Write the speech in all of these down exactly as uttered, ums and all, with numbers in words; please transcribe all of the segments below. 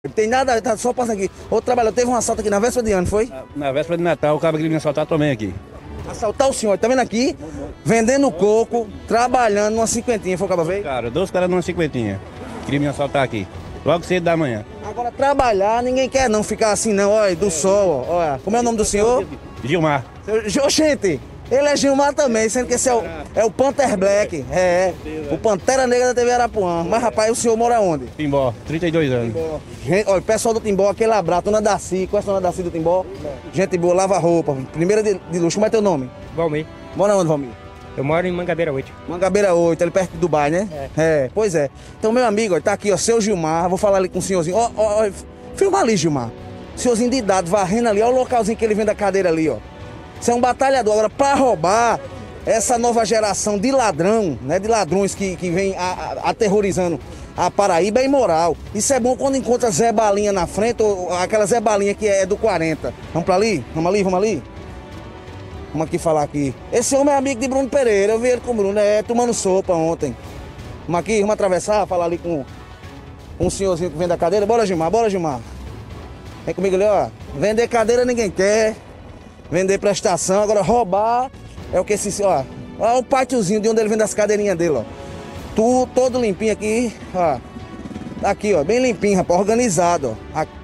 Tem nada, tá só passa aqui. Outro trabalhador teve um assalto aqui na véspera de ano, foi? Na, na véspera de Natal, o cara queria me assaltar também aqui. Assaltar o senhor, tá vendo aqui? Vendendo coco, trabalhando numa cinquentinha, foi o cabo veio? Cara, dois caras numa cinquentinha. Queria me assaltar aqui. Logo cedo da manhã. Agora trabalhar, ninguém quer não ficar assim não, olha, do sol, ó, olha. Como é o nome do senhor? Gilmar. Seu- Gente, ele é Gilmar também, sendo que esse é o, é o Panther Black, é, o Pantera Negra da T V Arapuã. Mas rapaz, o senhor mora onde? Timbó, trinta e dois anos. Gente, olha, o pessoal do Timbó, aquele abraço, dona Daci, conhece a dona Daci do Timbó? Gente boa, lava roupa, primeira de, de luxo, como é teu nome? Valmir. Mora onde, Valmir? Eu moro em Mangabeira oito. Mangabeira oito, ali perto de Dubai, né? É. É, pois é. Então, meu amigo, ó, tá aqui, ó, seu Gilmar, vou falar ali com o senhorzinho. Ó, ó, ó, filma ali, Gilmar. Senhorzinho de idade, varrendo ali, ó o localzinho que ele vem da cadeira ali, ó. Você é um batalhador. Agora, pra roubar essa nova geração de ladrão, né? De ladrões que, que vem a- a- aterrorizando a Paraíba, é imoral. Isso é bom quando encontra Zé Balinha na frente, ou aquela Zé Balinha que é do quarenta. Vamos pra ali? Vamos ali, vamos ali? Vamos aqui falar aqui. Esse homem é amigo de Bruno Pereira, eu vi ele com o Bruno, é, tomando sopa ontem. Vamos aqui, vamos atravessar, falar ali com, com um senhorzinho que vem da cadeira. Bora, Gilmar, bora, Gilmar. Vem comigo ali, ó. Vender cadeira ninguém quer. Vender prestação, agora roubar é o que esse, ó. Olha o pátiozinho de onde ele vende as cadeirinhas dele, ó. Tu, todo limpinho aqui, ó. Tá aqui, ó, bem limpinho, rapaz, organizado, ó. Aqui.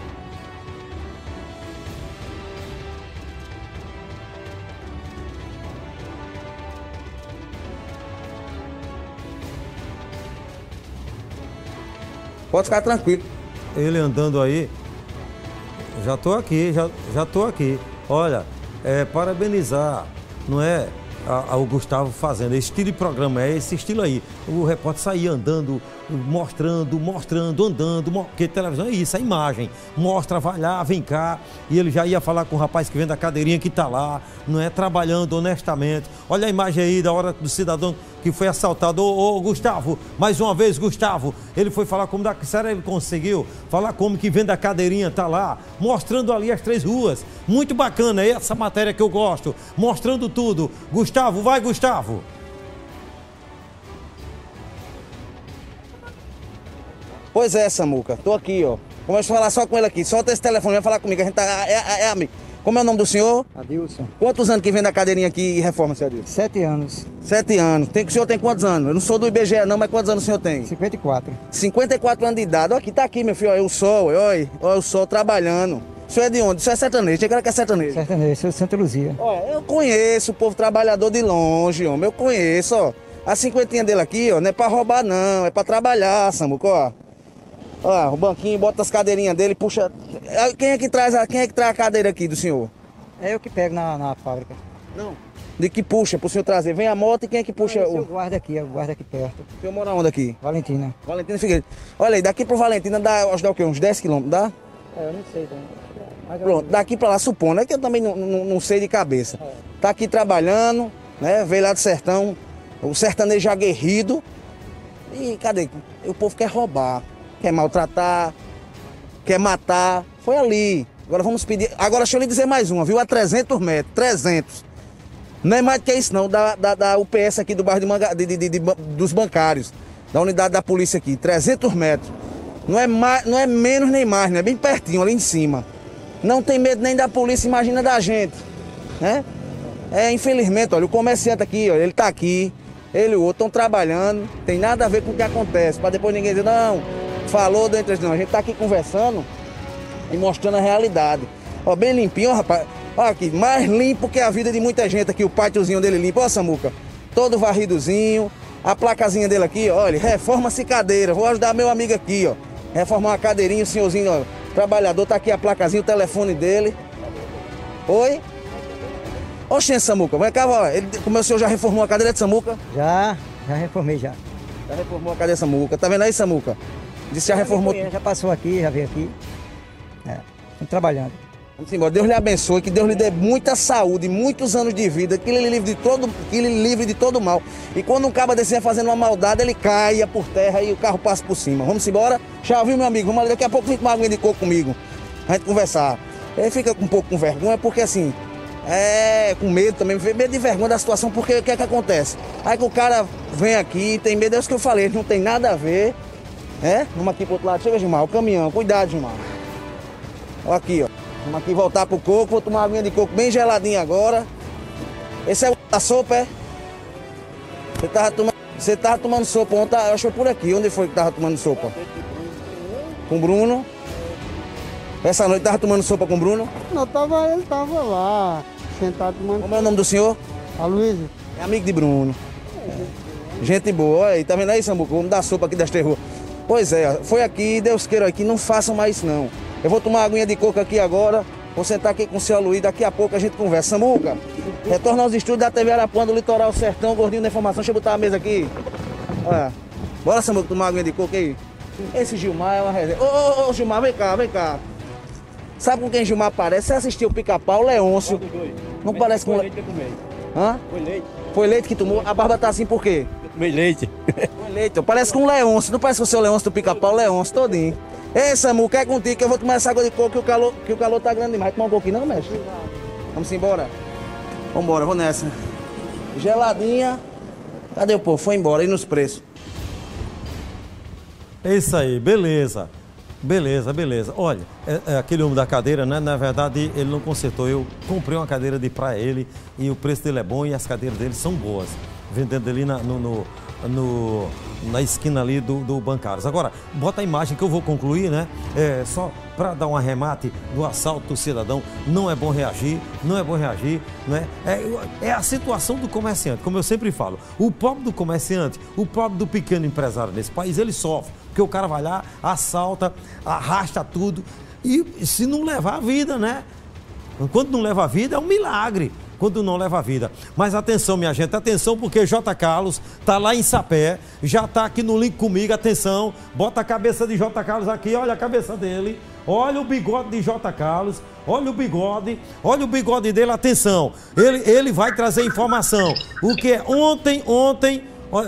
Pode ficar tranquilo. Ele andando aí, já tô aqui, já, já tô aqui. Olha, é, parabenizar, não é, a, a, o Gustavo fazendo. Esse estilo de programa é esse estilo aí. O repórter sair andando, mostrando, mostrando, andando, mo- porque televisão é isso, a imagem. Mostra, vai lá, vem cá. E ele já ia falar com o rapaz que vem da cadeirinha que tá lá, não é, trabalhando honestamente. Olha a imagem aí da hora do cidadão que foi assaltado. Ô, ô, Gustavo, mais uma vez, Gustavo, ele foi falar como da... Será que ele conseguiu falar como que vem da cadeirinha, tá lá, mostrando ali as três ruas. Muito bacana, essa matéria que eu gosto, mostrando tudo. Gustavo, vai, Gustavo. Pois é, Samuca, tô aqui, ó. Começa a falar só com ele aqui. Solta esse telefone, vai falar comigo. A gente tá. É, é, é amigo. Como é o nome do senhor? Adilson. Quantos anos que vem da cadeirinha aqui e reforma, senhor Adilson? Sete anos. Sete anos. Tem, o senhor tem quantos anos? Eu não sou do I B G E não, mas quantos anos o senhor tem? Cinquenta e quatro. cinquenta e quatro anos de idade. Olha aqui, tá aqui, meu filho. Olha o sol, olha, olha o sol trabalhando. O senhor é de onde? O senhor é sertanejo. Tem cara que é sertanejo. Sertanejo, sou de Santa Luzia. Olha, eu conheço o povo trabalhador de longe, homem. Eu conheço, ó. A cinquentinha dele aqui, ó, não é pra roubar, não. É pra trabalhar, Samuca, ó. Ó, o banquinho, bota as cadeirinhas dele, puxa. Quem é que traz a, quem é que traz a cadeira aqui do senhor? É eu que pego na, na fábrica. Não. De que puxa pro senhor trazer? Vem a moto e quem é que puxa Eu o. guardo aqui, eu guardo aqui perto. O senhor mora onde aqui? Valentina. Valentina Figueiredo. Olha aí, daqui pro Valentina dá, acho que dá o quê? Uns dez quilômetros, dá? É, eu não sei. Mas eu- Pronto, daqui pra lá, supondo, é que eu também não, não, não sei de cabeça. Tá aqui trabalhando, né? Veio lá do sertão, o sertanejo aguerrido. E cadê? O povo quer roubar, quer maltratar, quer matar. Foi ali. Agora vamos pedir. Agora deixa eu lhe dizer mais uma, viu? A trezentos metros, trezentos. Não é mais do que isso, não. Da, da, da U P S aqui do bairro de Manga, de, de, de, de, dos bancários, da unidade da polícia aqui, trezentos metros. Não é, mais, não é menos nem mais, né? É bem pertinho, ali em cima. Não tem medo nem da polícia, imagina da gente, né? É, infelizmente, olha, o comerciante aqui, olha, ele tá aqui, ele e o outro estão trabalhando, tem nada a ver com o que acontece, para depois ninguém dizer, não, falou dentro de nós. A gente tá aqui conversando e mostrando a realidade. Ó, bem limpinho, ó, rapaz. Ó aqui, mais limpo que a vida de muita gente aqui, o pátiozinho dele limpo. Ó, Samuca, todo varridozinho. A placazinha dele aqui, ó, olha, reforma-se cadeira. Vou ajudar meu amigo aqui, ó. Reformar uma cadeirinha, o senhorzinho, ó, trabalhador, tá aqui a placazinha, o telefone dele. Oi? Oxê, Samuca, vem cá, ó. Ele, como o senhor já reformou a cadeira de Samuca? Já, já reformei já. Já reformou a cadeira de Samuca. Tá vendo aí, Samuca? Disse que já reformou. Já passou aqui, já veio aqui. É, estamos trabalhando. Vamos embora. Deus lhe abençoe, que Deus lhe dê muita saúde, muitos anos de vida, que ele livre de todo, que ele livre de todo mal. E quando um cabo desse fazendo uma maldade, ele caia por terra e o carro passa por cima. Vamos embora? Já viu, meu amigo? Vamos ali, daqui a pouco vem tomar uma aguinha de coco comigo. A gente conversar. Ele fica um pouco com vergonha, porque assim, é com medo também, medo de vergonha da situação, porque o que é que acontece? Aí que o cara vem aqui, tem medo, é isso que eu falei, não tem nada a ver. É? Vamos aqui pro outro lado. Chega, Gilmar, o caminhão. Cuidado, Gilmar. Olha aqui, ó. Vamos aqui voltar pro coco. Vou tomar uma aguinha de coco bem geladinha agora. Esse é o da sopa, é? Você tava tomando, você tava tomando sopa ontem, eu acho que por aqui. Onde foi que tava tomando sopa? Com o Bruno. Essa noite tava tomando sopa com o Bruno? Não, tava, ele tava lá, sentado tomando. Como é o nome do senhor? Aloysio. É amigo de Bruno. É. Gente boa, olha aí, tá vendo aí, Sambuco? Vamos dar sopa aqui das terror. Pois é, foi aqui, Deus queira aqui, não façam mais isso não. Eu vou tomar uma aguinha de coco aqui agora, vou sentar aqui com o senhor Aloysio, daqui a pouco a gente conversa. Samuca, retorna aos estúdios da T V Arapuã do Litoral Sertão, gordinho da informação, deixa eu botar a mesa aqui. Olha. Bora, Samuca, tomar uma aguinha de coco aí. Esse Gilmar é uma reserva. Ô, ô, ô, Gilmar, vem cá, vem cá. Sabe com quem Gilmar parece? Você assistiu o Pica-Pau, Leôncio. Não parece com... Foi leite que eu tomei. Hã? Foi leite. Foi leite que tomou? A barba tá assim por quê? Eu tomei leite. Foi leite, parece com o Leôncio. Não parece com o seu Leôncio do Pica-Pau, Leôncio todinho. Ei, Samuca, é contigo que eu vou tomar essa água de coco que o calor, que o calor tá grande demais. Tomar um pouquinho não, mestre? Vamos embora? Vambora, vou nessa. Geladinha. Cadê o povo? Foi embora, e nos preços? É isso aí, beleza. Beleza, beleza. Olha, é, é aquele homem da cadeira, né? Na verdade, ele não consertou. Eu comprei uma cadeira de pra ele e o preço dele é bom e as cadeiras dele são boas. Vendendo ali na, no, no, no, na esquina ali do, do Bancários. Agora, bota a imagem que eu vou concluir, né? É, só para dar um arremate do assalto do cidadão. Não é bom reagir, não é bom reagir, né? É, é a situação do comerciante, como eu sempre falo. O pobre do comerciante, o pobre do pequeno empresário nesse país, ele sofre. Porque o cara vai lá, assalta, arrasta tudo e se não levar a vida, né? Quando não leva a vida é um milagre, quando não leva a vida. Mas atenção, minha gente, atenção, porque J. Carlos tá lá em Sapé, já tá aqui no link comigo, atenção, bota a cabeça de J. Carlos aqui, olha a cabeça dele, olha o bigode de J. Carlos, olha o bigode, olha o bigode dele, atenção, ele, ele vai trazer informação. O que é ontem, ontem,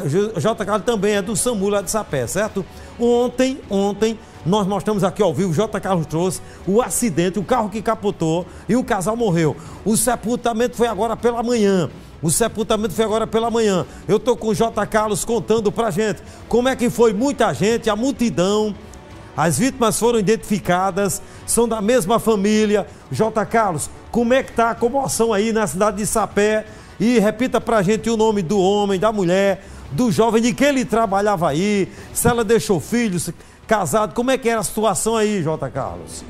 J. Carlos também é do SAMU lá de Sapé, certo? Ontem, ontem, nós mostramos aqui ao vivo, J. Carlos trouxe o acidente, o carro que capotou e o casal morreu. O sepultamento foi agora pela manhã. O sepultamento foi agora pela manhã. Eu tô com o J. Carlos contando pra gente como é que foi muita gente, a multidão. As vítimas foram identificadas, são da mesma família. J. Carlos, como é que tá a comoção aí na cidade de Sapé? E repita pra gente o nome do homem, da mulher, do jovem, de que ele trabalhava aí, se ela deixou filhos, casado, como é que era a situação aí, J. Carlos?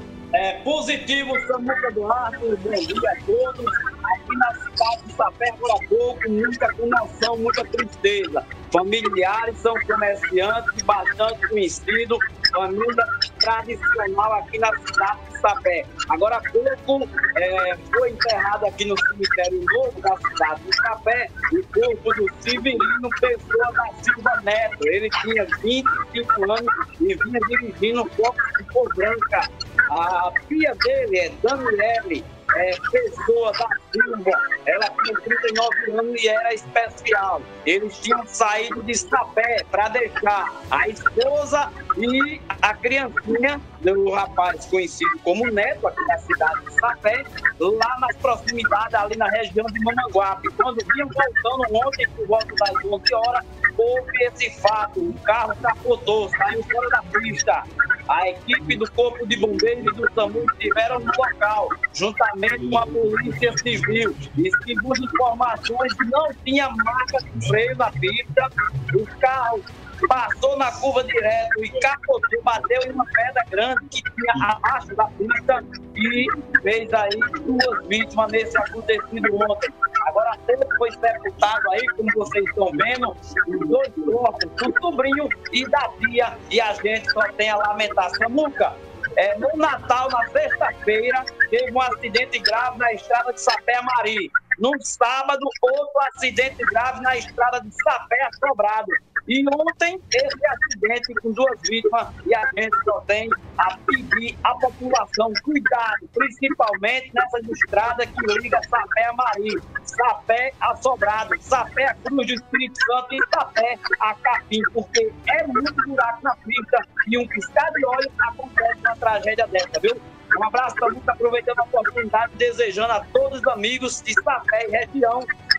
É positivo, Samuca Duarte, bom dia a todos. Aqui na cidade de Sapé, por há pouco, muita comoção, muita tristeza. Familiares são comerciantes bastante conhecidos, família tradicional aqui na cidade de Sapé. Agora há pouco é, foi enterrado aqui no cemitério novo da cidade de Sapé o corpo do Severino Pessoa da Silva Neto. Ele tinha vinte e cinco anos e vinha dirigindo um copo de cor branca. A filha dele é Daniele é, Pessoa da Silva. Ela tinha trinta e nove anos e era especial. Eles tinham saído de Sapé para deixar a esposa e a criancinha do rapaz conhecido como Neto, aqui na cidade de Sapé, lá nas proximidades, ali na região de Mamanguape. Quando vinham voltando ontem, por volta das onze horas, houve esse fato. O carro capotou, saiu fora da pista. A equipe do Corpo de Bombeiros e do SAMU estiveram no local, juntamente com a Polícia Civil. E segundo informações, não tinha marca de freio na pista. O carro passou na curva direto e capotou, bateu em uma pedra grande que tinha abaixo da pista e fez aí duas vítimas nesse acontecido ontem. Agora sempre foi sepultado aí, como vocês estão vendo, os dois corpos, do sobrinho e da tia, e a gente só tem a lamentação. Nunca, é, no Natal, na sexta-feira, teve um acidente grave na estrada de Sapé a Mari. No sábado, outro acidente grave na estrada de Sapé a Sobrado. E ontem, esse acidente com duas vítimas, e a gente só tem a pedir à população cuidado, principalmente nessas estradas que liga Sapé a Mari, Sapé a Sobrado, Sapé a Cruz do Espírito Santo e Sapé a Capim, porque é muito buraco na pista e um piscar de olho acontece uma tragédia dessa, viu? Um abraço para muito, aproveitando a oportunidade, desejando a todos os amigos de Sapé e região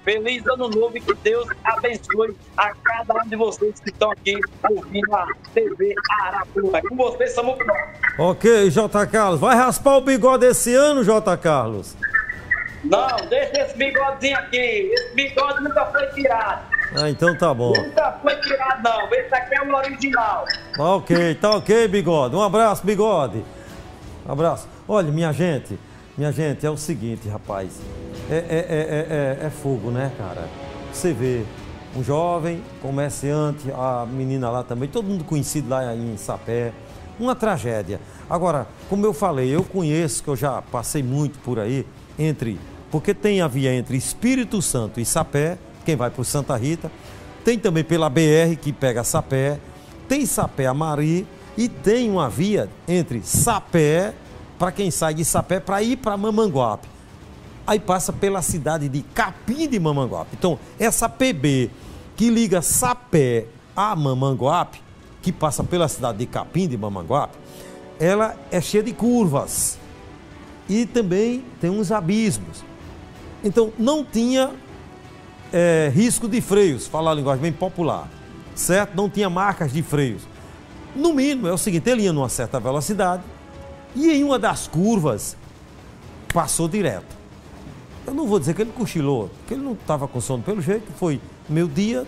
Feliz ano novo e que Deus abençoe a cada um de vocês que estão aqui ouvindo a T V Arapuã. Com vocês, Samuca. Ok, J. Carlos. Vai raspar o bigode esse ano, J. Carlos? Não, deixa esse bigodezinho aqui. Esse bigode nunca foi tirado. Ah, então tá bom. Nunca foi tirado, não. Esse aqui é o original. Tá ok, tá ok, bigode. Um abraço, bigode. Um abraço. Olha, minha gente, minha gente, é o seguinte, rapaz. É, é, é, é, é fogo, né, cara? Você vê um jovem, comerciante, a menina lá também, todo mundo conhecido lá em Sapé. Uma tragédia. Agora, como eu falei, eu conheço, que eu já passei muito por aí, entre... Porque tem a via entre Espírito Santo e Sapé, quem vai por Santa Rita. Tem também pela B R, que pega Sapé. Tem Sapé a Mari. E tem uma via entre Sapé, para quem sai de Sapé, para ir para Mamanguape. Aí passa pela cidade de Capim de Mamanguape. Então, essa P B que liga Sapé a Mamanguape, que passa pela cidade de Capim de Mamanguape, ela é cheia de curvas. E também tem uns abismos. Então, não tinha é, risco de freios, falar a linguagem bem popular, certo? Não tinha marcas de freios. No mínimo, é o seguinte, ele ia numa certa velocidade e em uma das curvas passou direto. Eu não vou dizer que ele cochilou, porque ele não estava com sono pelo jeito, foi meu dia.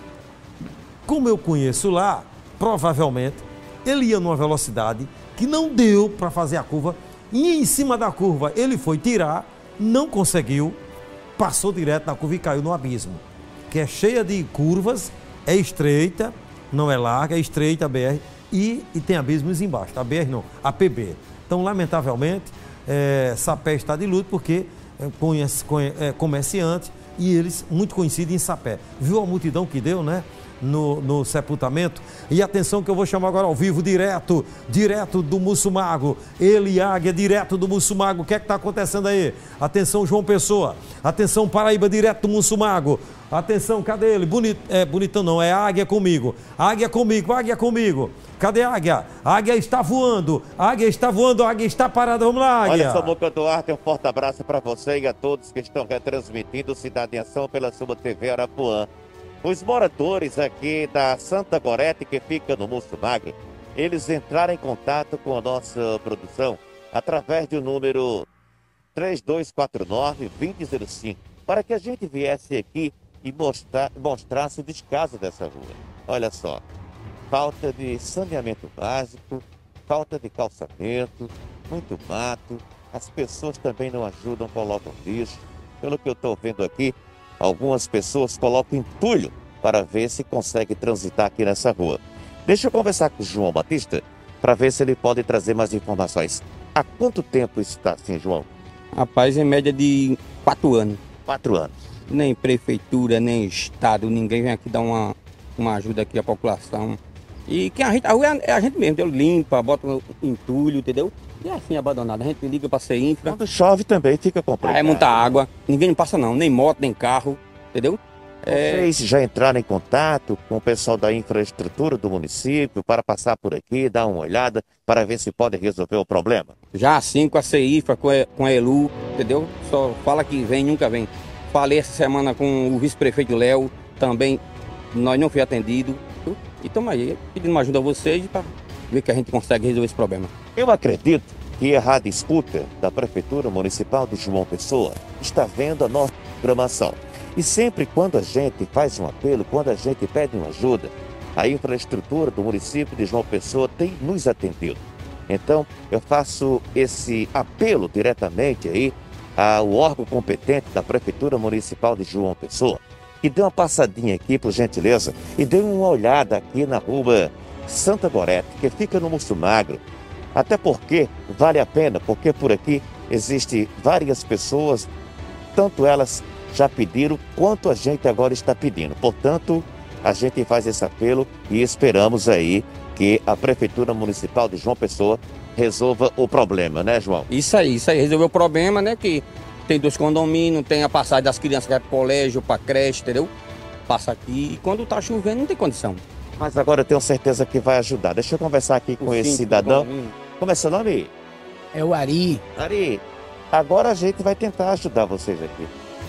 Como eu conheço lá, provavelmente, ele ia numa velocidade que não deu para fazer a curva. E em cima da curva ele foi tirar, não conseguiu, passou direto na curva e caiu no abismo. Que é cheia de curvas, é estreita, não é larga, é estreita a B R e, e tem abismos embaixo. A B R não, a P B. Então, lamentavelmente, é, Sapé está de luto porque é, conhece, conhece, é comerciante e eles muito conhecidos em Sapé. Viu a multidão que deu, né? No, no sepultamento. E atenção que eu vou chamar agora ao vivo, direto, direto do Mussumago. Ele e Águia, direto do Mussumago. O que é que está acontecendo aí? Atenção, João Pessoa. Atenção, Paraíba, direto do Mussumago. Atenção, cadê ele? Bonito, é, bonitão não, é Águia comigo. Águia comigo, Águia comigo. Cadê a Águia? A Águia está voando. A Águia está voando, a Águia está parada. Vamos lá, Águia. Olha, Samuca Duarte, um forte abraço para você e a todos que estão retransmitindo Cidade em Ação pela sua T V Arapuã. Os moradores aqui da Santa Gorete, que fica no Mussumago, eles entraram em contato com a nossa produção através do número três dois quatro nove, dois zero zero cinco, para que a gente viesse aqui e mostrar, mostrasse o descaso dessa rua. Olha só, falta de saneamento básico, falta de calçamento, muito mato, as pessoas também não ajudam, colocam lixo. Pelo que eu estou vendo aqui, algumas pessoas colocam entulho para ver se consegue transitar aqui nessa rua. Deixa eu conversar com o João Batista para ver se ele pode trazer mais informações. Há quanto tempo isso está assim, João? Rapaz, em média de quatro anos. Quatro anos. Nem prefeitura, nem estado, ninguém vem aqui dar uma, uma ajuda aqui à população. E que a, gente, a rua é a gente mesmo, entendeu? Limpa, bota um entulho, entendeu? E é assim, abandonado. A gente liga para ser infra. Quando chove também fica complicado. É muita água, ninguém não passa não, nem moto, nem carro, entendeu? Vocês é... já entraram em contato com o pessoal da infraestrutura do município para passar por aqui, dar uma olhada, para ver se pode resolver o problema? Já assim, com a CEIFRA, com a, com a ELU, entendeu? Só fala que vem, nunca vem. Falei essa semana com o vice-prefeito Léo, também nós não fui atendido. E estamos aí, pedindo uma ajuda a vocês para ver que a gente consegue resolver esse problema. Eu acredito que a Rádio Escuta da Prefeitura Municipal de João Pessoa está vendo a nossa programação. E sempre quando a gente faz um apelo, quando a gente pede uma ajuda, a infraestrutura do município de João Pessoa tem nos atendido. Então, eu faço esse apelo diretamente aí ao órgão competente da Prefeitura Municipal de João Pessoa, que dê uma passadinha aqui, por gentileza, e dê uma olhada aqui na rua Santa Gorete, que fica no Mussumago. Até porque vale a pena, porque por aqui existem várias pessoas, tanto elas já pediram, quanto a gente agora está pedindo. Portanto, a gente faz esse apelo e esperamos aí que a Prefeitura Municipal de João Pessoa resolva o problema, né, João? Isso aí, isso aí, resolveu o problema, né, que tem dois condomínios, tem a passagem das crianças que vai para o colégio, para a creche, entendeu? Passa aqui e quando está chovendo não tem condição. Mas agora eu tenho certeza que vai ajudar. Deixa eu conversar aqui com esse cidadão. Como é seu nome? É o Ari. Ari, agora a gente vai tentar ajudar vocês aqui.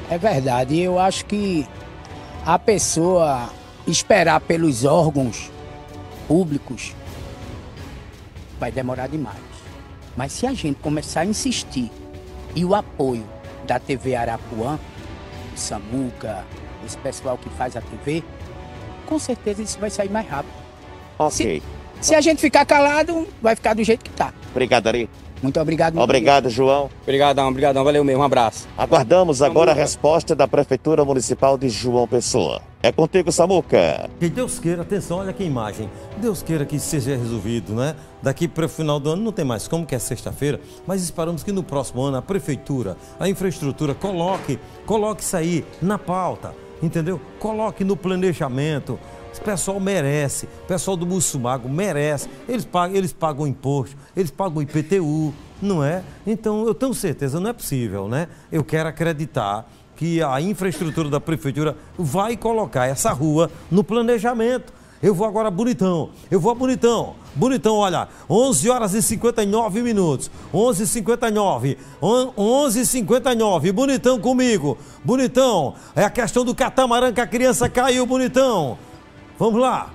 É verdade, eu acho que a pessoa esperar pelos órgãos públicos vai demorar demais. Mas se a gente começar a insistir e o apoio da T V Arapuã, o Samuca, esse pessoal que faz a T V, com certeza isso vai sair mais rápido. Ok. Se, se a gente ficar calado, vai ficar do jeito que tá. Obrigado, Ari. Muito obrigado. Muito Obrigado, obrigado. João. Obrigadão, obrigadão. Valeu mesmo, um abraço. Aguardamos agora a resposta da Prefeitura Municipal de João Pessoa. É contigo, Samuca. Que Deus queira, atenção, olha que imagem. Deus queira que seja resolvido, né? Daqui para o final do ano não tem mais como, que é sexta-feira, mas esperamos que no próximo ano a Prefeitura, a infraestrutura, coloque, coloque isso aí na pauta, entendeu? Coloque no planejamento. O pessoal merece, o pessoal do Mussumago merece, eles pagam, eles pagam imposto, eles pagam I P T U, não é? Então eu tenho certeza, não é possível, né? Eu quero acreditar que a infraestrutura da Prefeitura vai colocar essa rua no planejamento. Eu vou agora a Bonitão, eu vou a Bonitão, Bonitão, olha, onze horas e cinquenta e nove minutos, onze e cinquenta e nove, onze e cinquenta e nove, Bonitão comigo, Bonitão, é a questão do catamarã que a criança caiu, Bonitão. Vamos lá.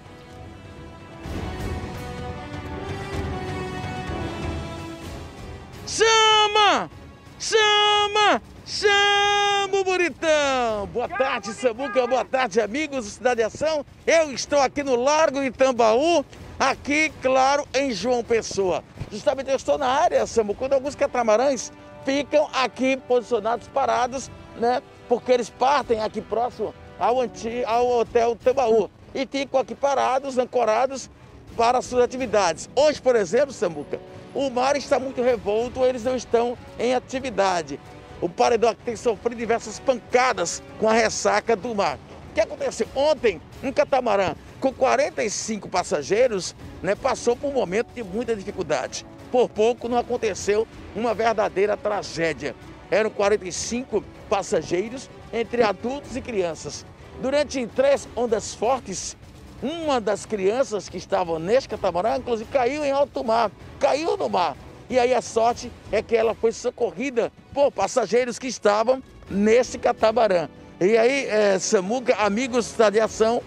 Chama! Chama! Chama o Bonitão! Boa tarde, Samuca. Boa tarde, amigos do Cidade Ação. Eu estou aqui no Largo Itambaú, aqui, claro, em João Pessoa. Justamente eu estou na área, Samuca, quando alguns catamarãs ficam aqui posicionados, parados, né? Porque eles partem aqui próximo ao, antigo, ao Hotel Tambaú e ficam aqui parados, ancorados para as suas atividades. Hoje, por exemplo, Samuca, o mar está muito revolto, eles não estão em atividade. O paredão aqui tem sofrido diversas pancadas com a ressaca do mar. O que aconteceu? Ontem, um catamarã com quarenta e cinco passageiros, né, passou por um momento de muita dificuldade. Por pouco não aconteceu uma verdadeira tragédia. Eram quarenta e cinco passageiros, entre adultos e crianças. Durante três ondas fortes, uma das crianças que estavam neste catamarã, inclusive, caiu em alto mar, caiu no mar. E aí a sorte é que ela foi socorrida por passageiros que estavam nesse catamarã. E aí, é, Samuca, amigos da aviação,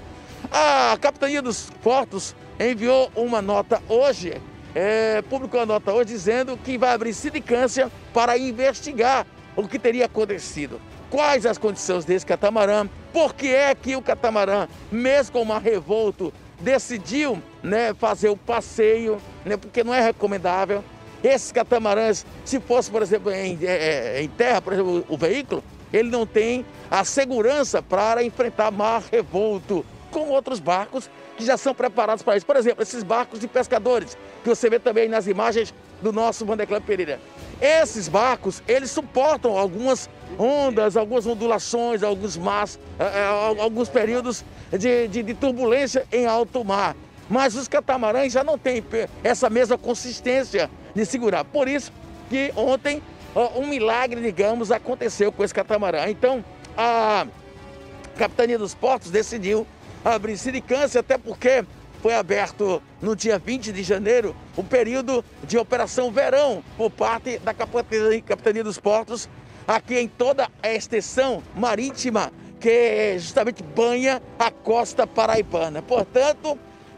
a Capitania dos Portos enviou uma nota hoje, é, publicou a nota hoje dizendo que vai abrir sindicância para investigar o que teria acontecido. Quais as condições desse catamarã? Por que é que o catamarã, mesmo com o mar revolto, decidiu, né, fazer o passeio, né, porque não é recomendável. Esses catamarãs, se fosse, por exemplo, em, é, em terra, por exemplo, o veículo, ele não tem a segurança para enfrentar mar revolto, como outros barcos que já são preparados para isso. Por exemplo, esses barcos de pescadores, que você vê também nas imagens do nosso Vanderclã Pereira. Esses barcos, eles suportam algumas ondas, algumas ondulações, alguns mares, alguns períodos de, de, de turbulência em alto mar. Mas os catamarãs já não têm essa mesma consistência de segurar. Por isso que ontem um milagre, digamos, aconteceu com esse catamarã. Então, a Capitania dos Portos decidiu abrir sindicância, até porque foi aberto no dia vinte de janeiro o período de operação verão por parte da Capitania dos Portos, aqui em toda a extensão marítima que justamente banha a costa paraibana. Portanto,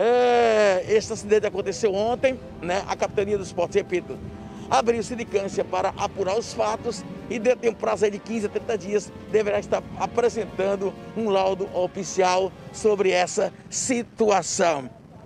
é, esse acidente aconteceu ontem, né? A Capitania dos Portos, repito, abriu sindicância para apurar os fatos e dentro de um prazo de quinze a trinta dias deverá estar apresentando um laudo oficial sobre essa situação.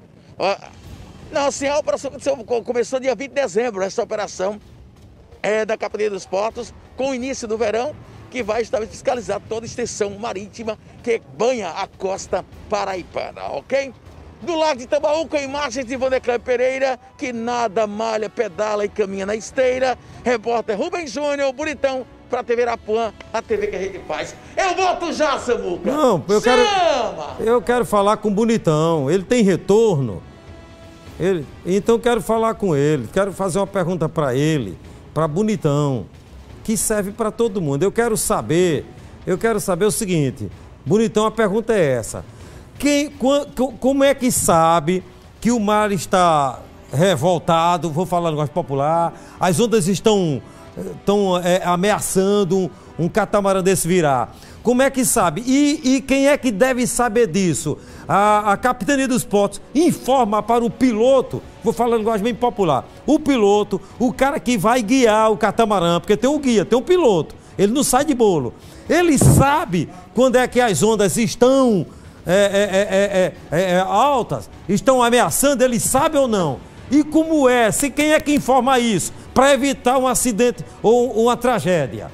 Não, assim, a operação começou dia vinte de dezembro, essa operação é da Capitania dos Portos, com o início do verão, que vai estar fiscalizar toda a extensão marítima que banha a costa paraibana, ok? Do lado de Itambaú, com imagens de Vanderclã Pereira, que nada, malha, pedala e caminha na esteira. Repórter Rubens Júnior, Bonitão, para a T V Arapuã, a T V que a gente faz. Eu volto já, Samuca! Não, eu quero, eu quero falar com o Bonitão, ele tem retorno. Ele, então quero falar com ele, quero fazer uma pergunta para ele, para Bonitão, que serve para todo mundo. Eu quero saber, eu quero saber o seguinte, Bonitão, a pergunta é essa. Quem, como é que sabe que o mar está revoltado, vou falar negócio popular, as ondas estão, estão é, ameaçando um, um catamarã desse virar. Como é que sabe? E, e quem é que deve saber disso? A, a Capitania dos Portos informa para o piloto, vou falar negócio bem popular, o piloto, o cara que vai guiar o catamarã, porque tem um guia, tem um piloto, ele não sai de bolo. Ele sabe quando é que as ondas estão é, é, é, é, é, altas, estão ameaçando, ele sabe ou não? E como é? Se quem é que informa isso? Para evitar um acidente ou uma tragédia.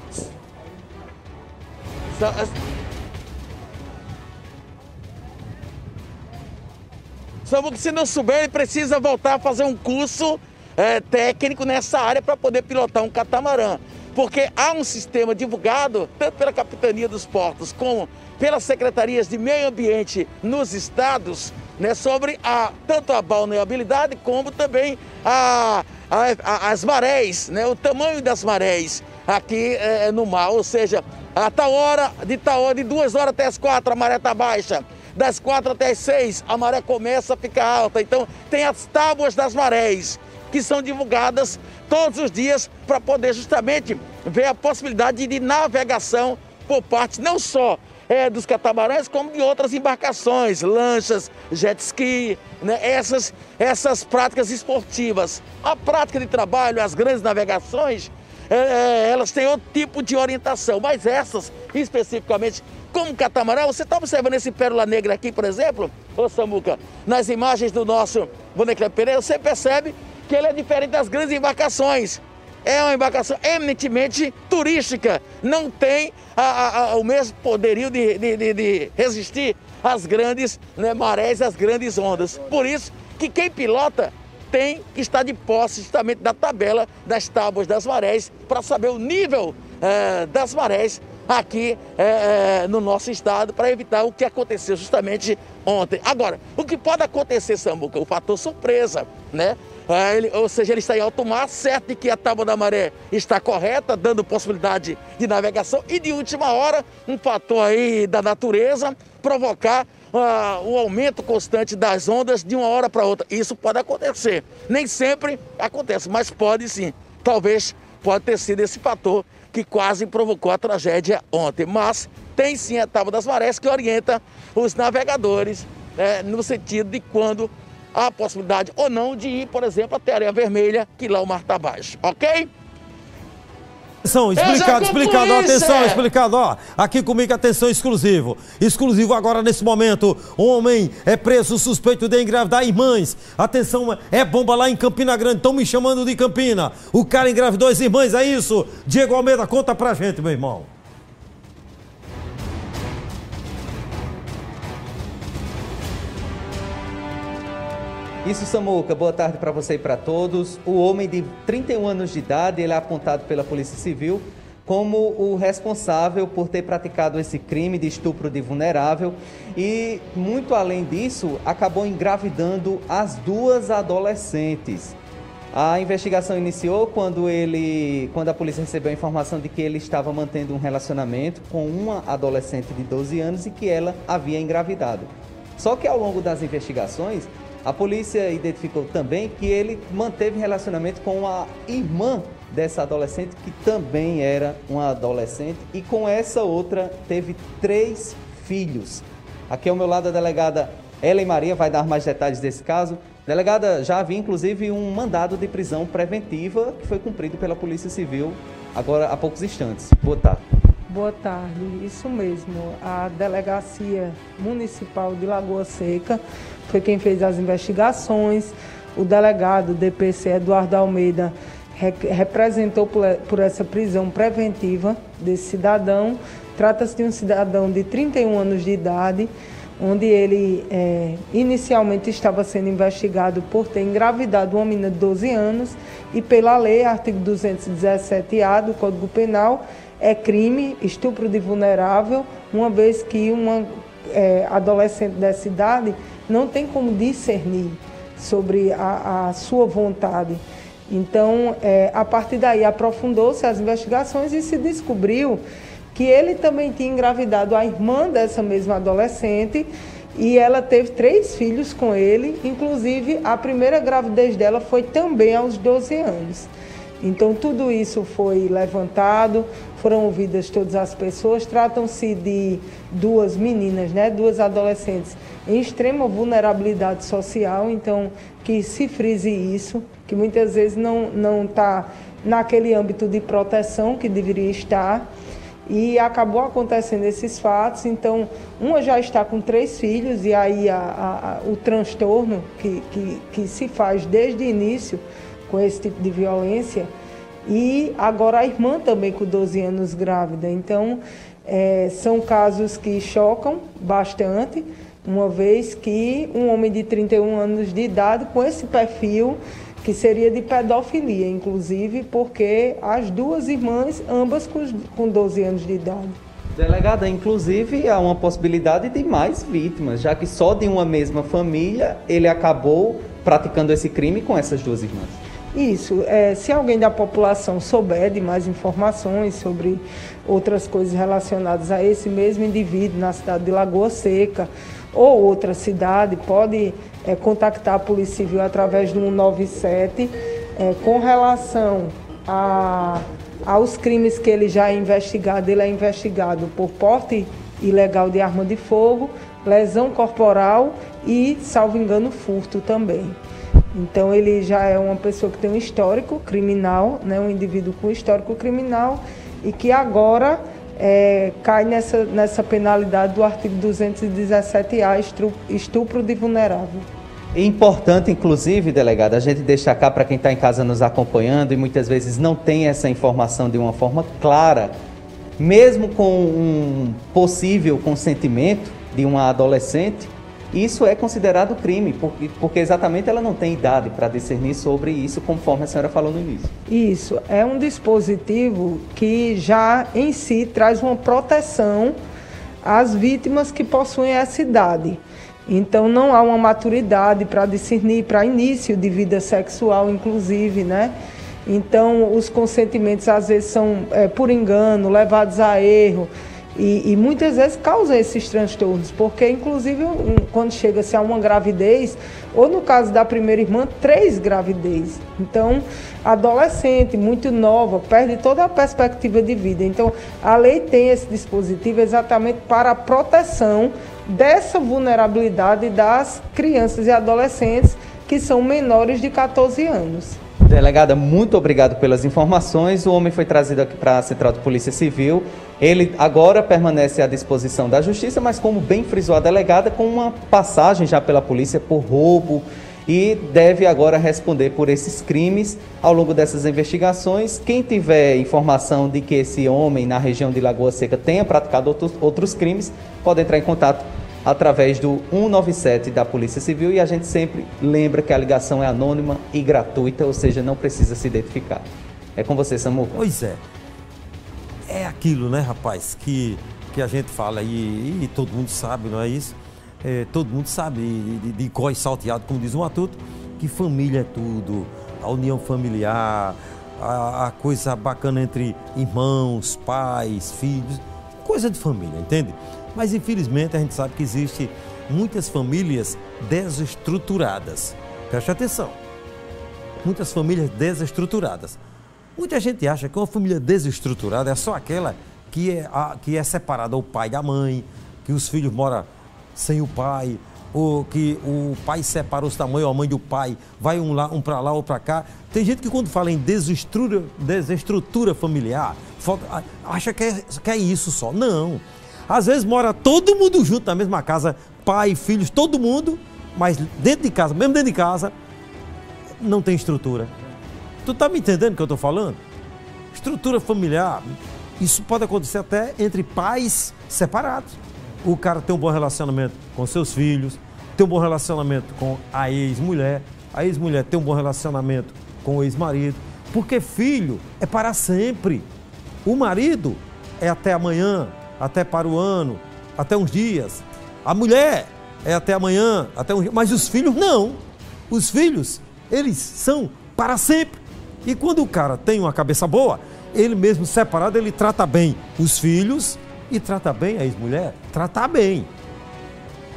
Samuca, se não souber, ele precisa voltar a fazer um curso é, técnico nessa área para poder pilotar um catamarã. Porque há um sistema divulgado, tanto pela Capitania dos Portos como pelas secretarias de meio ambiente nos estados, né, sobre a, tanto a balneabilidade como também a, a, a, as marés, né, o tamanho das marés aqui é, no mar. Ou seja, a tal hora, de tal hora, de duas horas até as quatro, a maré está baixa. Das quatro até as seis, a maré começa a ficar alta. Então, tem as tábuas das marés, que são divulgadas todos os dias para poder justamente ver a possibilidade de navegação por parte não só é, dos catamarãs, como de outras embarcações, lanchas, jet ski, né? essas, essas práticas esportivas. A prática de trabalho, as grandes navegações, é, elas têm outro tipo de orientação, mas essas, especificamente, como catamarã, você está observando esse Pérola Negra aqui, por exemplo, ô Samuca, nas imagens do nosso Boneco Pereira, você percebe que ele é diferente das grandes embarcações. É uma embarcação eminentemente turística, não tem a, a, o mesmo poderio de, de, de, de resistir às grandes, né, marés, às grandes ondas. Por isso que quem pilota tem que estar de posse justamente da tabela das tábuas das marés para saber o nível é, das marés aqui é, no nosso estado, para evitar o que aconteceu justamente ontem. Agora, o que pode acontecer, Samuca? O fator surpresa, né? É, ele, ou seja, ele está em alto mar, certo de que a tábua da maré está correta, dando possibilidade de navegação, e de última hora, um fator aí da natureza provocar uh, o aumento constante das ondas de uma hora para outra. Isso pode acontecer. Nem sempre acontece, mas pode sim. Talvez pode ter sido esse fator que quase provocou a tragédia ontem. Mas tem sim a tábua das marés que orienta os navegadores é, no sentido de quando há a possibilidade ou não de ir, por exemplo, até a Areia Vermelha, que lá o mar está baixo, ok? Atenção, explicado, explicado, ó, atenção, é. explicado, ó, aqui comigo, atenção, exclusivo, exclusivo agora nesse momento, homem é preso suspeito de engravidar irmãs, atenção, é bomba lá em Campina Grande, estão me chamando de Campina, o cara engravidou as irmãs, é isso? Diego Almeida, conta pra gente, meu irmão. Isso, Samuca, boa tarde para você e para todos. O homem de trinta e um anos de idade, ele é apontado pela Polícia Civil como o responsável por ter praticado esse crime de estupro de vulnerável e, muito além disso, acabou engravidando as duas adolescentes. A investigação iniciou quando, ele, quando a polícia recebeu a informação de que ele estava mantendo um relacionamento com uma adolescente de doze anos e que ela havia engravidado. Só que ao longo das investigações, a polícia identificou também que ele manteve relacionamento com a irmã dessa adolescente, que também era uma adolescente, e com essa outra teve três filhos. Aqui ao meu lado a delegada Ellen Maria vai dar mais detalhes desse caso. Delegada, já havia inclusive um mandado de prisão preventiva que foi cumprido pela Polícia Civil agora há poucos instantes. Boa tarde. Boa tarde, isso mesmo. A Delegacia Municipal de Lagoa Seca foi quem fez as investigações. O delegado D P C Eduardo Almeida re representou por, por essa prisão preventiva desse cidadão. Trata-se de um cidadão de trinta e um anos de idade, onde ele é, inicialmente estava sendo investigado por ter engravidado uma menina de doze anos e pela lei, artigo duzentos e dezessete A do Código Penal, é crime estupro de vulnerável, uma vez que uma é, adolescente dessa idade não tem como discernir sobre a, a sua vontade. Então, é, a partir daí, aprofundou-se as investigações e se descobriu que ele também tinha engravidado a irmã dessa mesma adolescente e ela teve três filhos com ele, inclusive a primeira gravidez dela foi também aos doze anos. Então tudo isso foi levantado, foram ouvidas todas as pessoas, tratam-se de duas meninas, né, duas adolescentes em extrema vulnerabilidade social, então que se frise isso, que muitas vezes não não está naquele âmbito de proteção que deveria estar, e acabou acontecendo esses fatos. Então uma já está com três filhos, e aí a, a, a, o transtorno que, que, que se faz desde o início com esse tipo de violência, e agora a irmã também com doze anos grávida. Então é, são casos que chocam bastante, uma vez que um homem de trinta e um anos de idade com esse perfil, que seria de pedofilia, inclusive, porque as duas irmãs, ambas com doze anos de idade. Delegada, inclusive há uma possibilidade de mais vítimas, já que só de uma mesma família ele acabou praticando esse crime com essas duas irmãs. Isso, é, se alguém da população souber de mais informações sobre outras coisas relacionadas a esse mesmo indivíduo na cidade de Lagoa Seca ou outra cidade, pode é, contactar a Polícia Civil através do cento e noventa e sete é, com relação a, aos crimes que ele já é investigado. Ele é investigado por porte ilegal de arma de fogo, lesão corporal e, salvo engano, furto também. Então ele já é uma pessoa que tem um histórico criminal, né, um indivíduo com histórico criminal, e que agora é, cai nessa, nessa penalidade do artigo duzentos e dezessete A, estupro de vulnerável. É importante, inclusive, delegada, a gente destacar para quem está em casa nos acompanhando e muitas vezes não tem essa informação de uma forma clara, mesmo com um possível consentimento de uma adolescente, isso é considerado crime, porque, porque exatamente ela não tem idade para discernir sobre isso, conforme a senhora falou no início. Isso, é um dispositivo que já em si traz uma proteção às vítimas que possuem essa idade. Então não há uma maturidade para discernir, para início de vida sexual, inclusive, né? Então os consentimentos às vezes são é, por engano, levados a erro, e, e muitas vezes causam esses transtornos, porque inclusive um, quando chega-se a uma gravidez, ou no caso da primeira irmã, três gravidez. Então, adolescente, muito nova, perde toda a perspectiva de vida. Então, a lei tem esse dispositivo exatamente para a proteção dessa vulnerabilidade das crianças e adolescentes que são menores de quatorze anos. Delegada, muito obrigado pelas informações. O homem foi trazido aqui para a Central de Polícia Civil. Ele agora permanece à disposição da Justiça, mas como bem frisou a delegada, com uma passagem já pela polícia por roubo, e deve agora responder por esses crimes ao longo dessas investigações. Quem tiver informação de que esse homem na região de Lagoa Seca tenha praticado outros, outros crimes, pode entrar em contato através do cento e noventa e sete da Polícia Civil, e a gente sempre lembra que a ligação é anônima e gratuita, ou seja, não precisa se identificar. É com você, Samuca. Pois é. É aquilo, né, rapaz, que, que a gente fala e, e todo mundo sabe, não é isso? É, todo mundo sabe, de, de cós salteado, como diz o Matuto, que família é tudo, a união familiar, a, a coisa bacana entre irmãos, pais, filhos, coisa de família, entende? Mas infelizmente a gente sabe que existe muitas famílias desestruturadas. Preste atenção. Muitas famílias desestruturadas. Muita gente acha que uma família desestruturada é só aquela que é, a, que é separada o pai da mãe, que os filhos moram sem o pai, ou que o pai separou-se da mãe ou a mãe do pai, vai um, lá, um para lá ou para cá. Tem gente que quando fala em desestrutura, desestrutura familiar, acha que é, que é isso só. Não. Às vezes mora todo mundo junto na mesma casa, pai, filhos, todo mundo, mas dentro de casa, mesmo dentro de casa, não tem estrutura. Tu tá me entendendo o que eu tô falando? Estrutura familiar, isso pode acontecer até entre pais separados. O cara tem um bom relacionamento com seus filhos, tem um bom relacionamento com a ex-mulher, a ex-mulher tem um bom relacionamento com o ex-marido, porque filho é para sempre. O marido é até amanhã, até para o ano, até uns dias. A mulher é até amanhã, até uns dias, mas os filhos não. Os filhos, eles são para sempre. E quando o cara tem uma cabeça boa, ele mesmo separado, ele trata bem os filhos e trata bem a ex-mulher, tratar bem.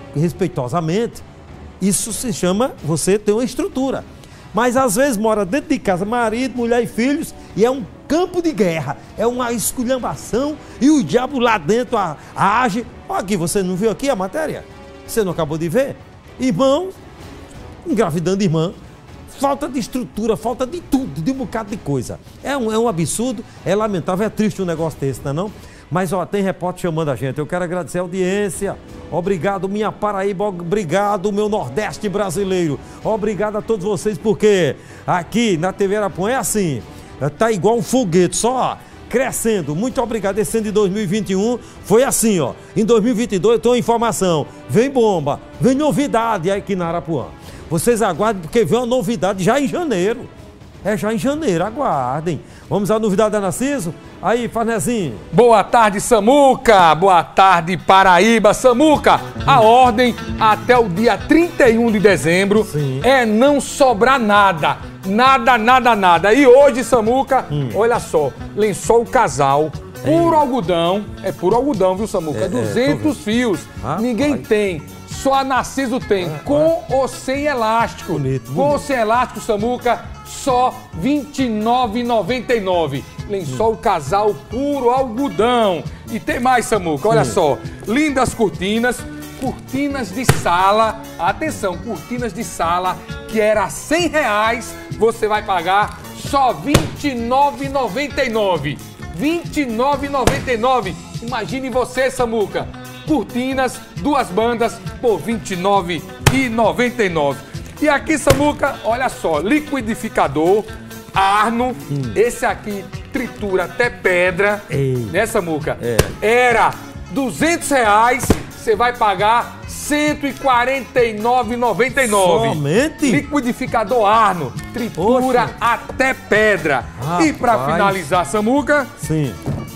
respeitosamente, isso se chama você ter uma estrutura. Mas às vezes mora dentro de casa, marido, mulher e filhos, e é um campo de guerra, é uma esculhambação, e o diabo lá dentro a- age. Olha aqui, você não viu aqui a matéria? Você não acabou de ver? Irmão, engravidando irmã, falta de estrutura, falta de tudo, de um bocado de coisa. É um, é um absurdo, é lamentável, é triste um negócio desse, não é não? Mas, ó, tem repórter chamando a gente. Eu quero agradecer a audiência. Obrigado, minha Paraíba. Obrigado, meu Nordeste brasileiro. Obrigado a todos vocês, porque aqui na T V Arapuã é assim. Tá igual um foguete, só crescendo. Muito obrigado. Esse ano de dois mil e vinte e um foi assim, ó. Em dois mil e vinte e dois, eu tenho informação. Vem bomba, vem novidade aqui na Arapuã. Vocês aguardem, porque vem uma novidade já em janeiro. É já em janeiro, aguardem. Vamos à novidade da Narciso? Aí, Farnezinho. Boa tarde, Samuca. Boa tarde, Paraíba. Samuca, a ordem até o dia trinta e um de dezembro Sim. é não sobrar nada. Nada, nada, nada. E hoje, Samuca, hum. olha só, lençol casal, puro Ei. algodão. É puro algodão, viu, Samuca? É, duzentos é, fios. Ah, Ninguém vai. tem. Só a Narciso tem, ah, com ah. ou sem elástico. Bonito, bonito. Com ou sem elástico, Samuca, só vinte e nove reais e noventa e nove centavos. Lençol casal puro algodão. E tem mais, Samuca, olha Sim. só. Lindas cortinas, cortinas de sala. Atenção, cortinas de sala, que era cem reais, você vai pagar só vinte e nove reais e noventa e nove centavos. vinte e nove reais e noventa e nove centavos. Imagine você, Samuca. Cortinas, duas bandas por vinte e nove reais e noventa e nove centavos. E aqui, Samuca, olha só, liquidificador, Arno, hum. esse aqui tritura até pedra, Ei. né, Samuca? É. Era duzentos reais, você vai pagar cento e quarenta e nove reais e noventa e nove centavos. Somente? Liquidificador Arno, tritura Oxe. até pedra. Rapaz. E para finalizar, Samuca, Sim.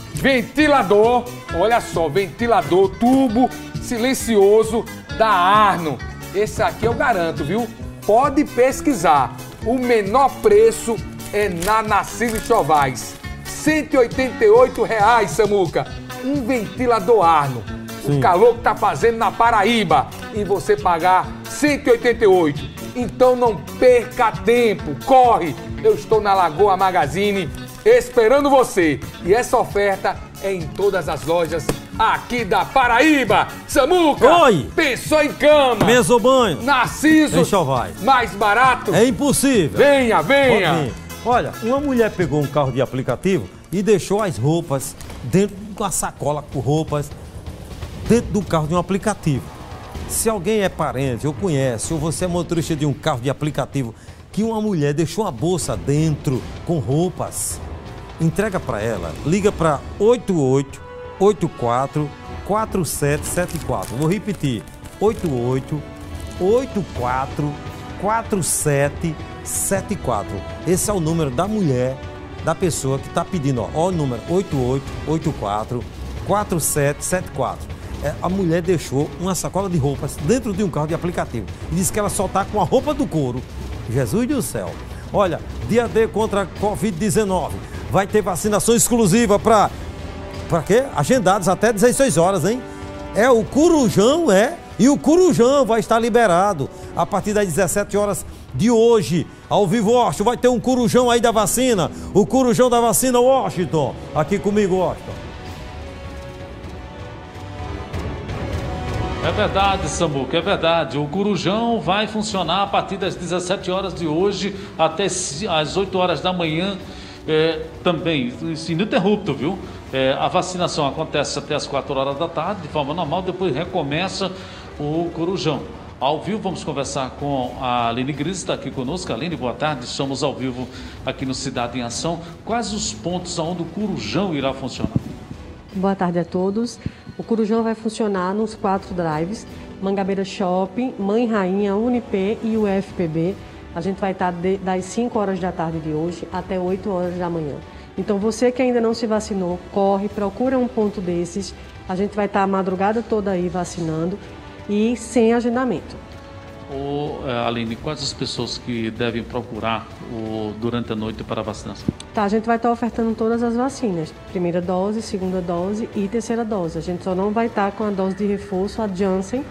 ventilador, olha só, ventilador tubo silencioso da Arno. Esse aqui eu garanto, viu? Pode pesquisar. O menor preço é na Narciso Chovais. cento e oitenta e oito reais, Samuca. Um ventilador Arno. Sim. O calor que tá fazendo na Paraíba. E você pagar cento e oitenta e oito. Então não perca tempo. Corre. Eu estou na Lagoa Magazine esperando você. E essa oferta é em todas as lojas aqui da Paraíba. Samuca, Oi. pensou em cama, mesa ou banho, Narciso, mais barato? É impossível. Venha, venha. Olha, uma mulher pegou um carro de aplicativo e deixou as roupas dentro de uma sacola com roupas dentro do carro de um aplicativo. Se alguém é parente ou conhece, ou você é motorista de um carro de aplicativo, que uma mulher deixou uma bolsa dentro com roupas, entrega para ela, liga para oito oito oito quatro quatro sete sete quatro. Vou repetir, oito oito oito quatro quatro sete sete quatro. Esse é o número da mulher, da pessoa que está pedindo, ó, ó, o número oito oito oito quatro quatro sete sete quatro. É, a mulher deixou uma sacola de roupas dentro de um carro de aplicativo e disse que ela só está com a roupa do couro. Jesus do céu. Olha, dia D contra a covid dezenove. Vai ter vacinação exclusiva para... Para quê? Agendados até dezesseis horas, hein? É o Corujão, é? E o Corujão vai estar liberado a partir das dezessete horas de hoje. Ao vivo, Washington, vai ter um Corujão aí da vacina. O Corujão da vacina, Washington. Aqui comigo, Washington. É verdade, Samuca, é verdade. O Corujão vai funcionar a partir das dezessete horas de hoje até as oito horas da manhã. É, também, ininterrupto, viu? É, a vacinação acontece até as quatro horas da tarde, de forma normal, depois recomeça o Corujão. Ao vivo, vamos conversar com a Aline Gris, está aqui conosco. Aline, boa tarde, estamos ao vivo aqui no Cidade em Ação. Quais os pontos onde o Corujão irá funcionar? Boa tarde a todos. O Corujão vai funcionar nos quatro drives, Mangabeira Shopping, Mãe Rainha, Unip e o F P B. A gente vai estar de, das cinco horas da tarde de hoje até oito horas da manhã. Então você que ainda não se vacinou, corre, procura um ponto desses. A gente vai estar a madrugada toda aí vacinando e sem agendamento. Ô, Aline, quais as pessoas que devem procurar o, durante a noite para a vacinação? Tá, a gente vai estar ofertando todas as vacinas. Primeira dose, segunda dose e terceira dose. A gente só não vai estar com a dose de reforço, a Janssen,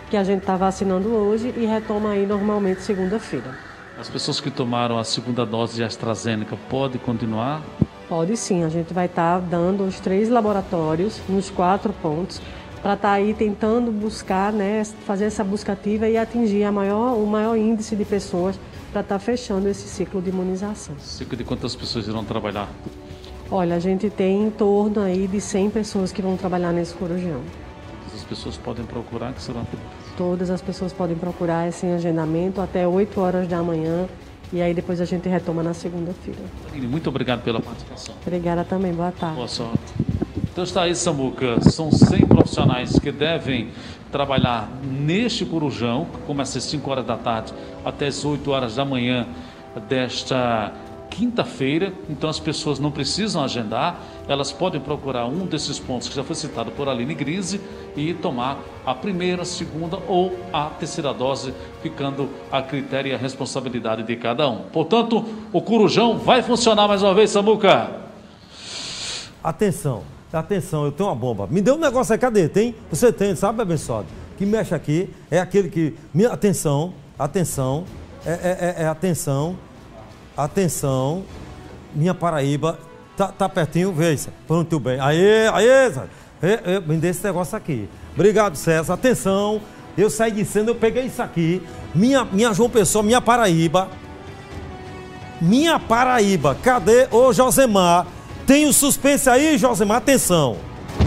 que a gente está vacinando hoje e retoma aí normalmente segunda-feira. As pessoas que tomaram a segunda dose de AstraZeneca podem continuar? Pode sim, a gente vai estar dando os três laboratórios nos quatro pontos para estar aí tentando buscar, né, fazer essa busca ativa e atingir a maior, o maior índice de pessoas para estar fechando esse ciclo de imunização. Cerca de quantas pessoas irão trabalhar? Olha, a gente tem em torno aí de cem pessoas que vão trabalhar nesse corujão. As pessoas podem procurar, que serão? Todas as pessoas podem procurar esse agendamento até oito horas da manhã e aí depois a gente retoma na segunda-feira. Muito obrigado pela participação. Obrigada também, boa tarde. Boa sorte. Então está aí, Samuca, são cem profissionais que devem trabalhar neste corujão, que começa às cinco horas da tarde até as oito horas da manhã desta quinta-feira. Então as pessoas não precisam agendar, elas podem procurar um desses pontos que já foi citado por Aline Grise e tomar a primeira, segunda ou a terceira dose, ficando a critério e a responsabilidade de cada um. Portanto, o corujão vai funcionar mais uma vez, Samuca. Atenção, atenção, eu tenho uma bomba. Me deu um negócio aí, cadê? Tem? Você tem, sabe, abençoado? Que mexe aqui, é aquele que... Minha, atenção, atenção, é, é, é, é atenção, atenção, minha Paraíba, tá, tá pertinho, veja, pronto, bem. Aê, aê, Zé. É, é, me dê esse negócio aqui. Obrigado, César. Atenção, eu saí de cena, eu peguei isso aqui. Minha, minha João Pessoa, minha Paraíba. Minha Paraíba, cadê? Ô, Josemar, tem o suspense aí, Josemar? Atenção.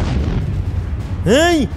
Hein?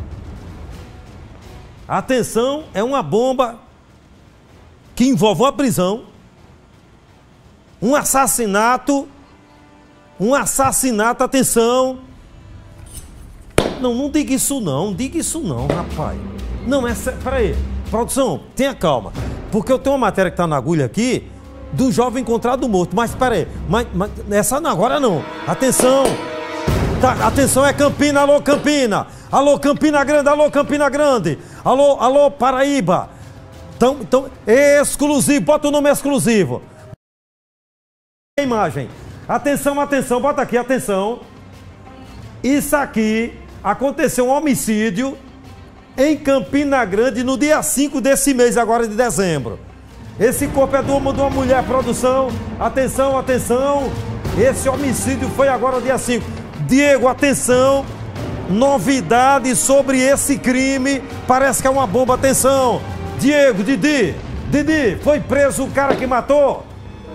Atenção, é uma bomba que envolve uma prisão, um assassinato, um assassinato, atenção. Não, não diga isso não, não diga isso não, rapaz. Não, é sério, peraí, produção, tenha calma, porque eu tenho uma matéria que tá na agulha aqui, do jovem encontrado morto, mas peraí, mas, mas essa não, agora não, atenção, tá, atenção, é Campina, alô Campina, alô Campina Grande, alô Campina Grande, alô, alô Paraíba, então, então, exclusivo, bota o nome exclusivo. A imagem, atenção, atenção, bota aqui, atenção, isso aqui aconteceu um homicídio em Campina Grande no dia cinco desse mês agora de dezembro. Esse corpo é de uma, de uma mulher, produção, atenção, atenção, esse homicídio foi agora dia cinco. Diego, atenção, novidade sobre esse crime, parece que é uma bomba, atenção. Diego, Didi, Didi, foi preso o cara que matou?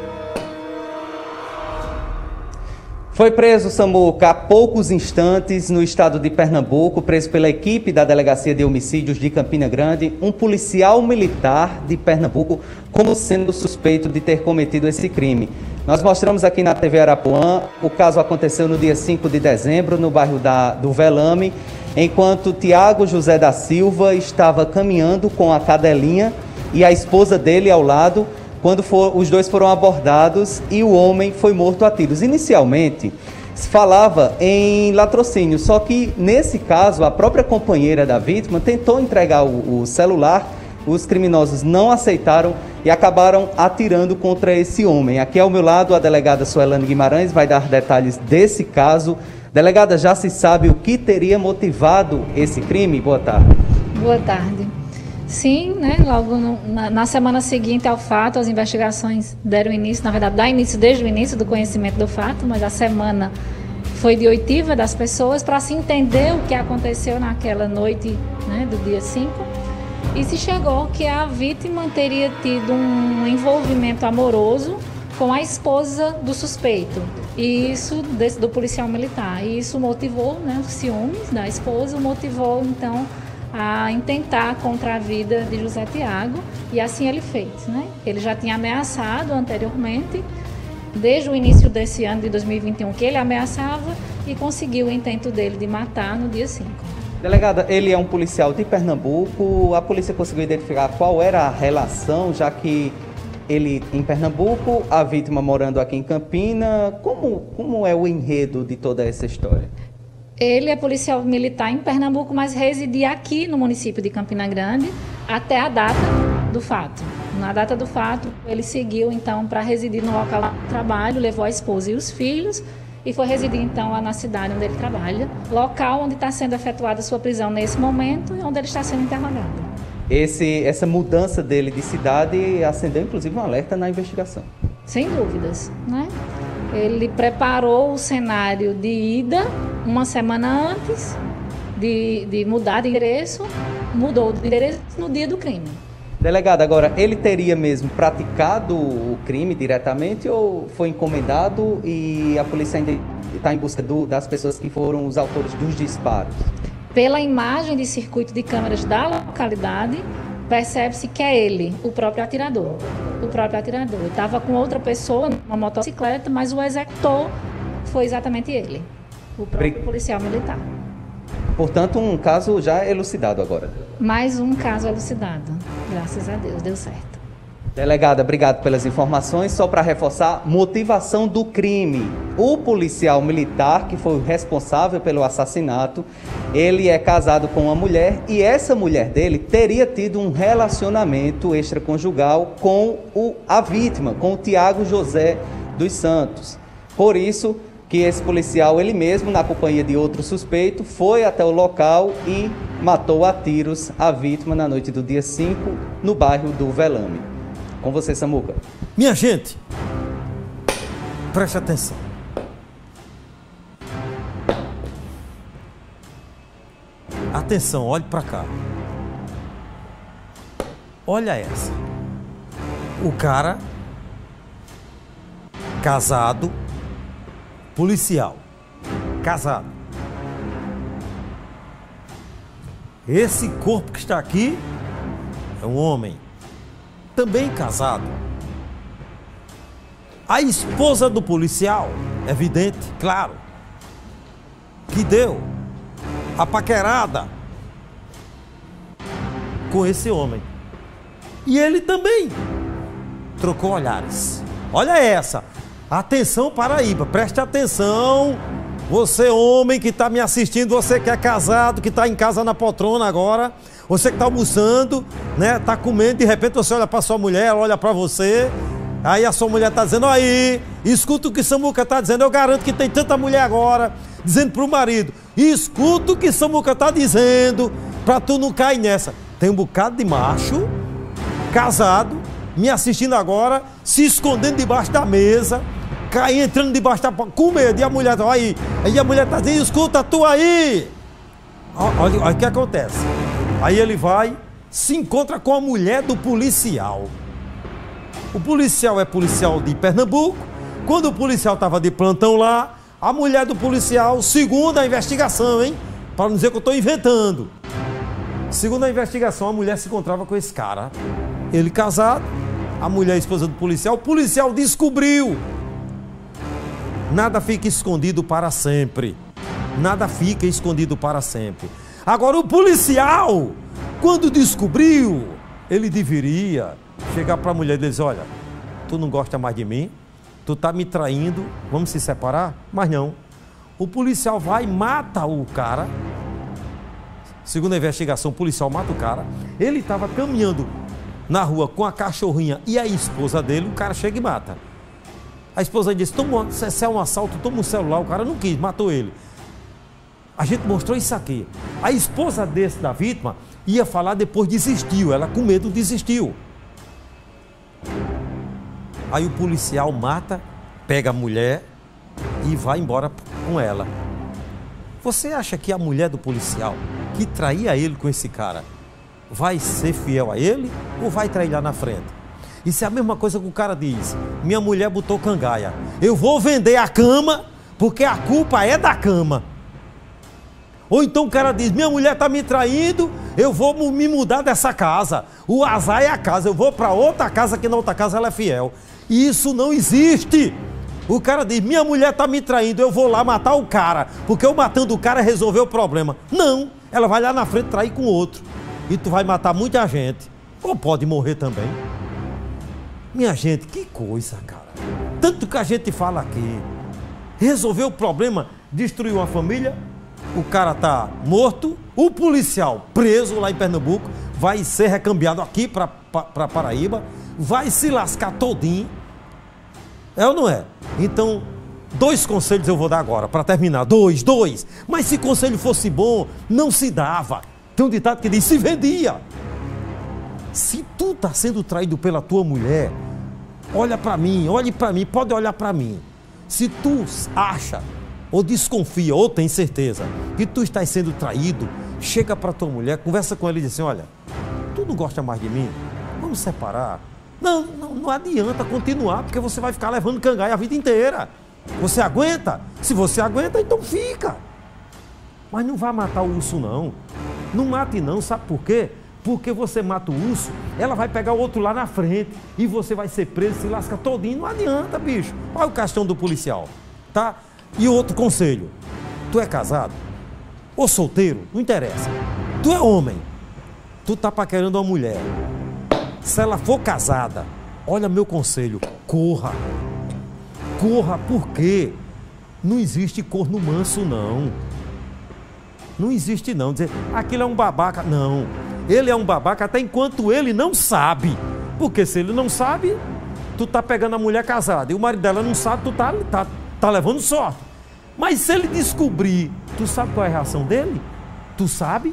Foi preso, Samuca, há poucos instantes no estado de Pernambuco, preso pela equipe da Delegacia de Homicídios de Campina Grande, um policial militar de Pernambuco, como sendo suspeito de ter cometido esse crime. Nós mostramos aqui na T V Arapuã, o caso aconteceu no dia cinco de dezembro, no bairro da, do Velame, enquanto Tiago José da Silva estava caminhando com a cadelinha e a esposa dele ao lado, quando for, os dois foram abordados e o homem foi morto a tiros. Inicialmente, se falava em latrocínio, só que nesse caso, a própria companheira da vítima tentou entregar o, o celular, os criminosos não aceitaram e acabaram atirando contra esse homem. Aqui ao meu lado, a delegada Suelane Guimarães vai dar detalhes desse caso. Delegada, já se sabe o que teria motivado esse crime? Boa tarde. Boa tarde. Sim, né, logo no, na, na semana seguinte ao fato, as investigações deram início, na verdade, dá início desde o início do conhecimento do fato, mas a semana foi de oitiva das pessoas para se entender o que aconteceu naquela noite, né, do dia cinco, e se chegou que a vítima teria tido um envolvimento amoroso com a esposa do suspeito, e isso desse, do policial militar, e isso motivou, né, os ciúmes da esposa, motivou então a intentar contra a vida de José Tiago, e assim ele fez, né? Ele já tinha ameaçado anteriormente, desde o início desse ano de dois mil e vinte e um, que ele ameaçava e conseguiu o intento dele de matar no dia cinco. Delegada, ele é um policial de Pernambuco, a polícia conseguiu identificar qual era a relação, já que ele em Pernambuco, a vítima morando aqui em Campina, como, como é o enredo de toda essa história? Ele é policial militar em Pernambuco, mas residia aqui no município de Campina Grande até a data do fato. Na data do fato, ele seguiu então para residir no local de trabalho, levou a esposa e os filhos e foi residir então lá na cidade onde ele trabalha, local onde está sendo efetuada a sua prisão nesse momento e onde ele está sendo interrogado. Esse, essa mudança dele de cidade acendeu inclusive um alerta na investigação. Sem dúvidas, né? Ele preparou o cenário de ida uma semana antes de, de mudar de endereço, mudou de endereço no dia do crime. Delegado, agora, ele teria mesmo praticado o crime diretamente ou foi encomendado e a polícia ainda está em busca do, das pessoas que foram os autores dos disparos? Pela imagem de circuito de câmeras da localidade, percebe-se que é ele, o próprio atirador. O próprio atirador. Estava com outra pessoa, uma motocicleta, mas o executor foi exatamente ele, o próprio Bri... policial militar. Portanto, um caso já elucidado agora. Mais um caso elucidado. Graças a Deus, deu certo. Delegada, obrigado pelas informações. Só para reforçar, motivação do crime. O policial militar, que foi o responsável pelo assassinato, ele é casado com uma mulher e essa mulher dele teria tido um relacionamento extraconjugal com o, a vítima, com o Tiago José dos Santos. Por isso que esse policial, ele mesmo, na companhia de outro suspeito, foi até o local e matou a tiros a vítima na noite do dia cinco, no bairro do Velame. Com você, Samuca. Minha gente, preste atenção. Atenção, olhe para cá. Olha essa. O cara, casado, policial, casado. Esse corpo que está aqui é um homem, também casado. A esposa do policial, evidente, claro, que deu a paquerada com esse homem. E ele também trocou olhares. Olha essa. Atenção, Paraíba, preste atenção. Você, homem que está me assistindo, você que é casado, que está em casa na poltrona agora, você que está almoçando, né, está comendo, de repente você olha para sua mulher, ela olha para você, aí a sua mulher está dizendo, aí, escuta o que Samuca está dizendo, eu garanto que tem tanta mulher agora, dizendo para o marido, escuta o que Samuca está dizendo, para tu não cair nessa. Tem um bocado de macho, casado, me assistindo agora, se escondendo debaixo da mesa, cai, entrando debaixo da... com medo, e a mulher tá aí, aí a mulher está dizendo, escuta tu aí. Olha, olha o que acontece. Aí ele vai, se encontra com a mulher do policial. O policial é policial de Pernambuco. Quando o policial estava de plantão lá, a mulher do policial, segundo a investigação, hein? Para não dizer que eu estou inventando. Segundo a investigação, a mulher se encontrava com esse cara. Ele casado, a mulher a esposa do policial. O policial descobriu. Nada fica escondido para sempre. Nada fica escondido para sempre. Agora, o policial, quando descobriu, ele deveria chegar para a mulher e dizer, olha, tu não gosta mais de mim, tu tá me traindo, vamos se separar? Mas não. O policial vai e mata o cara. Segundo a investigação, o policial mata o cara. Ele estava caminhando na rua com a cachorrinha e a esposa dele, o cara chega e mata. A esposa disse, toma, se é um assalto, toma um celular. O cara não quis, matou ele. A gente mostrou isso aqui. A esposa desse da vítima ia falar, depois desistiu. Ela com medo desistiu. Aí o policial mata, pega a mulher e vai embora com ela. Você acha que a mulher do policial, que traía ele com esse cara, vai ser fiel a ele ou vai trair lá na frente? Isso é a mesma coisa que o cara diz. Minha mulher botou cangaia. Eu vou vender a cama porque a culpa é da cama. Ou então o cara diz, minha mulher está me traindo, eu vou me mudar dessa casa. O azar é a casa, eu vou para outra casa, que na outra casa ela é fiel. E isso não existe. O cara diz, minha mulher está me traindo, eu vou lá matar o cara, porque eu matando o cara resolveu o problema. Não, ela vai lá na frente trair com outro. E tu vai matar muita gente. Ou pode morrer também. Minha gente, que coisa, cara. Tanto que a gente fala aqui. Resolveu o problema, destruiu uma família, o cara tá morto, o policial preso lá em Pernambuco, vai ser recambiado aqui para para Paraíba, vai se lascar todinho. É ou não é? Então, Dois conselhos eu vou dar agora, para terminar. Dois, dois. Mas se conselho fosse bom, não se dava. Tem um ditado que diz, se vendia. Se tu tá sendo traído pela tua mulher, olha para mim, olhe para mim, pode olhar para mim. Se tu acha, ou desconfia, ou tem certeza, que tu estás sendo traído, chega para tua mulher, conversa com ela e diz assim, olha, tu não gosta mais de mim? Vamos separar. Não, não, não adianta continuar, porque você vai ficar levando cangaia a vida inteira. Você aguenta? Se você aguenta, então fica. Mas não vai matar o urso, não. Não mate, não. Sabe por quê? Porque você mata o urso, ela vai pegar o outro lá na frente e você vai ser preso, se lasca todinho. Não adianta, bicho. Olha o caixão do policial, tá? E outro conselho. Tu é casado? Ou solteiro? Não interessa. Tu é homem. Tu tá paquerando uma mulher. Se ela for casada, olha meu conselho, corra. Corra, por quê? Não existe corno manso, não. Não existe, não. Dizer, aquilo é um babaca. Não. Ele é um babaca até enquanto ele não sabe. Porque se ele não sabe, tu tá pegando a mulher casada e o marido dela não sabe, tu tá, tá, tá levando sorte. Mas se ele descobrir, tu sabe qual é a reação dele? Tu sabe?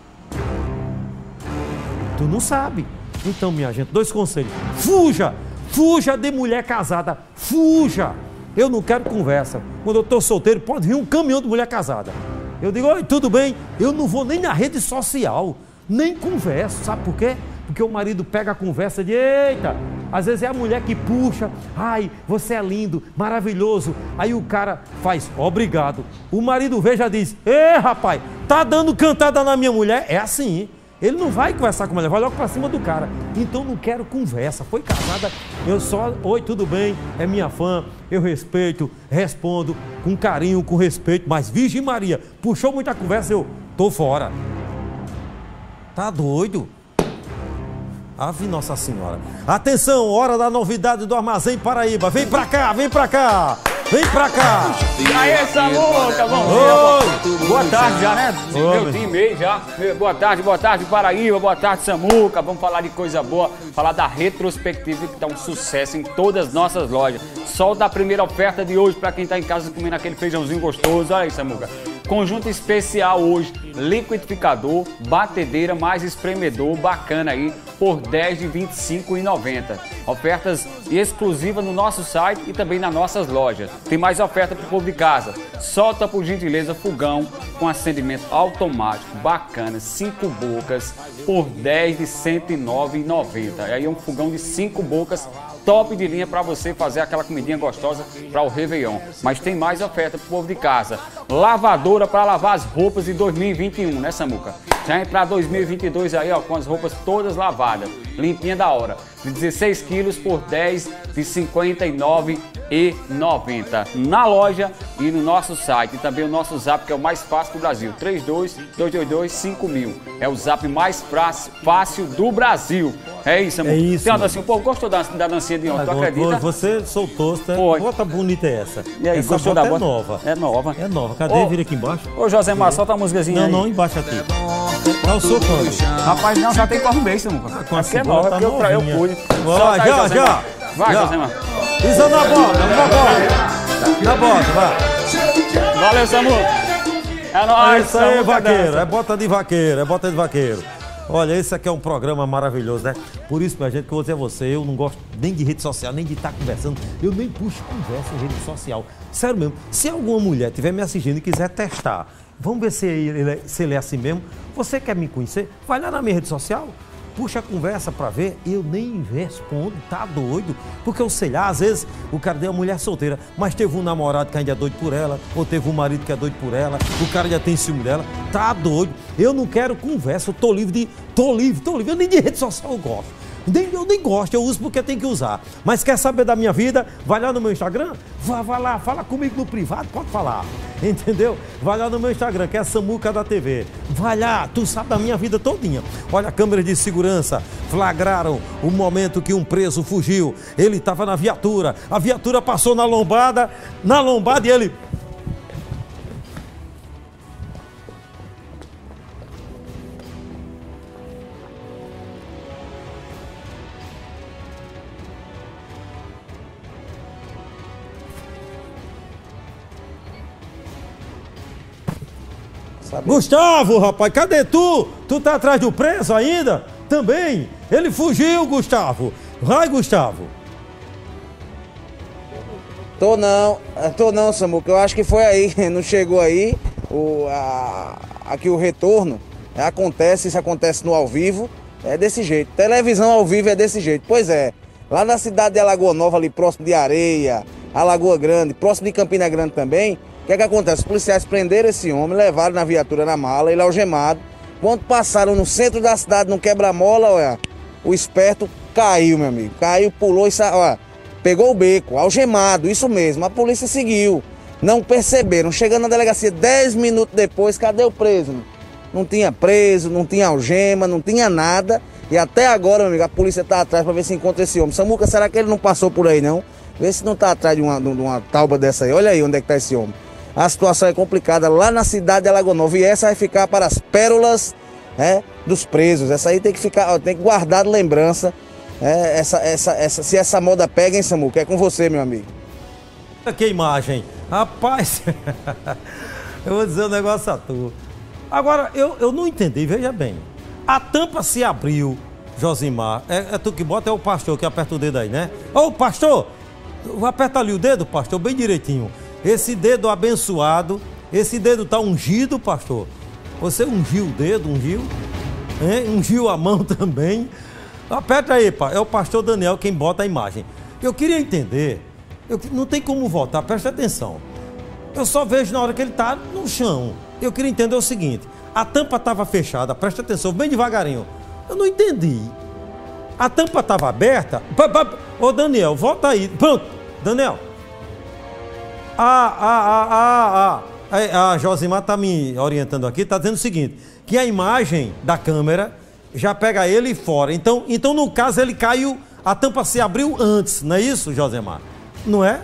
Tu não sabe. Então, minha gente, dois conselhos. Fuja! Fuja de mulher casada. Fuja! Eu não quero conversa. Quando eu estou solteiro, pode vir um caminhão de mulher casada. Eu digo, oi, tudo bem? Eu não vou nem na rede social, nem converso. Sabe por quê? Porque o marido pega a conversa de, eita, às vezes é a mulher que puxa, ai, você é lindo, maravilhoso. Aí o cara faz, obrigado. O marido vê e já diz, ê, rapaz, tá dando cantada na minha mulher? É assim, hein? Ele não vai conversar com a mulher, vai logo pra cima do cara. Então não quero conversa. Foi casada, eu só, oi, tudo bem, é minha fã, eu respeito, respondo com carinho, com respeito, mas Virgem Maria, puxou muita conversa, eu tô fora. Tá doido? Ave Nossa Senhora. Atenção, hora da novidade do Armazém Paraíba. Vem pra cá, vem pra cá. Vem pra cá! E aí, Samuca, bom dia, boa tarde já, né? Meu time aí já. Boa tarde, boa tarde, Paraíba, boa tarde, Samuca. Vamos falar de coisa boa, falar da retrospectiva que tá um sucesso em todas as nossas lojas. Solta a primeira oferta de hoje pra quem tá em casa comendo aquele feijãozinho gostoso. Olha aí, Samuca. Conjunto especial hoje, liquidificador, batedeira mais espremedor, bacana aí, por dez de vinte e cinco reais e noventa centavos. Ofertas exclusivas no nosso site e também nas nossas lojas. Tem mais oferta para o povo de casa. Solta por gentileza fogão com acendimento automático, bacana, cinco bocas, por dez de cento e nove reais e noventa centavos. Aí é um fogão de cinco bocas, top de linha para você fazer aquela comidinha gostosa para o Réveillon. Mas tem mais oferta para o povo de casa. Lavadora para lavar as roupas de dois mil e vinte e um, né, Samuca? Já entrar dois mil e vinte e dois aí, ó, com as roupas todas lavadas, limpinha da hora. De dezesseis quilos por dez de cinquenta e nove reais e noventa centavos. Na loja e no nosso site. E também o nosso zap, que é o mais fácil do Brasil. três dois dois dois dois cinco mil. É o zap mais fácil do Brasil. É isso, amor. É isso. Tem uma dancinha, o povo gostou da, da dancinha de ontem, tu acredita? Você soltou, tá? Foi. Bota bonita é essa. E aí, essa gostou bota da é bota? nova. É nova. É nova. Cadê? Ô, Vira aqui embaixo. Ô, Josemar, solta a músicazinha Não, aí. não, embaixo aqui. Dá o socando. Rapaz, não, já tem quase um mês, Samuca. Com a Aqui é segunda nova, tá porque eu, pra- eu novinha. pude. Vai, Solta aí, já, Josemar. já. Vai, Já. Josemar. Pisa na bota, na bota. Na bota, vai. Valeu, Samuca. É É nóis, isso aí, Samuca vaqueiro. dança. É bota de vaqueiro, é bota de vaqueiro. Olha, esse aqui é um programa maravilhoso, né? Por isso, minha gente, que eu vou dizer a você, eu não gosto nem de rede social, nem de estar conversando. Eu nem puxo conversa em rede social. Sério mesmo, se alguma mulher estiver me assistindo e quiser testar, vamos ver se ele, é- se ele é assim mesmo. Você quer me conhecer? Vai lá na minha rede social. Puxa a conversa pra ver, eu nem respondo, tá doido? Porque eu sei lá, às vezes o cara deu uma mulher solteira, mas teve um namorado que ainda é doido por ela, ou teve um marido que é doido por ela, o cara já tem ciúme dela, tá doido? Eu não quero conversa, eu tô livre de. tô livre, tô livre, eu nem de rede social eu gosto. Nem, eu nem gosto, eu uso porque tem que usar. Mas quer saber da minha vida? Vai lá no meu Instagram, vai, vai lá, fala comigo no privado, pode falar. Entendeu? Vai lá no meu Instagram, que é Samuca da T V. Vai lá, tu sabe da minha vida todinha. Olha, câmeras de segurança flagraram o momento que um preso fugiu. Ele estava na viatura, a viatura passou na lombada, na lombada e ele... Gustavo, rapaz, cadê tu? Tu tá atrás do preso ainda? Também? Ele fugiu, Gustavo. Vai, Gustavo. Tô não, tô não, Samuca. Eu acho que foi aí, não chegou aí. O, a, aqui o retorno é, acontece, isso acontece no ao vivo. É desse jeito. Televisão ao vivo é desse jeito. Pois é. Lá na cidade de Alagoa Nova, ali próximo de Areia, Alagoa Grande, próximo de Campina Grande também. O que é que acontece? Os policiais prenderam esse homem, levaram na viatura na mala, ele algemado. Quando passaram no centro da cidade, no quebra-mola, olha, o esperto caiu, meu amigo. Caiu, pulou e sa... olha, pegou o beco, algemado, isso mesmo. A polícia seguiu. Não perceberam. Chegando na delegacia dez minutos depois, cadê o preso? Não tinha preso, não tinha algema, não tinha nada. E até agora, meu amigo, a polícia tá atrás para ver se encontra esse homem. Samuca, será que ele não passou por aí, não? Vê se não tá atrás de uma, de uma tauba dessa aí. Olha aí onde é que tá esse homem. A situação é complicada lá na cidade de Alagoa Nova. E essa vai ficar para as pérolas, é, dos presos. Essa aí tem que ficar, ó, tem que guardar de lembrança. É, essa, essa, essa, se essa moda pega, hein, Samuca? É com você, meu amigo. Que imagem. Rapaz, eu vou dizer um negócio a tu. Agora, eu, eu não entendi, veja bem. A tampa se abriu, Josimar. É, é tu que bota, é o pastor que aperta o dedo aí, né? Ô, pastor, aperta ali o dedo, pastor, bem direitinho. Esse dedo abençoado, esse dedo tá ungido, pastor. Você ungiu o dedo, ungiu? É, ungiu a mão também. Aperta aí, pá. É o pastor Daniel quem bota a imagem. Eu queria entender, eu, não tem como voltar, presta atenção. Eu só vejo na hora que ele tá no chão. Eu queria entender o seguinte, a tampa estava fechada, presta atenção, bem devagarinho. Eu não entendi. A tampa estava aberta. Ô, Daniel, volta aí. Pronto, Daniel. Ah, ah, ah, ah, ah. A Josimar tá me orientando aqui, tá dizendo o seguinte, que a imagem da câmera já pega ele fora. Então, então no caso, ele caiu, a tampa se abriu antes, não é isso, Josimar? Não é?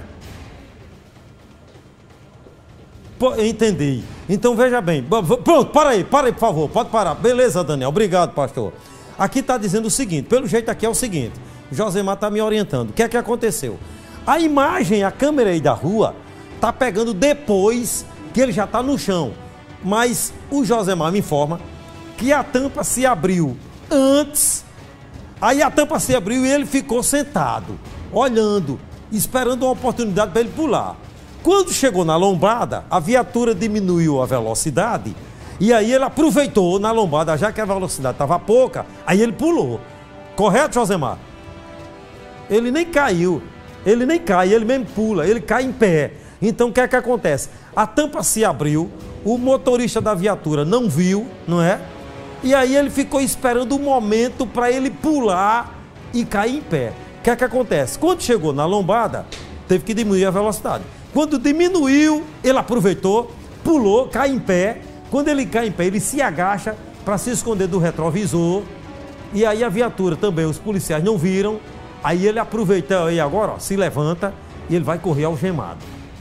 Pô, entendi. Então veja bem. Pronto, para aí, para aí, por favor. Pode parar. Beleza, Daniel. Obrigado, pastor. Aqui está dizendo o seguinte, pelo jeito aqui é o seguinte. Josemar está me orientando. O que é que aconteceu? A imagem, a câmera aí da rua, está pegando depois que ele já está no chão. Mas o Josemar me informa que a tampa se abriu antes. Aí a tampa se abriu e ele ficou sentado, olhando, esperando uma oportunidade para ele pular. Quando chegou na lombada, a viatura diminuiu a velocidade e aí ele aproveitou na lombada, já que a velocidade estava pouca, aí ele pulou. Correto, Josemar? Ele nem caiu, ele nem cai, ele mesmo pula, ele cai em pé. Então o que é que acontece? A tampa se abriu, o motorista da viatura não viu, não é? E aí ele ficou esperando o momento para ele pular e cair em pé. O que é que acontece? Quando chegou na lombada, teve que diminuir a velocidade. Quando diminuiu, ele aproveitou, pulou, cai em pé. Quando ele cai em pé, ele se agacha para se esconder do retrovisor. E aí a viatura também, os policiais não viram. Aí ele aproveita e agora, ó, se levanta e ele vai correr algemado.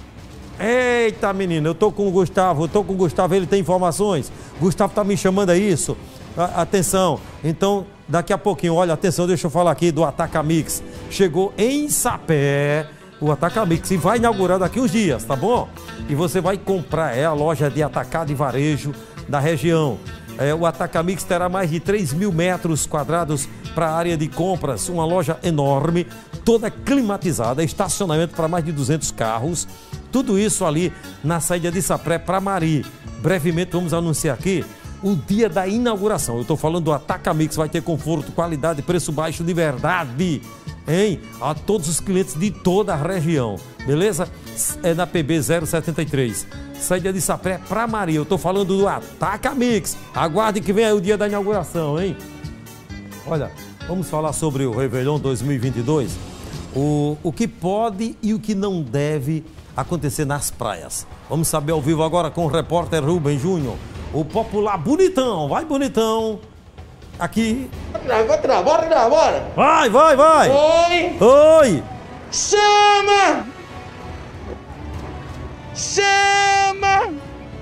Eita, menina, eu tô com o Gustavo, eu tô com o Gustavo, ele tem informações. Gustavo tá me chamando a isso. A, atenção, então daqui a pouquinho, olha, atenção, deixa eu falar aqui do Atacamix. Chegou em Sapé o Atacamix e vai inaugurar daqui uns dias, tá bom? E você vai comprar, é a loja de atacado e varejo da região. É, o Atacamix terá mais de três mil metros quadrados para a área de compras, uma loja enorme, toda climatizada, estacionamento para mais de duzentos carros, tudo isso ali na saída de Sapé para Mari. Brevemente vamos anunciar aqui o dia da inauguração. Eu estou falando do Atacamix, vai ter conforto, qualidade e preço baixo de verdade, hein? A todos os clientes de toda a região, beleza? É na P B zero setenta e três, saída de Sapé para Maria. Eu estou falando do Atacamix. Aguarde que vem aí o dia da inauguração, hein? Olha, vamos falar sobre o Réveillon dois mil e vinte e dois. O, o que pode e o que não deve acontecer nas praias. Vamos saber ao vivo agora com o repórter Rubem Júnior. O popular Bonitão. Vai, Bonitão. Aqui. Bora, bora, bora. Vai, vai, vai. Oi. Oi. Chama. Chama.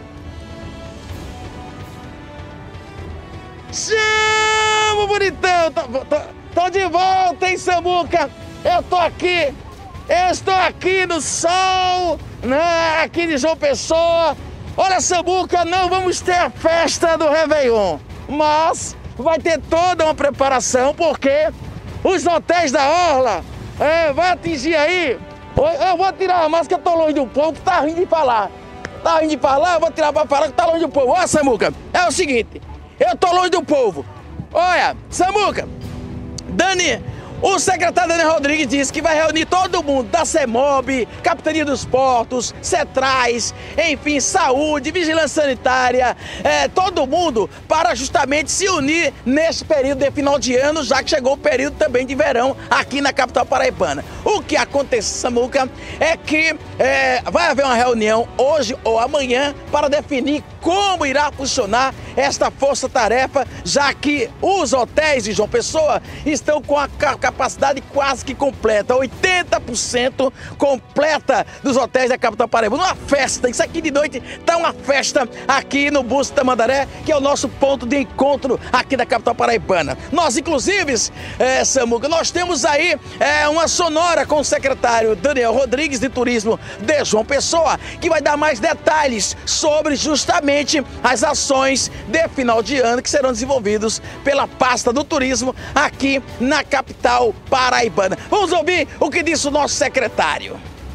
Chama, Bonitão. Tô, tô, tô de volta, hein, Samuca. Eu tô aqui. Eu estou aqui no sol, né, aqui de João Pessoa. Olha, Samuca, não vamos ter a festa do Réveillon, mas vai ter toda uma preparação, porque os hotéis da Orla é, vai atingir aí. Eu vou tirar a máscara, tô longe do povo, que tá rindo de falar. Tá rindo de falar, eu vou tirar pra falar que tá longe do povo. Olha, Samuca, é o seguinte, eu tô longe do povo. Olha, Samuca, Dani, o secretário Daniel Rodrigues disse que vai reunir todo mundo da CEMOB, Capitania dos Portos, CETRAS, enfim, saúde, vigilância sanitária, é, todo mundo para justamente se unir nesse período de final de ano, já que chegou o período também de verão aqui na capital paraibana. O que acontece, Samuca, é que é, vai haver uma reunião hoje ou amanhã para definir como irá funcionar esta força-tarefa, já que os hotéis de João Pessoa estão com a capacidade quase que completa, oitenta por cento completa dos hotéis da capital paraibana. Uma festa, isso aqui de noite tá uma festa aqui no Busto Tamandaré, que é o nosso ponto de encontro aqui da capital paraibana. Nós, inclusive, é, Samuca, nós temos aí é, uma sonora com o secretário Daniel Rodrigues de Turismo de João Pessoa, que vai dar mais detalhes sobre justamente as ações de final de ano que serão desenvolvidos pela pasta do turismo aqui na capital paraibana. Vamos ouvir o que disse o nosso secretário.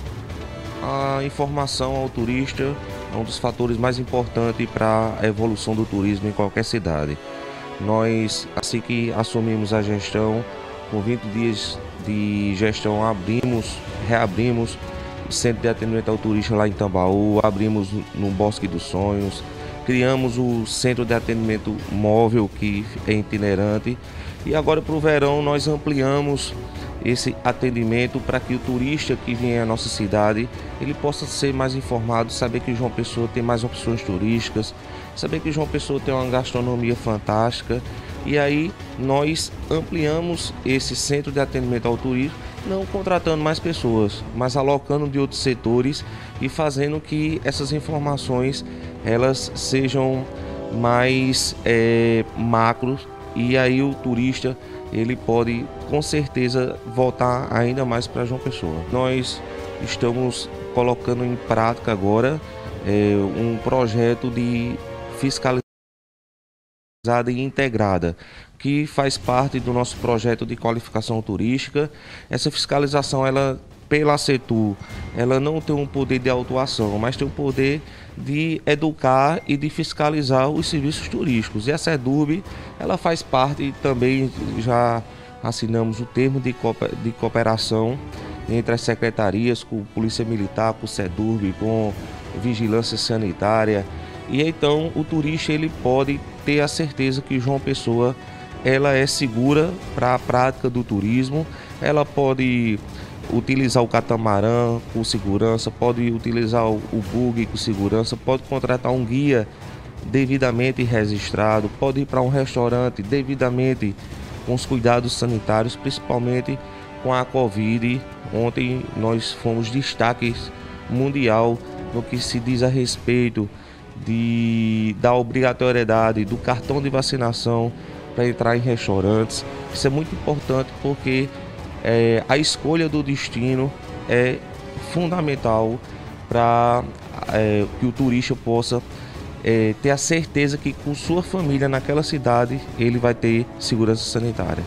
A informação ao turista é um dos fatores mais importantes para a evolução do turismo em qualquer cidade. Nós, assim que assumimos a gestão, com vinte dias de gestão, abrimos, reabrimos o Centro de Atendimento ao Turista lá em Tambaú, abrimos no Bosque dos Sonhos, criamos o Centro de Atendimento Móvel, que é itinerante, e agora para o verão nós ampliamos esse atendimento para que o turista que vier à nossa cidade, ele possa ser mais informado, saber que João Pessoa tem mais opções turísticas, saber que João Pessoa tem uma gastronomia fantástica, e aí nós ampliamos esse Centro de Atendimento ao Turismo, não contratando mais pessoas, mas alocando de outros setores e fazendo que essas informações elas sejam mais é, macros, e aí o turista ele pode com certeza voltar ainda mais para João Pessoa. Nós estamos colocando em prática agora é, um projeto de fiscalização e integrada, que faz parte do nosso projeto de qualificação turística. Essa fiscalização, ela, pela CETUR, ela não tem um poder de autuação, mas tem um poder de educar e de fiscalizar os serviços turísticos. E a SEDURB, ela faz parte também, já assinamos o termo de cooperação entre as secretarias, com Polícia Militar, com o SEDURB, com Vigilância Sanitária. E então o turista ele pode ter a certeza que João Pessoa ela é segura para a prática do turismo. Ela pode utilizar o catamarã com segurança, pode utilizar o buggy com segurança, pode contratar um guia devidamente registrado, pode ir para um restaurante devidamente com os cuidados sanitários, principalmente com a Covid. Ontem nós fomos destaques mundial no que se diz a respeito de, da obrigatoriedade do cartão de vacinação para entrar em restaurantes. Isso é muito importante porque é, a escolha do destino é fundamental para é, que o turista possa é, ter a certeza que com sua família naquela cidade ele vai ter segurança sanitária.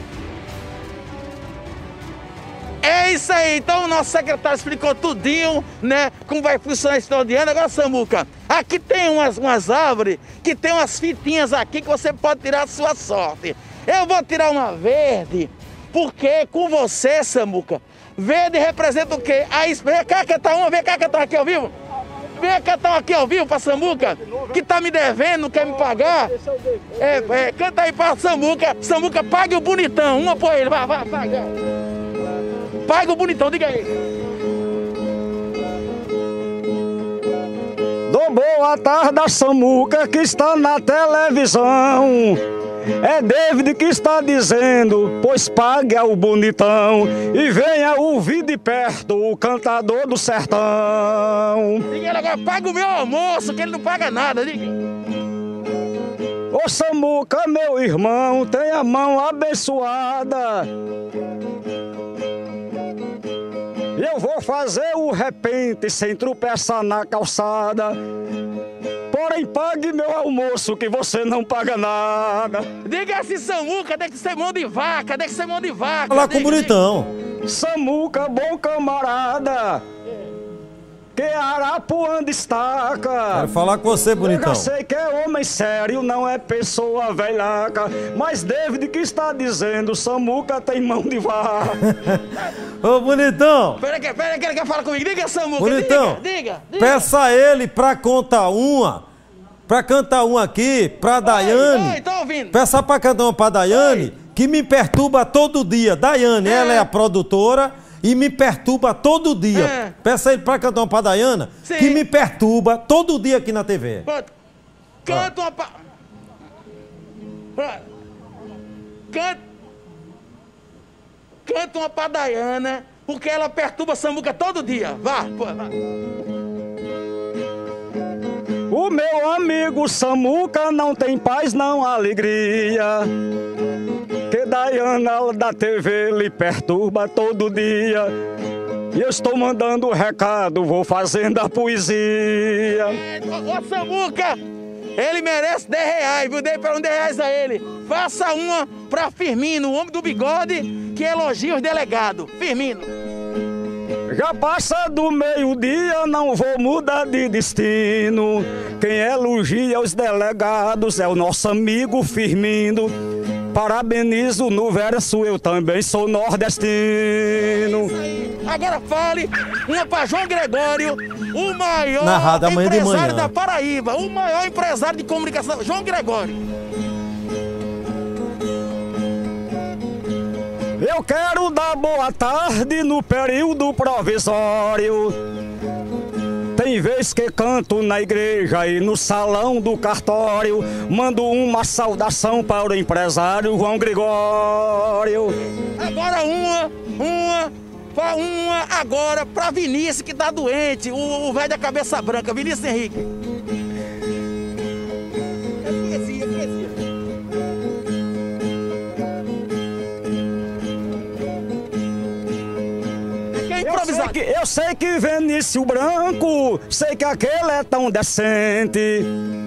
É isso aí, então o nosso secretário explicou tudinho, né, como vai funcionar esse final de ano. Agora, Samuca, aqui tem umas, umas árvores, que tem umas fitinhas aqui que você pode tirar a sua sorte. Eu vou tirar uma verde, porque com você, Samuca, verde representa o quê? Aí, vem cá cantar uma, vem cá cantar aqui ao vivo. Vem cantar aqui ao vivo pra Samuca, que tá me devendo, não quer me pagar. É, é, canta aí pra Samuca, Samuca, pague o bonitão, uma por ele, vai, vai, paga. Paga o bonitão, diga aí. Dou boa tarde a Samuca que está na televisão. É David que está dizendo, pois pague ao bonitão e venha ouvir de perto o cantador do sertão. Diga ele agora, paga o meu almoço, que ele não paga nada, diga. Ô Samuca, meu irmão, tem a mão abençoada. Eu vou fazer o repente sem tropeçar na calçada. Porém, pague meu almoço que você não paga nada. Diga assim, Samuca, tem que ser mão de vaca, tem que ser mão de vaca. Fala com o bonitão. Samuca, bom camarada, que Arapuã destaca. Quero falar com você, bonitão. Eu já sei que é homem sério, não é pessoa velhaca. Mas David que está dizendo, Samuca tem mão de vaca. Ô, bonitão. Pera que, pera que ele quer falar comigo. Diga, Samuca, Bonitão, diga, diga, diga. Peça a ele pra contar uma, pra cantar uma aqui, pra Daiane. Oi, tô ouvindo. Peça pra cantar uma pra Daiane, que me perturba todo dia. Daiane, é. ela é a produtora e me perturba todo dia. É. Peça ele pra cantar uma pra Daiana, Sim. que me perturba todo dia aqui na T V. Canta ah. uma pra... Canta... Canta uma pra Daiana, porque ela perturba a Samuca todo dia. Vá, pô, vá. O meu amigo Samuca não tem paz, não alegria. Que Daiana da T V lhe perturba todo dia. E eu estou mandando o recado, vou fazendo a poesia. É, ô, ô Samuca, ele merece dez reais, viu? Dei para um dez reais a ele. Faça uma pra Firmino, o homem do bigode que elogia os delegados. Firmino. Já passa do meio-dia, não vou mudar de destino. Quem elogia os delegados é o nosso amigo Firmino. Parabenizo no verso, eu também sou nordestino. Agora fale uma pra João Gregório, o maior Narrado amanhã de empresário manhã. da Paraíba, o maior empresário de comunicação, João Gregório. Eu quero dar boa tarde no período provisório. Tem vez que canto na igreja e no salão do cartório. Mando uma saudação para o empresário João Gregório. Agora uma, uma, uma agora para Vinícius que tá doente, o velho da cabeça branca, Vinícius Henrique. É poesia, é poesia. Eu sei, que, eu sei que Vinícius Branco, sei que aquele é tão decente.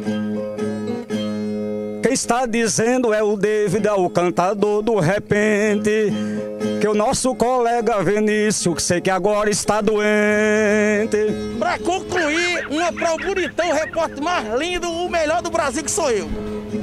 Quem está dizendo é o David, é o cantador do repente. Que o nosso colega Vinícius, que sei que agora está doente. Pra concluir, uma para o bonitão, o repórter mais lindo, o melhor do Brasil que sou eu.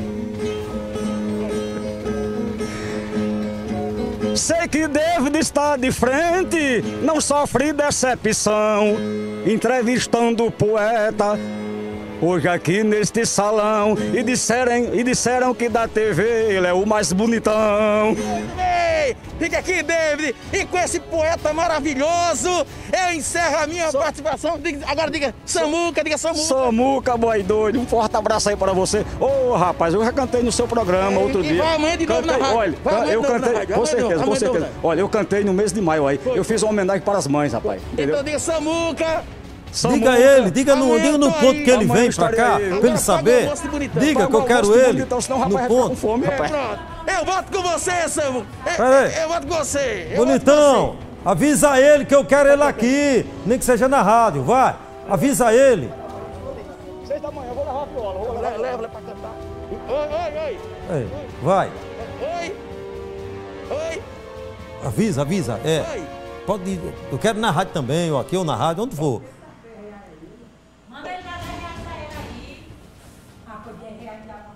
Sei que David está de frente, não sofre decepção. Entrevistando o poeta, hoje aqui neste salão. E disseram, e disseram que da T V ele é o mais bonitão. Muito bem, fica aqui, David. E com esse poeta maravilhoso, eu encerro a minha so... participação. Agora diga Samuca, diga Samuca. Samuca, boy doido, um forte abraço aí para você. Ô, oh, rapaz, eu já cantei no seu programa é, outro e dia. Vai amanhã de novo cantei, na rádio. Olha, vai eu cantei, rádio. com certeza, com certeza. Olha, eu cantei no mês de maio aí. Foi. Eu fiz uma homenagem para as mães, rapaz. Entendeu? Então diga Samuca. Samuca. Diga ele, diga no, diga no ponto aí. que ele vem pra cá, pra ele saber. Diga que eu quero ele bonitão, senão, rapaz, no ponto. Fome, é, pronto. Eu voto com você, Samuca. Eu, eu voto com você. Eu bonitão, com você. Avisa ele que eu quero ele aqui, nem que seja na rádio, vai. Avisa ele. Seis da manhã, eu vou levar a viola. Vou levar leva, leva pra cantar. Oi, oi, oi. Ei, vai. Oi. Oi. Avisa, avisa. É. Oi. Pode ir. Eu quero na rádio também, ou aqui ou na rádio, onde for. Manda ele dar dez reais a ele aí. Ah, foi dez reais da conta.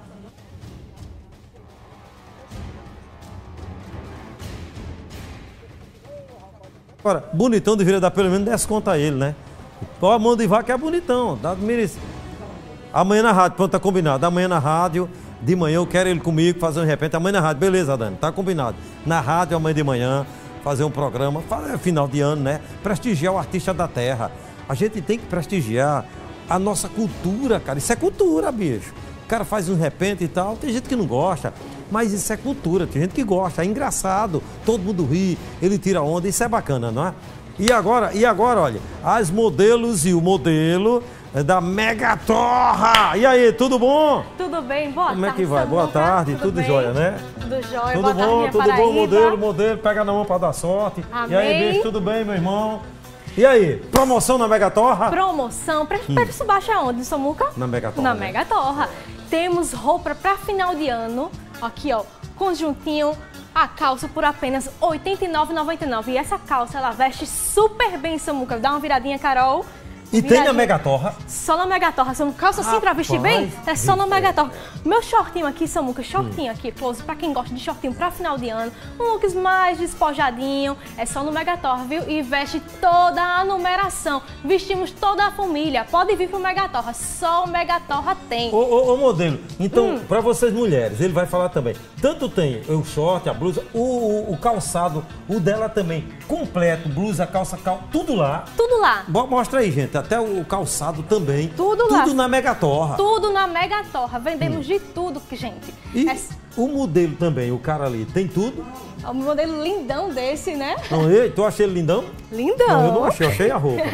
Agora, bonitão deveria dar pelo menos dez conto a ele, né? Ó, a mão de vaca é bonitão. Dá merece. Amanhã na rádio, pronto, tá combinado. Amanhã na rádio, de manhã eu quero ele comigo, fazer um repente. Amanhã na rádio, beleza, Dani, tá combinado. Na rádio, amanhã de manhã, fazer um programa, fazer final de ano, né? Prestigiar o artista da terra. A gente tem que prestigiar a nossa cultura, cara. Isso é cultura, bicho. O cara faz um repente e tal, tem gente que não gosta, mas isso é cultura, tem gente que gosta, é engraçado, todo mundo ri, ele tira onda, isso é bacana, não é? E agora, e agora, olha, as modelos e o modelo da Mega Torra. E aí, tudo bom? Tudo bem, boa tarde. Como é que vai? Boa tarde, tudo, tudo jóia, né? Tudo jóia, tudo boa bom, tarde, tudo Paraíba. bom, modelo, modelo, pega na mão pra dar sorte. Amém. E aí, beijo, tudo bem, meu irmão? E aí, promoção na Mega Torra? Promoção, pre Hum. preço baixo aonde, Samuca? Na Mega Torra. Na né? Mega Torra. Temos roupa para final de ano, aqui ó, conjuntinho, a calça por apenas oitenta e nove reais e noventa e nove centavos. E essa calça, ela veste super bem, Samuca. Dá uma viradinha, Carol. E tem na Mega Torra? Só na Mega Torra. Samuca, calça assim pra vestir bem? É só na Mega Torra. Meu shortinho aqui, Samuca, shortinho aqui, pose, pra quem gosta de shortinho pra final de ano, um look mais despojadinho, é só no Mega Torra, viu? E veste toda a numeração. Vestimos toda a família. Pode vir pro Mega Torra, só o Mega Torra tem. Ô, ô, ô, modelo, então, Hum. pra vocês mulheres, ele vai falar também. Tanto tem o short, a blusa, o, o, o calçado, o dela também, completo, blusa, calça, cal, tudo lá. Tudo lá. Bo- Mostra aí, gente, até o calçado também. Tudo lá. Tudo na Mega Torra. Tudo na Mega Torra. Vendemos de tudo, gente. E É o modelo também, o cara ali, tem tudo? um modelo lindão desse, né? Não, ei, tu achei ele lindão? Lindão. Não, eu não achei, eu achei a roupa.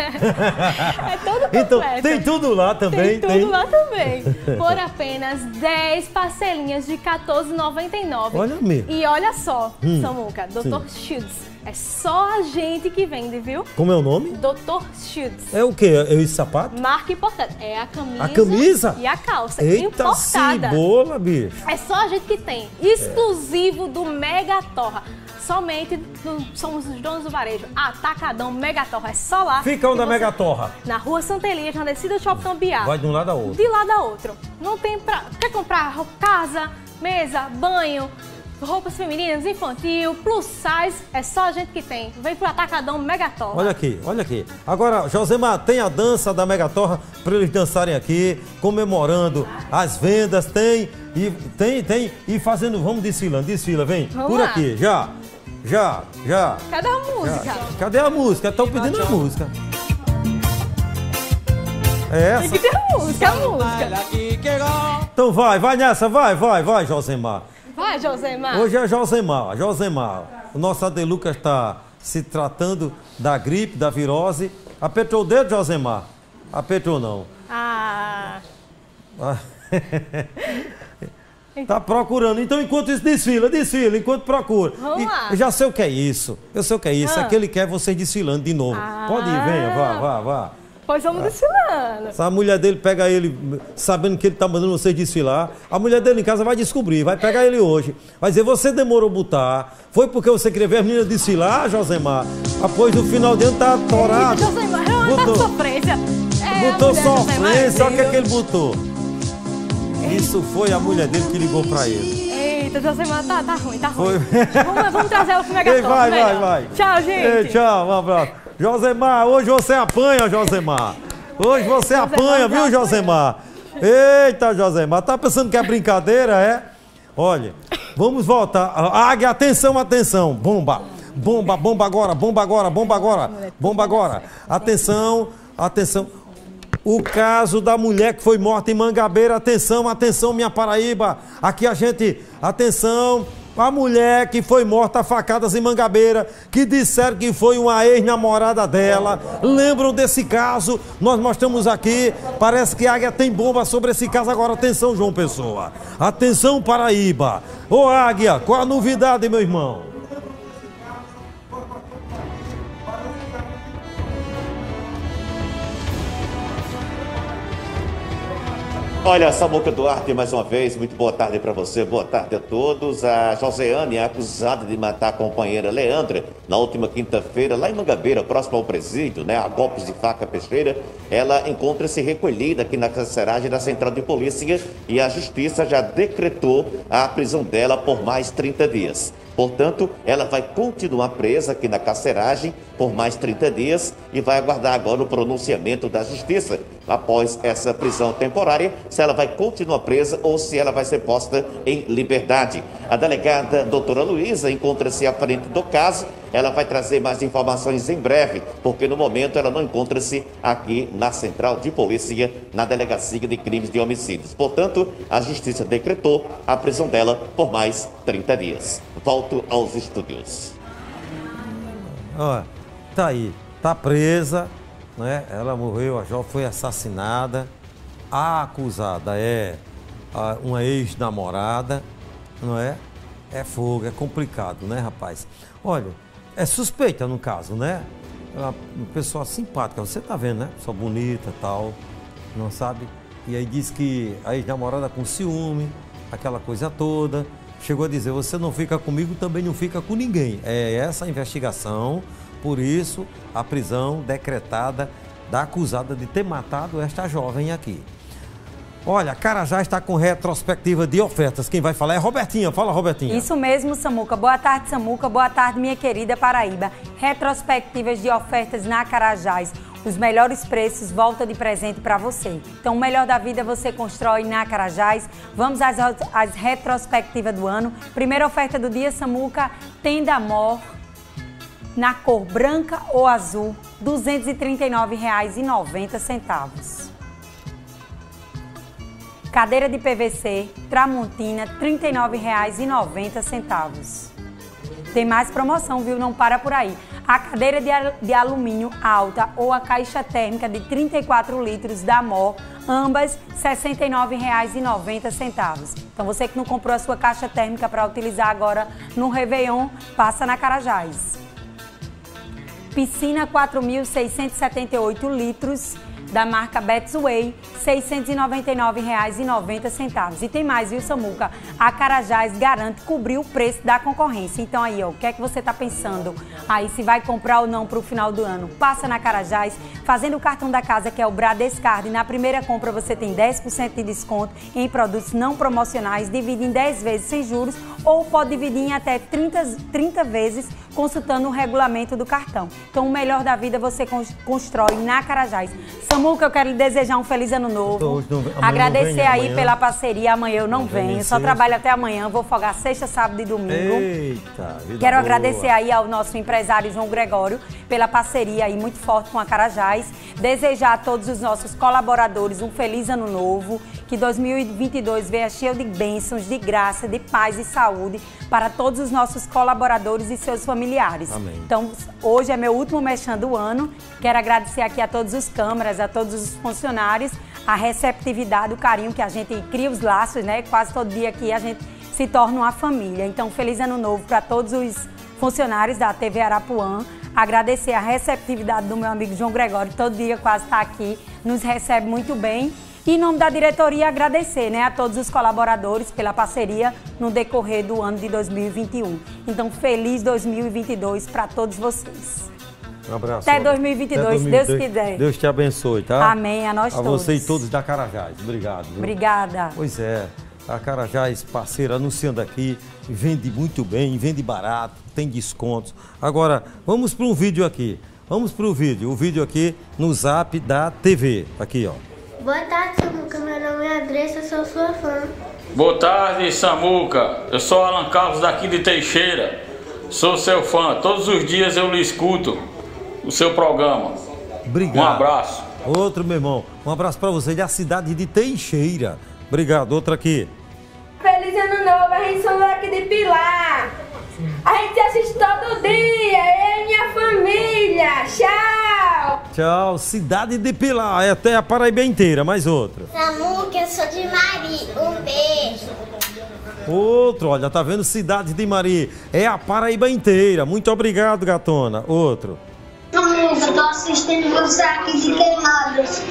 É todo completo. Então, tem tudo lá também? Tem tudo lá também. Por apenas dez parcelinhas de quatorze reais e noventa e nove centavos. Olha mesmo. E olha só, Hum, Samuca, doutor Shields. É só a gente que vende, viu? Como é o nome? doutor Shields. É o quê? É esse sapato? Marca importada. É a camisa. A camisa? E a calça. Eita importada. cebola, bicho. É só a gente que tem. Exclusivo do Mega Torra. Somente do- somos os donos do varejo. Atacadão Mega Torra. É só lá. Fica onde que a você- Mega Torra? Na rua Santa Elias, na descida do Shopping Cambiar. Vai de um lado a outro. De lado a outro. Não tem pra... Quer comprar roupa, casa, mesa, banho, roupas femininas, infantil, plus size, é só a gente que tem. Vem pro Atacadão Mega Torra. Olha aqui, olha aqui. Agora, Josemar, tem a dança da Mega Torra para eles dançarem aqui, comemorando as vendas, tem, e tem, tem, e fazendo, vamos desfilando, desfila, vem, Vamos por lá. aqui, já, já, já. Cadê a música? Já. Cadê a música? Estão pedindo a música. É Tem essa? que ter a música, a música. Então vai, vai nessa, vai, vai, vai, Josemar. Vai, Josemar. Hoje é Josemar, Josemar. O nosso Adelucas está se tratando da gripe, da virose. Apertou o dedo, Josemar? Apertou não. Ah... Ah. Tá procurando. Então, enquanto isso, desfila, desfila, enquanto procura. Vamos E lá. eu já sei o que é isso. Eu sei o que é isso. Ah. É que ele quer vocês desfilando de novo. Ah. Pode ir, venha, vá, vá, vá. Pois vamos desfilando. Se a mulher dele pega ele, sabendo que ele tá mandando vocês desfilar, a mulher dele em casa vai descobrir, vai pegar ele hoje. Vai dizer, você demorou a botar. Foi porque você queria ver as meninas desfilar, Josemar? Após no final de ano tá atorado. Josemar, é uma Botou. sofrência. É a Botou mulher Josemar, sofrência, olha o que, é que viu? ele botou. Isso foi a mulher dele que ligou pra ele. Eita, Josemar, tá, tá ruim, tá ruim. Foi. Vamos, vamos trazer ela pro Mega Ei, Torra, vai, vai, melhor. vai. Tchau, gente. Ei, tchau, um abraço. Josemar, hoje você apanha, Josemar. Hoje você apanha, viu, Josemar? Eita, Josemar, tá pensando que é brincadeira, é? Olha, vamos voltar. Águia, atenção, atenção. Bomba, bomba, bomba agora, bomba agora, bomba agora, bomba agora. Atenção, atenção. O caso da mulher que foi morta em Mangabeira, atenção, atenção, minha Paraíba. Aqui a gente, atenção, a mulher que foi morta a facadas em Mangabeira, que disseram que foi uma ex-namorada dela. Lembram desse caso? Nós mostramos aqui. Parece que a Águia tem bomba sobre esse caso. Agora, atenção, João Pessoa. Atenção, Paraíba. Ô, Águia, qual a novidade, meu irmão? Olha, Samuca Duarte, mais uma vez, muito boa tarde para você, boa tarde a todos. A Joseane é acusada de matar a companheira Leandra na última quinta-feira, lá em Mangabeira, próximo ao presídio, né, a golpes de faca peixeira. Ela encontra-se recolhida aqui na carceragem da Central de Polícia e a Justiça já decretou a prisão dela por mais trinta dias. Portanto, ela vai continuar presa aqui na carceragem por mais trinta dias e vai aguardar agora o pronunciamento da Justiça após essa prisão temporária, se ela vai continuar presa ou se ela vai ser posta em liberdade. A delegada doutora Luísa encontra-se à frente do caso. Ela vai trazer mais informações em breve, porque no momento ela não encontra-se aqui na Central de Polícia, na Delegacia de Crimes de Homicídios. Portanto, a Justiça decretou a prisão dela por mais trinta dias. Volto aos estúdios. Olha, tá aí, tá presa, né? Ela morreu, a jovem foi assassinada. A acusada é a, uma ex-namorada, não é? É fogo, é complicado, né, rapaz? Olha, é suspeita no caso, né? ela é uma pessoa simpática, você tá vendo, né? Pessoa bonita e tal, não sabe? E aí diz que a ex-namorada com ciúme, aquela coisa toda. Chegou a dizer, você não fica comigo, também não fica com ninguém. É essa a investigação, por isso a prisão decretada da acusada de ter matado esta jovem aqui. Olha, Carajás está com retrospectiva de ofertas. Quem vai falar é Robertinha. Fala, Robertinha. Isso mesmo, Samuca. Boa tarde, Samuca. Boa tarde, minha querida Paraíba. Retrospectivas de ofertas na Carajás. Os melhores preços, volta de presente para você. Então, o melhor da vida você constrói na Carajás. Vamos às, às retrospectivas do ano. Primeira oferta do dia, Samuca, Tenda Amor, na cor branca ou azul, duzentos e trinta e nove reais e noventa centavos. Cadeira de P V C, Tramontina, trinta e nove reais e noventa centavos. Tem mais promoção, viu? Não para por aí. A cadeira de, al de alumínio alta ou a caixa térmica de trinta e quatro litros da Mor, ambas sessenta e nove reais e noventa centavos. Então você que não comprou a sua caixa térmica para utilizar agora no Réveillon, passa na Carajás. Piscina quatro mil seiscentos e setenta e oito litros da marca Betway, seiscentos e noventa e nove reais e noventa centavos. E tem mais, viu, Samuca? A Carajás garante cobrir o preço da concorrência. Então aí, ó, o que é que você está pensando? Aí se vai comprar ou não para o final do ano? Passa na Carajás, fazendo o cartão da casa, que é o Bradescard. Na primeira compra você tem dez por cento de desconto em produtos não promocionais, divide em dez vezes sem juros ou pode dividir em até trinta, trinta vezes consultando o regulamento do cartão. Então o melhor da vida você constrói na Carajás. Samuca, eu quero lhe desejar um feliz ano novo. Hoje não, agradecer não aí amanhã. Pela parceria. Amanhã eu não, não venho, só trabalho até amanhã. Vou folgar sexta, sábado e domingo. Eita, vida Quero boa. agradecer aí ao nosso empresário João Gregório pela parceria aí muito forte com a Carajás. Desejar a todos os nossos colaboradores um feliz ano novo. Que dois mil e vinte e dois venha cheio de bênçãos, de graça, de paz e saúde para todos os nossos colaboradores e seus familiares. Amém. Então, hoje é meu último mexão do ano. Quero agradecer aqui a todos os câmaras, a todos os funcionários, a receptividade, o carinho que a gente cria os laços, né? Quase todo dia aqui a gente se torna uma família. Então, feliz ano novo para todos os funcionários da T V Arapuã. Agradecer a receptividade do meu amigo João Gregório, todo dia quase está aqui, nos recebe muito bem. E em nome da diretoria, agradecer, né, a todos os colaboradores pela parceria no decorrer do ano de dois mil e vinte e um. Então, feliz dois mil e vinte e dois para todos vocês. Um abraço. Até dois mil e vinte e dois, se Deus quiser. Deus te abençoe, tá? Amém, a nós a todos. A você e todos da Carajás. Obrigado. Viu? Obrigada. Pois é, a Carajás, parceira, anunciando aqui, vende muito bem, vende barato, tem descontos. Agora, vamos para um vídeo aqui. Vamos para o vídeo. O vídeo aqui no Zap da T V. Aqui, ó. Boa tarde, Samuca. Meu nome é Andressa, eu sou sua fã. Boa tarde, Samuca. Eu sou Alan Carlos daqui de Teixeira. Sou seu fã. Todos os dias eu lhe escuto o seu programa. Obrigado. Um abraço. Outro, meu irmão. Um abraço para você da cidade de Teixeira. Obrigado. Outra aqui. Feliz ano novo. A gente somos aqui de Pilar. A gente assiste todo dia. Eu e minha família. Tchau. Tchau. Cidade de Pilar. É até a Paraíba inteira. Mais outra. Samuca, eu sou de Mari. Um beijo. Outro, olha, tá vendo? Cidade de Mari. É a Paraíba inteira. Muito obrigado, gatona. Outro. Samuca, tô assistindo você aqui de Queimadas.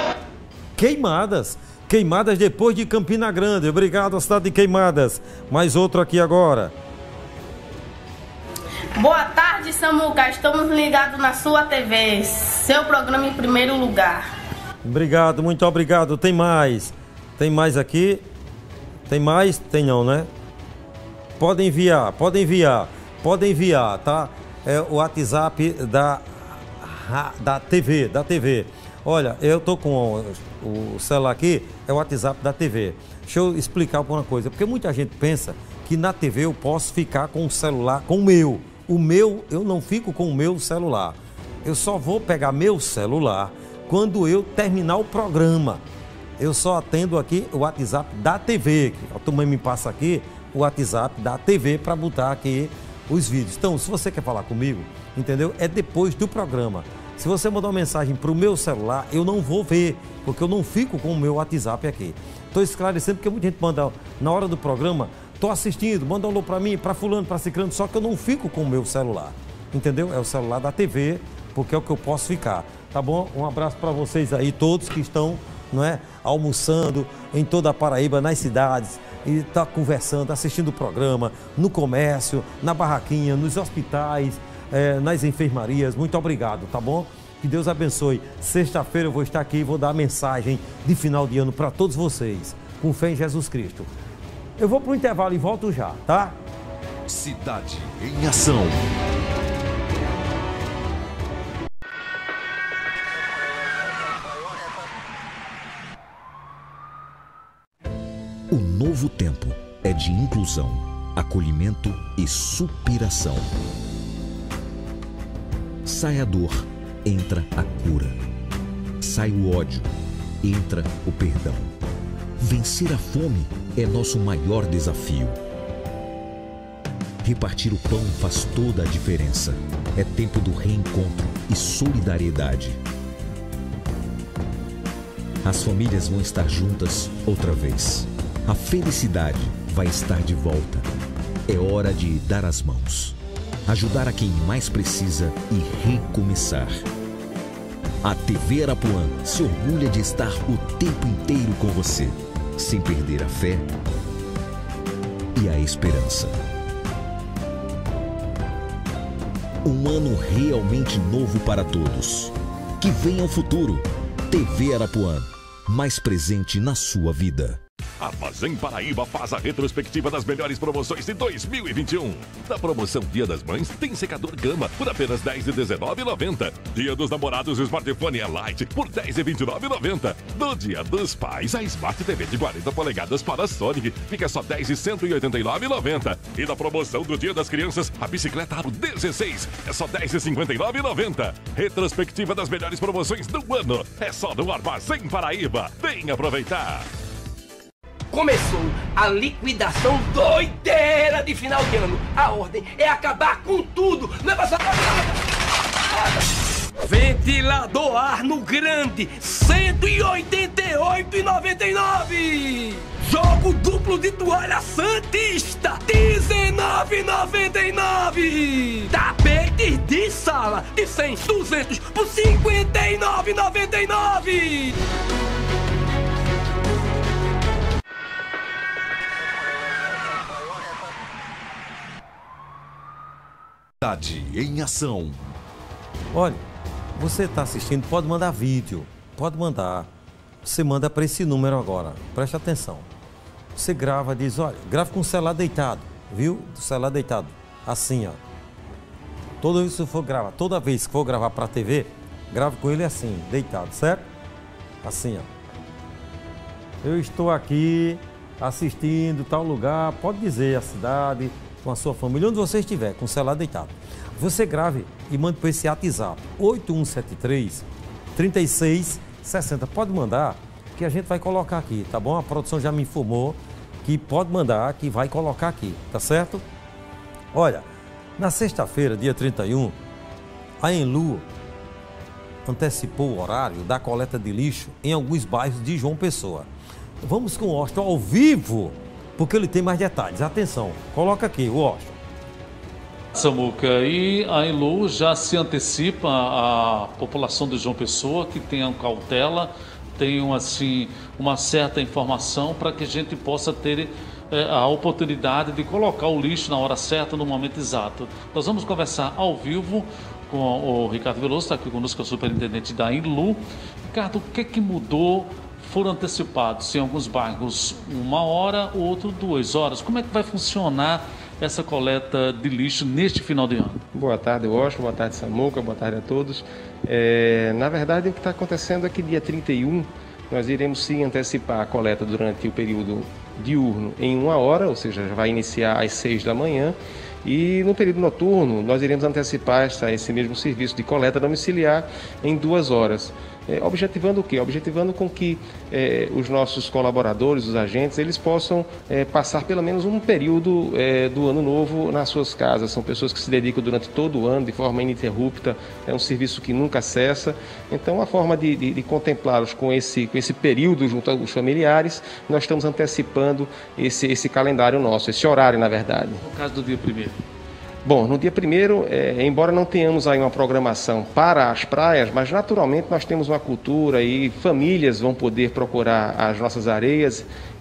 Queimadas? Queimadas depois de Campina Grande. Obrigado, a cidade de Queimadas. Mais outro aqui agora. Boa tarde, Samuca. Estamos ligados na sua T V. Seu programa em primeiro lugar. Obrigado, muito obrigado. Tem mais. Tem mais aqui? Tem mais? Tem não, né? Pode enviar, pode enviar. Pode enviar, tá? É o WhatsApp da, da T V, da T V. Olha, eu tô com o celular aqui, é o WhatsApp da T V. Deixa eu explicar uma coisa, porque muita gente pensa que na T V eu posso ficar com o celular, com o meu. O meu, eu não fico com o meu celular. Eu só vou pegar meu celular quando eu terminar o programa. Eu só atendo aqui o WhatsApp da T V. A turma me passa aqui o WhatsApp da T V para botar aqui os vídeos. Então, se você quer falar comigo, entendeu? É depois do programa. Se você mandar uma mensagem para o meu celular, eu não vou ver, porque eu não fico com o meu WhatsApp aqui. Estou esclarecendo porque muita gente manda na hora do programa, estou assistindo, manda um alô para mim, para fulano, para ciclano, só que eu não fico com o meu celular. Entendeu? É o celular da T V, porque é o que eu posso ficar, tá bom? Um abraço para vocês aí, todos que estão, não é, almoçando em toda a Paraíba, nas cidades, e tá conversando, assistindo o programa, no comércio, na barraquinha, nos hospitais, é, nas enfermarias. Muito obrigado, tá bom? Que Deus abençoe. Sexta-feira eu vou estar aqui e vou dar a mensagem de final de ano para todos vocês, com fé em Jesus Cristo. Eu vou para o intervalo e volto já, tá? Cidade em Ação. O novo tempo é de inclusão, acolhimento e superação. Sai a dor, entra a cura. Sai o ódio, entra o perdão. Vencer a fome é nosso maior desafio. Repartir o pão faz toda a diferença. É tempo do reencontro e solidariedade. As famílias vão estar juntas outra vez. A felicidade vai estar de volta. É hora de dar as mãos, ajudar a quem mais precisa e recomeçar. A T V Arapuã se orgulha de estar o tempo inteiro com você, sem perder a fé e a esperança. Um ano realmente novo para todos. Que venha o futuro. T V Arapuã, mais presente na sua vida. Armazém Paraíba faz a retrospectiva das melhores promoções de dois mil e vinte e um. Na promoção Dia das Mães, tem secador Gama por apenas dez reais e dezenove centavos e noventa centavos. Dia dos Namorados, o smartphone Elite por dez reais e vinte e nove centavos e noventa centavos. No Dia dos Pais, a Smart T V de quarenta polegadas Panasonic fica só dez reais e cento e oitenta e nove centavos e noventa centavos. E na promoção do Dia das Crianças, a bicicleta Aro dezesseis é só dez reais e cinquenta e nove centavos e noventa centavos. Retrospectiva das melhores promoções do ano é só no Armazém Paraíba. Vem aproveitar! Começou a liquidação doideira de final de ano. A ordem é acabar com tudo. Não é passar nada. Ventilador Arno Grande, cento e oitenta e oito reais e noventa e nove centavos. Jogo duplo de toalha Santista, dezenove reais e noventa e nove centavos. Tapetes de sala de cem, duzentos por cinquenta e nove reais e noventa e nove centavos. Cidade em Ação. Olha, você está assistindo, pode mandar vídeo, pode mandar. Você manda para esse número agora, preste atenção. Você grava, diz, olha, grava com o celular deitado, viu? O celular deitado, assim, ó. Toda vez que for gravar, toda vez que for gravar para a T V, grave com ele assim, deitado, certo? Assim, ó. Eu estou aqui assistindo tal lugar, pode dizer a cidade, com a sua família, onde você estiver, com o celular deitado. Você grave e mande para esse WhatsApp, oito um sete três, três seis seis zero. Pode mandar, que a gente vai colocar aqui, tá bom? A produção já me informou que pode mandar, que vai colocar aqui, tá certo? Olha, na sexta-feira, dia trinta e um, a Enlu antecipou o horário da coleta de lixo em alguns bairros de João Pessoa. Vamos com o Austin ao vivo, porque ele tem mais detalhes. Atenção, coloca aqui o Austin. Samuca, e a Enlu já se antecipa à população de João Pessoa, que tenham cautela, tenham assim uma certa informação para que a gente possa ter é, a oportunidade de colocar o lixo na hora certa, no momento exato. Nós vamos conversar ao vivo com o Ricardo Veloso, está aqui conosco, é o superintendente da Enlu. Ricardo, o que que mudou? Foram antecipados em alguns bairros uma hora, o outro duas horas. Como é que vai funcionar essa coleta de lixo neste final de ano? Boa tarde, Washington. Boa tarde, Samuca. Boa tarde a todos. É, na verdade, o que está acontecendo é que dia trinta e um nós iremos sim antecipar a coleta durante o período diurno em uma hora, ou seja, já vai iniciar às seis da manhã. E no período noturno nós iremos antecipar essa, esse mesmo serviço de coleta domiciliar em duas horas. É, objetivando o quê? Objetivando com que é, os nossos colaboradores, os agentes, eles possam é, passar pelo menos um período é, do ano novo nas suas casas. São pessoas que se dedicam durante todo o ano de forma ininterrupta, é um serviço que nunca cessa. Então, a forma de, de, de contemplá-los com esse, com esse período junto aos familiares, nós estamos antecipando esse, esse calendário nosso, esse horário, na verdade. No caso do dia primeiro? Bom, no dia primeiro, é, embora não tenhamos aí uma programação para as praias, mas naturalmente nós temos uma cultura e famílias vão poder procurar as nossas areias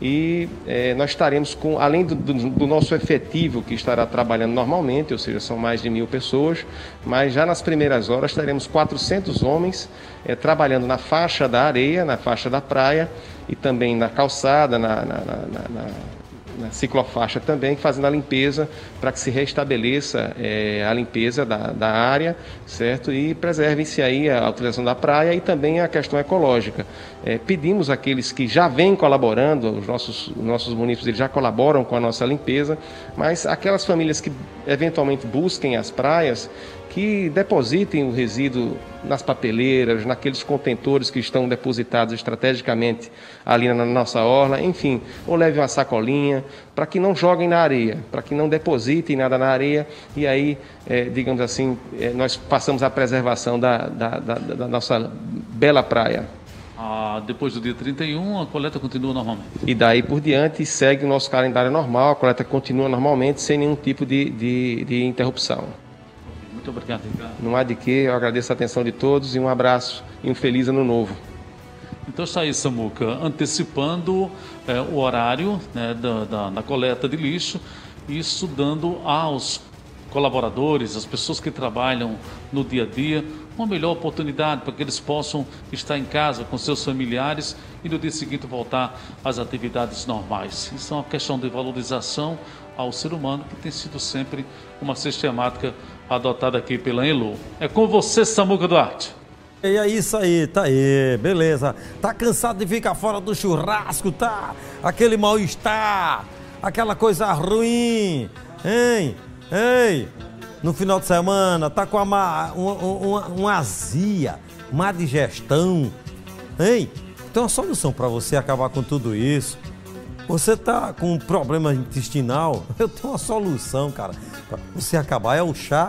e é, nós estaremos com, além do, do, do nosso efetivo que estará trabalhando normalmente, ou seja, são mais de mil pessoas, mas já nas primeiras horas teremos quatrocentos homens é, trabalhando na faixa da areia, na faixa da praia e também na calçada, na, na, na, na na ciclofaixa também, fazendo a limpeza para que se restabeleça é, a limpeza da, da área, certo? E preserve-se aí a utilização da praia e também a questão ecológica. É, pedimos àqueles que já vêm colaborando, os nossos, os nossos munícipes eles já colaboram com a nossa limpeza, mas aquelas famílias que eventualmente busquem as praias, que depositem o resíduo nas papeleiras, naqueles contentores que estão depositados estrategicamente ali na nossa orla, enfim, ou leve uma sacolinha, para que não joguem na areia, para que não depositem nada na areia e aí, é, digamos assim, é, nós passamos a preservação da, da, da, da nossa bela praia. Ah, depois do dia trinta e um, a coleta continua normalmente. E daí por diante segue o nosso calendário normal, a coleta continua normalmente, sem nenhum tipo de, de, de interrupção. Muito obrigado, Ricardo. Não há de que, eu agradeço a atenção de todos e um abraço e um feliz ano novo. Então está aí, Samuca, antecipando é, o horário, né, da, da, da coleta de lixo, isso dando aos colaboradores, às pessoas que trabalham no dia a dia, uma melhor oportunidade para que eles possam estar em casa com seus familiares e no dia seguinte voltar às atividades normais. Isso é uma questão de valorização ao ser humano que tem sido sempre uma sistemática adotada aqui pela Enlu. É com você, Samuca Duarte. E é isso aí, tá aí, beleza. Tá cansado de ficar fora do churrasco, tá? Aquele mal-estar, aquela coisa ruim, hein? Ei, no final de semana, tá com uma, uma, uma, uma azia, má digestão, hein? Tem uma solução para você acabar com tudo isso. Você tá com um problema intestinal, eu tenho uma solução, cara. Pra você acabar, é o chá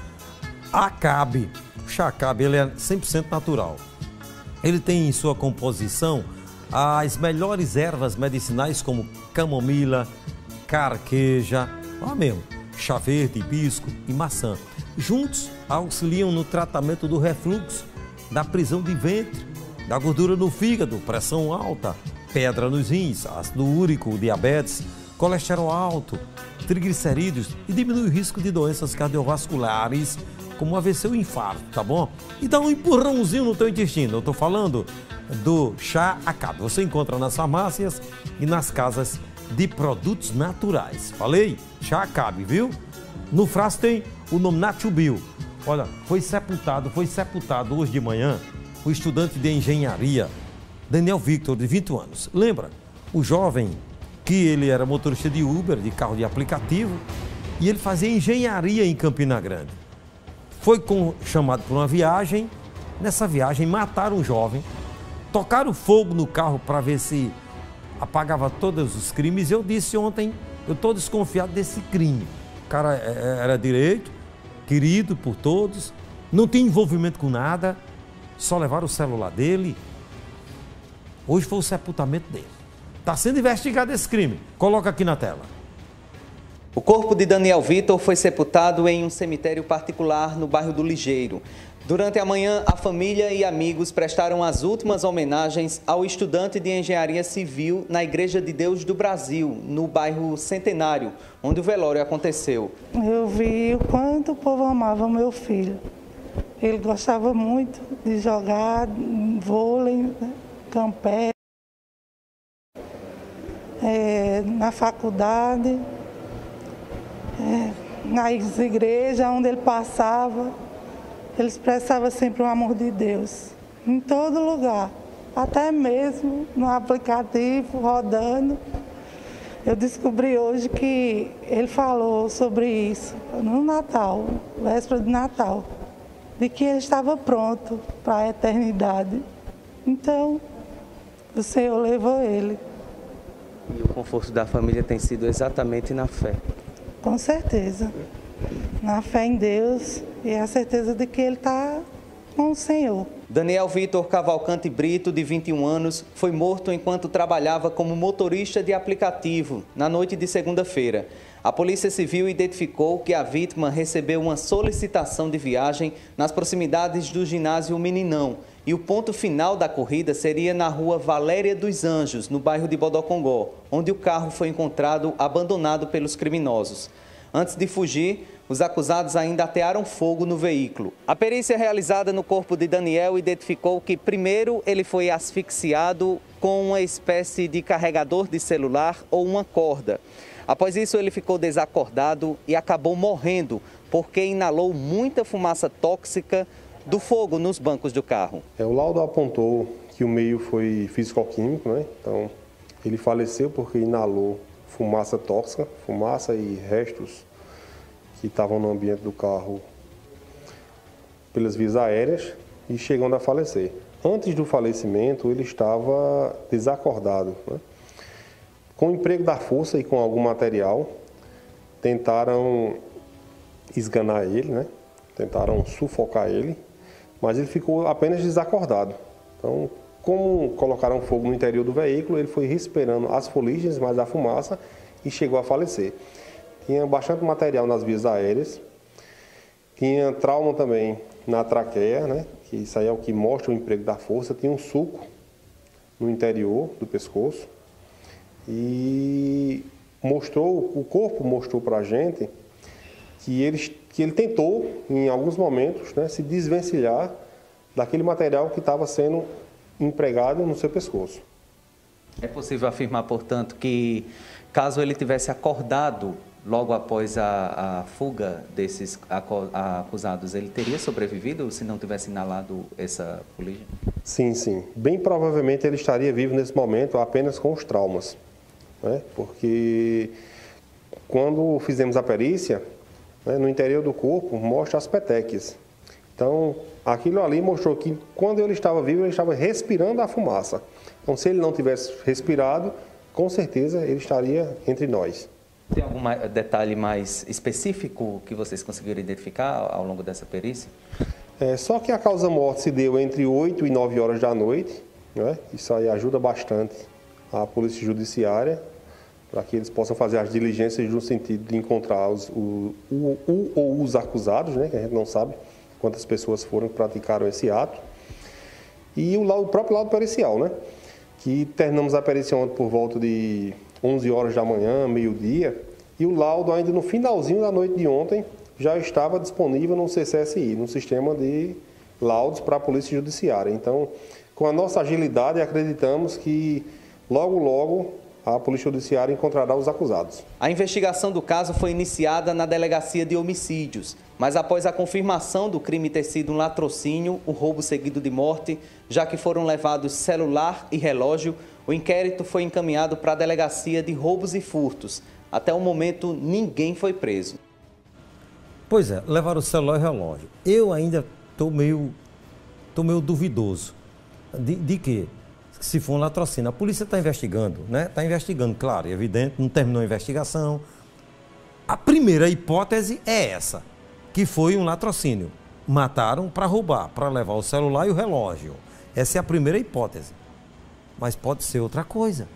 Acabe. O chá Acabe, ele é cem por cento natural. Ele tem em sua composição as melhores ervas medicinais como camomila, carqueja, ó mesmo, chá verde, hibisco e maçã. Juntos auxiliam no tratamento do refluxo, da prisão de ventre, da gordura no fígado, pressão alta, pedra nos rins, ácido úrico, diabetes, colesterol alto, triglicerídeos e diminui o risco de doenças cardiovasculares como A V C ou infarto, tá bom? E dá um empurrãozinho no teu intestino. Eu tô falando do chá Acabe. Você encontra nas farmácias e nas casas de produtos naturais. Falei? Chá Acabe, viu? No frasco tem o nome Natubio. Olha, foi sepultado, foi sepultado hoje de manhã o estudante de engenharia Daniel Victor, de vinte anos. Lembra? O jovem que ele era motorista de Uber, de carro de aplicativo, e ele fazia engenharia em Campina Grande. Foi com, chamado para uma viagem. Nessa viagem mataram o jovem, tocaram fogo no carro para ver se apagava todos os crimes. Eu disse ontem, eu estou desconfiado desse crime. O cara era direito, querido por todos, não tinha envolvimento com nada, só levaram o celular dele. Hoje foi o sepultamento dele. Está sendo investigado esse crime. Coloca aqui na tela. O corpo de Daniel Victor foi sepultado em um cemitério particular no bairro do Ligeiro. Durante a manhã, a família e amigos prestaram as últimas homenagens ao estudante de engenharia civil na Igreja de Deus do Brasil, no bairro Centenário, onde o velório aconteceu. Eu vi o quanto o povo amava o meu filho. Ele gostava muito de jogar vôlei, campé, é, na faculdade, é, nas igrejas onde ele passava, ele expressava sempre o amor de Deus, em todo lugar, até mesmo no aplicativo, rodando. Eu descobri hoje que ele falou sobre isso no Natal, véspera de Natal, de que ele estava pronto para a eternidade. Então, o Senhor levou ele. E o conforto da família tem sido exatamente na fé. Com certeza. Na fé em Deus e a certeza de que ele está com o Senhor. Daniel Vitor Cavalcante Brito, de vinte e um anos, foi morto enquanto trabalhava como motorista de aplicativo na noite de segunda-feira. A Polícia Civil identificou que a vítima recebeu uma solicitação de viagem nas proximidades do ginásio Meninão e o ponto final da corrida seria na rua Valéria dos Anjos, no bairro de Bodocongó, onde o carro foi encontrado abandonado pelos criminosos. Antes de fugir, os acusados ainda atearam fogo no veículo. A perícia realizada no corpo de Daniel identificou que, primeiro, ele foi asfixiado com uma espécie de carregador de celular ou uma corda. Após isso, ele ficou desacordado e acabou morrendo, porque inalou muita fumaça tóxica do fogo nos bancos do carro. É, o laudo apontou que o meio foi físico-químico, né? Então, ele faleceu porque inalou fumaça tóxica, fumaça e restos que estavam no ambiente do carro pelas vias aéreas e chegando a falecer. Antes do falecimento, ele estava desacordado, né? Com o emprego da força e com algum material, tentaram esganar ele, né? Tentaram sufocar ele, mas ele ficou apenas desacordado. Então, como colocaram fogo no interior do veículo, ele foi respirando as fuligens, mais a fumaça, e chegou a falecer. Tinha bastante material nas vias aéreas, tinha trauma também na traqueia, né? Que isso aí é o que mostra o emprego da força, tinha um sulco no interior do pescoço, e mostrou, o corpo mostrou para a gente que ele, que ele tentou, em alguns momentos, né, se desvencilhar daquele material que estava sendo empregado no seu pescoço. É possível afirmar, portanto, que caso ele tivesse acordado logo após a, a fuga desses acusados, ele teria sobrevivido se não tivesse inalado essa fuligem? Sim, sim. Bem provavelmente ele estaria vivo nesse momento apenas com os traumas, né? Porque quando fizemos a perícia, né, no interior do corpo mostra as petequias. Então, aquilo ali mostrou que quando ele estava vivo, ele estava respirando a fumaça. Então, se ele não tivesse respirado, com certeza ele estaria entre nós. Tem algum detalhe mais específico que vocês conseguiram identificar ao longo dessa perícia? É, só que a causa-morte se deu entre oito e nove horas da noite, né? Isso aí ajuda bastante a Polícia Judiciária para que eles possam fazer as diligências no sentido de encontrar os, o, o, o ou os acusados, né? Que a gente não sabe quantas pessoas foram que praticaram esse ato. E o, laudo, o próprio laudo pericial, né? Que terminamos a perícia ontem por volta de onze horas da manhã, meio-dia, e o laudo ainda no finalzinho da noite de ontem já estava disponível no C C S I, no sistema de laudos para a Polícia Judiciária. Então, com a nossa agilidade, acreditamos que logo, logo a Polícia Judiciária encontrará os acusados. A investigação do caso foi iniciada na Delegacia de Homicídios, mas após a confirmação do crime ter sido um latrocínio, o roubo seguido de morte, já que foram levados celular e relógio, o inquérito foi encaminhado para a Delegacia de Roubos e Furtos. Até o momento, ninguém foi preso. Pois é, levaram o celular e relógio. Eu ainda estou meio, tô meio duvidoso. De, de quê? Se for um latrocínio. A polícia está investigando, né? Está investigando, claro, é evidente, não terminou a investigação. A primeira hipótese é essa, que foi um latrocínio. Mataram para roubar, para levar o celular e o relógio. Essa é a primeira hipótese. Mas pode ser outra coisa.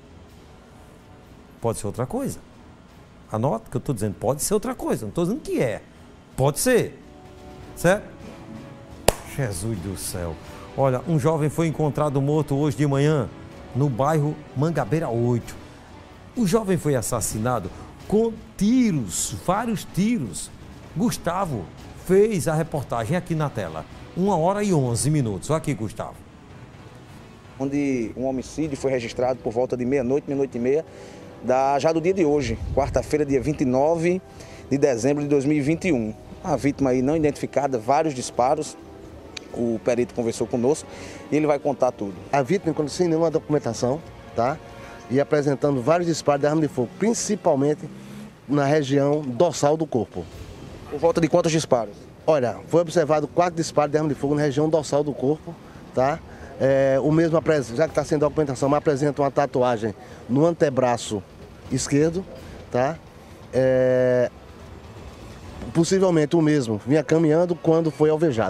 Pode ser outra coisa. Anota que eu estou dizendo, pode ser outra coisa. Não estou dizendo que é. Pode ser. Certo? Jesus do céu. Olha, um jovem foi encontrado morto hoje de manhã no bairro Mangabeira oito. O jovem foi assassinado com tiros, vários tiros. Gustavo fez a reportagem aqui na tela. Uma hora e onze minutos. Olha aqui, Gustavo. Onde um homicídio foi registrado por volta de meia-noite, meia-noite e meia, da, já do dia de hoje, quarta-feira, dia vinte e nove de dezembro de dois mil e vinte e um. A vítima aí não identificada, vários disparos. O perito conversou conosco e ele vai contar tudo. A vítima, quando sem nenhuma documentação, tá? E apresentando vários disparos de arma de fogo, principalmente na região dorsal do corpo. Por volta de quantos disparos? Olha, foi observado quatro disparos de arma de fogo na região dorsal do corpo, tá? É, o mesmo, já que está sem documentação, mas apresenta uma tatuagem no antebraço esquerdo, tá? É, possivelmente o mesmo vinha caminhando quando foi alvejado.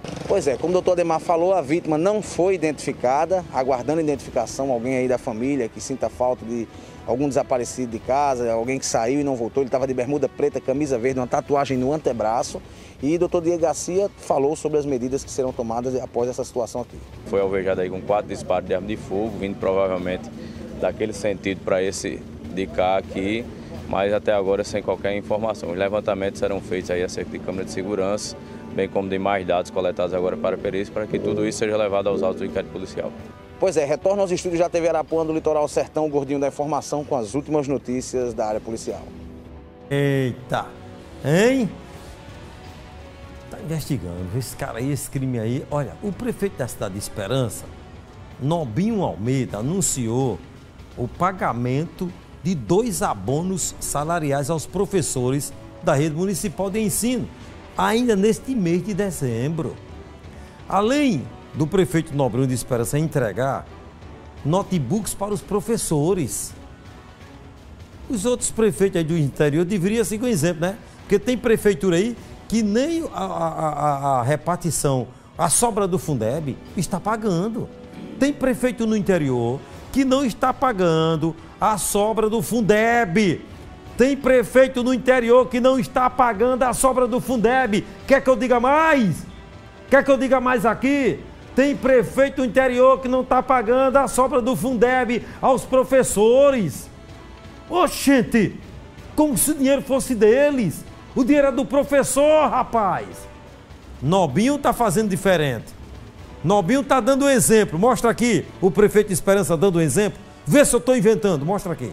Pois é, como o doutor Ademar falou, a vítima não foi identificada, aguardando identificação, alguém aí da família que sinta falta de algum desaparecido de casa, alguém que saiu e não voltou. Ele estava de bermuda preta, camisa verde, uma tatuagem no antebraço. E o doutor Diego Garcia falou sobre as medidas que serão tomadas após essa situação aqui. Foi alvejado aí com quatro disparos de arma de fogo, vindo provavelmente daquele sentido para esse de cá aqui, mas até agora sem qualquer informação. Os levantamentos serão feitos aí acerca de câmera de segurança, bem como de mais dados coletados agora para a perícia, para que tudo isso seja levado aos autos do inquérito policial. Pois é, retorno aos estúdios da T V Arapuã do Litoral Sertão, o Gordinho da Informação, com as últimas notícias da área policial. Eita, hein? Tá investigando, esse cara aí, esse crime aí. Olha, o prefeito da cidade de Esperança, Nobinho Almeida, anunciou o pagamento de dois abonos salariais aos professores da rede municipal de ensino, ainda neste mês de dezembro. Além do prefeito Nobinho de Esperança entregar notebooks para os professores. Os outros prefeitos aí do interior deveriam seguir um exemplo, né? Porque tem prefeitura aí que nem a, a, a, a repartição, a sobra do Fundeb está pagando. Tem prefeito no interior que não está pagando a sobra do Fundeb. Tem prefeito no interior que não está pagando a sobra do Fundeb. Quer que eu diga mais? Quer que eu diga mais aqui? Tem prefeito no interior que não está pagando a sobra do Fundeb aos professores. Oxente, como se o dinheiro fosse deles. O dinheiro é do professor, rapaz. Nobinho está fazendo diferente. Nobinho está dando um exemplo. Mostra aqui o prefeito de Esperança dando um exemplo. Vê se eu estou inventando. Mostra aqui.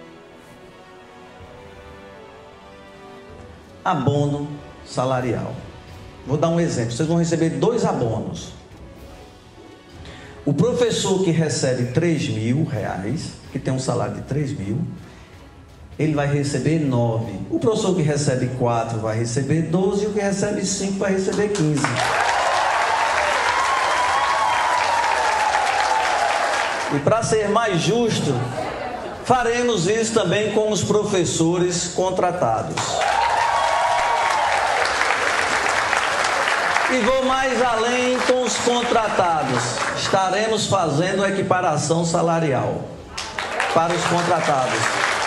Abono salarial. Vou dar um exemplo. Vocês vão receber dois abonos. O professor que recebe três mil reais, que tem um salário de três mil, ele vai receber nove. O professor que recebe quatro vai receber doze e o que recebe cinco vai receber quinze. E para ser mais justo, faremos isso também com os professores contratados. E vou mais além com os contratados. Estaremos fazendo equiparação salarial para os contratados.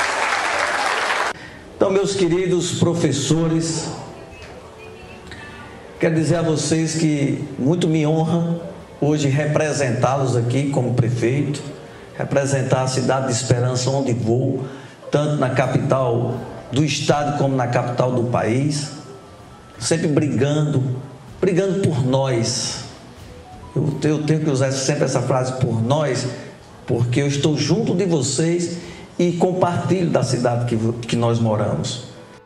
Então, meus queridos professores, quero dizer a vocês que muito me honra hoje representá-los aqui como prefeito, representar a cidade de Esperança onde vou, tanto na capital do estado como na capital do país, sempre brigando, brigando por nós. Eu, eu tenho que usar sempre essa frase, por nós, porque eu estou junto de vocês e compartilho da cidade que, que nós moramos.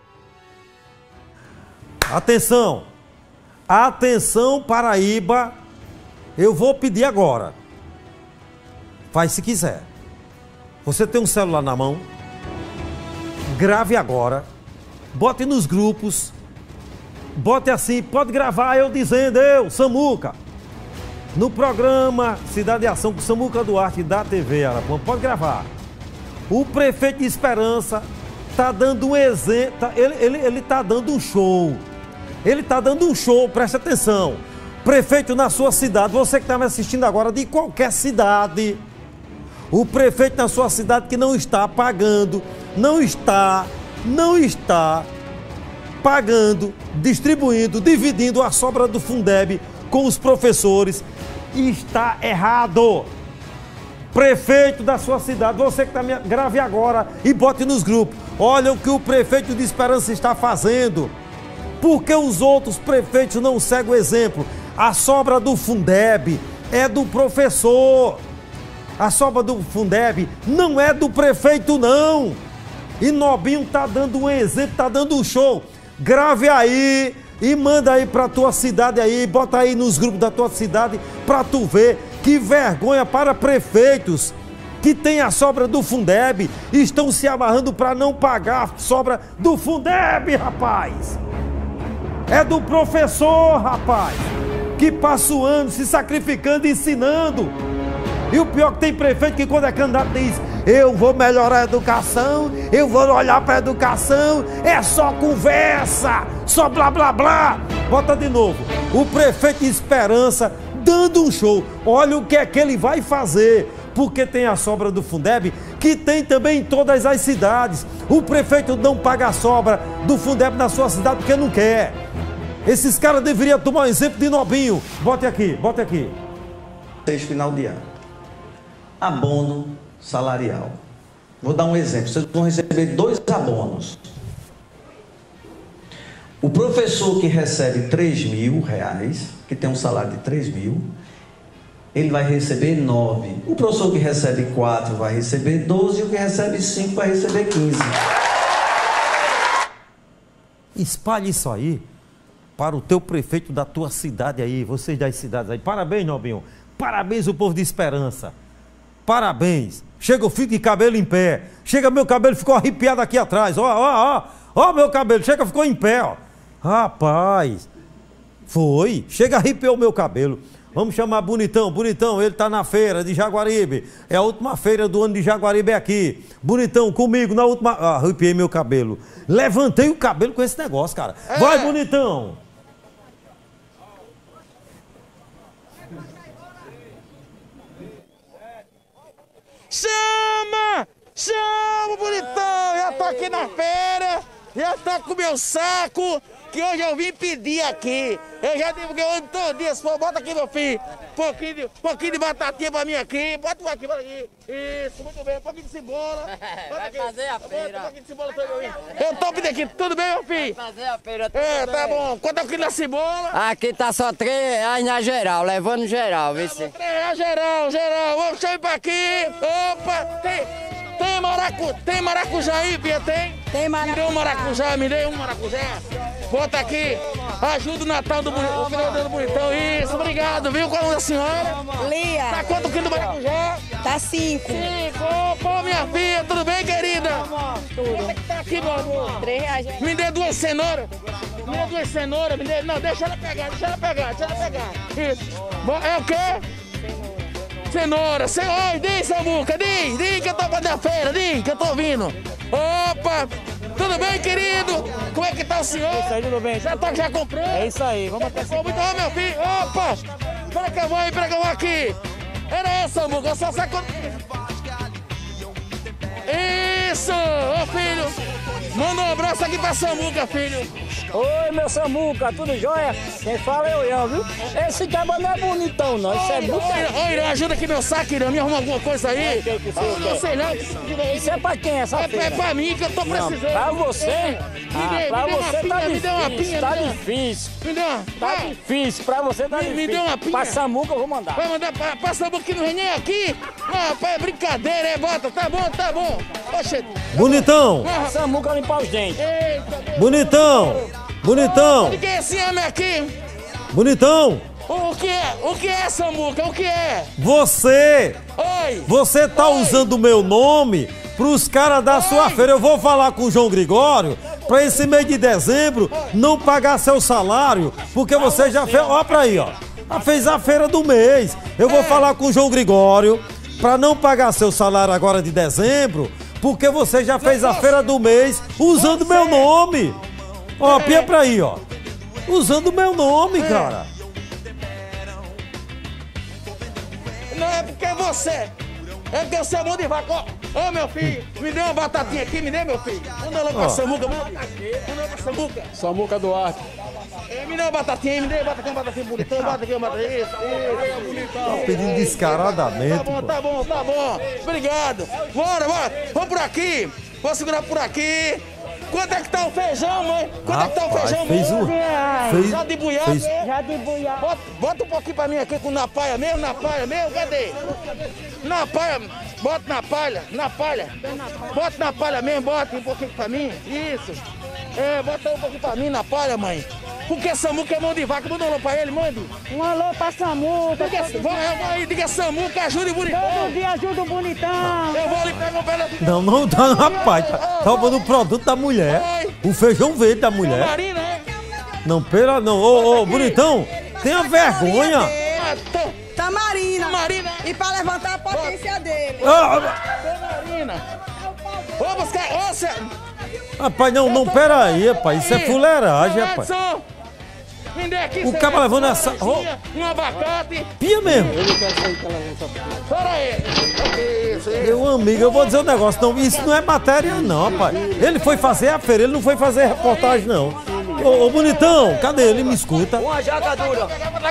Atenção! Atenção, Paraíba! Eu vou pedir agora. Faz se quiser. Você tem um celular na mão? Grave agora. Bote nos grupos. Bote assim, pode gravar eu dizendo, eu, Samuca, no programa Cidade de Ação com Samuca Duarte da T V Arapuã, pode gravar. O prefeito de Esperança está dando um exemplo, tá, ele ele ele está dando um show. Ele está dando um show, preste atenção. Prefeito na sua cidade, você que está me assistindo agora de qualquer cidade, o prefeito na sua cidade que não está pagando, não está, não está pagando, distribuindo, dividindo a sobra do Fundeb com os professores, está errado. Prefeito da sua cidade, você que está me... grave agora e bote nos grupos. Olha o que o prefeito de Esperança está fazendo. Por que os outros prefeitos não seguem o exemplo? A sobra do Fundeb é do professor. A sobra do Fundeb não é do prefeito, não. E Nobinho está dando um exemplo, está dando um show. Grave aí e manda aí para tua cidade aí, bota aí nos grupos da tua cidade para tu ver que vergonha para prefeitos que tem a sobra do Fundeb e estão se amarrando para não pagar a sobra do Fundeb, rapaz. É do professor, rapaz, que passa o ano se sacrificando e ensinando. E o pior que tem prefeito que quando é candidato diz, eu vou melhorar a educação, eu vou olhar para a educação, é só conversa, só blá blá blá. Bota de novo. O prefeito de Esperança dando um show. Olha o que é que ele vai fazer. Porque tem a sobra do Fundeb, que tem também em todas as cidades. O prefeito não paga a sobra do Fundeb na sua cidade porque não quer. Esses caras deveriam tomar um exemplo de Nobinho. Bote aqui, bote aqui. Seis final de ano. Abono salarial. Vou dar um exemplo. Vocês vão receber dois abonos. O professor que recebe três mil reais, que tem um salário de três mil, ele vai receber nove. O professor que recebe quatro vai receber doze e o que recebe cinco vai receber quinze. Espalhe isso aí para o teu prefeito da tua cidade aí, vocês das cidades aí. Parabéns, Nobinho. Parabéns o povo de Esperança. Parabéns. Chega o fio de cabelo em pé. Chega meu cabelo, ficou arrepiado aqui atrás. Ó, ó, ó. Ó meu cabelo, chega, ficou em pé, ó. Rapaz. Foi. Chega, arrepiou o meu cabelo. Vamos chamar Bonitão. Bonitão, ele tá na feira de Jaguaribe. É a última feira do ano de Jaguaribe aqui. Bonitão, comigo na última... Ah, arrepiei meu cabelo. Levantei o cabelo com esse negócio, cara. É. Vai, Bonitão. Chama! Chama, Bonitão! Já tô aqui na feira. Já tô com o meu saco. Que hoje eu vim pedir aqui. Eu já divulguei o ano todo dia. Se for, bota aqui, meu filho. Pouquinho de, pouquinho de batatinha pra mim aqui. Bota aqui, bota aqui. Isso, muito bem. Um pouquinho de cebola. Vai aqui. fazer a feira. Bota um pouquinho de cebola também. Eu tô pedindo aqui. Tudo bem, meu filho? Vai fazer a feira. Tudo é, tá bem. bom. Quanto é o quilo da cebola? Aqui tá só três reais na geral. Levando geral, viu? Três reais geral, geral. Vamos sair pra aqui. Opa, tem... Tem, maracu... tem maracujá aí, Pia? Tem? Tem maracujá. Me dê um maracujá, me dê um maracujá. Bota aqui. Ajuda o Natal do Bonitão, o final do Bonitão. Isso, obrigado, viu? Qual é a senhora? Lia. Tá quanto quilo do maracujá? Tá cinco. Cinco. Opa, minha filha, tudo bem, querida? Tudo. Quanto é que tá aqui, meu amor? Três reais. Me dê duas cenouras. Me dê duas cenouras, me dê... Não, deixa ela pegar, deixa ela pegar, deixa ela pegar. Isso. É o quê? Cenoura, cenoura, diz, Samuca, diz, diz que eu tô fazendo a feira, diz que eu tô ouvindo. Opa, tudo bem, querido? Como é que tá o senhor? Isso aí, tudo bem. Já, tá, já comprou? É isso aí, vamos até Então, meu filho, opa, espera que eu vou aí, espera que eu vou aqui. Era essa, Samuca, eu só saco... Isso, ô filho. Manda um abraço aqui pra Samuca, filho. Oi, meu Samuca, tudo jóia? Quem fala é o Ian, viu? Esse cabo não é bonitão, não. Isso é muito. Oi, Irã, ajuda aqui meu saco, Irã. Me arruma alguma coisa aí. O que que você não sei não. Isso é pra quem essa é, feira? É pra mim que eu tô precisando. Não, pra você? É. Ah, me dê, pra me você dê tá pinha, difícil. Me dê uma pinha, tá me dê. difícil. Me dê uma. Tá ah. difícil. Pra você tá me, difícil. Me dê uma pinha. Pra Samuca eu vou mandar. Vai mandar pra, pra Samuca que não vem nem aqui? Ah, é brincadeira, é? Bota. Tá bom, tá bom. Oxe. Bonitão. Ah, Samuca limpar os dentes. Eita, Bonitão. Bonitão. Ninguém é esse homem aqui. Bonitão. O que é? O que é, Samuca? O que é? Você. Oi. Você tá Oi. usando o meu nome pros caras da Oi. sua feira. Eu vou falar com o João Gregório pra esse mês de dezembro não pagar seu salário, porque você já fez... Ó pra aí, ó. Fez a feira do mês. Eu vou é. falar com o João Gregório pra não pagar seu salário agora de dezembro, porque você já fez a feira do mês usando meu nome. Ó, é. pia pra aí, ó. Usando o meu nome, é. cara. Não é porque é você. É porque você é mão de vaca. Ó, oh, meu filho, me dê uma batatinha aqui, me dê, meu filho. Manda lá pra Samuca, manda lá pra Samuca. Samuca Duarte. É, me dê uma batatinha, me dê uma batatinha, uma batatinha bonitão, bota aqui uma batatinha. Isso, isso, bonitão. Tá pedindo descaradamente. Tá bom, tá bom, tá bom. Obrigado. Bora, bora. Vamos por aqui. Vou segurar por aqui. Quanto é que tá o feijão, mãe? Quanto Rapaz, é que tá o feijão, fez mãe? O... Fez... Já de buiado, fez... né? Já de buiado. Bota, bota um pouquinho pra mim aqui com na palha mesmo, na palha mesmo, cadê? Na palha, bota na palha, na palha. Bota na palha mesmo, bota um pouquinho pra mim. Isso. É, bota um pouquinho pra mim na palha, mãe. Porque Samuca é mão de vaca, manda um alô pra ele, mande. Um alô pra Samuca. Vai, diga Samuca, ajude o Bonitão. Todo dia ajuda o Bonitão. Eu vou ali pegar um pedaço. Não, não, tá, rapaz, tá, tá roubando o produto da mulher. O feijão verde da mulher. Marina, é? Não, pera, não. Ô, ô, Bonitão, tenha vergonha. Tamarina. Tamarina. E pra levantar a potência dele. Tamarina. Ô, buscar, ô, você... Rapaz, não, não, pera aí, rapaz. Isso é fuleiragem, rapaz. Me dê aqui, O cara levando essa... Oh. Um abacate. Pia mesmo. Eu não quero sair que ela não sabe. Pera aí. Isso, isso. Meu amigo, eu vou dizer um negócio. Não, isso não é matéria, não, rapaz. Ele foi fazer a feira, ele não foi fazer reportagem, não. Ô, ô Bonitão, cadê ele? Me escuta. Uma jaca dura.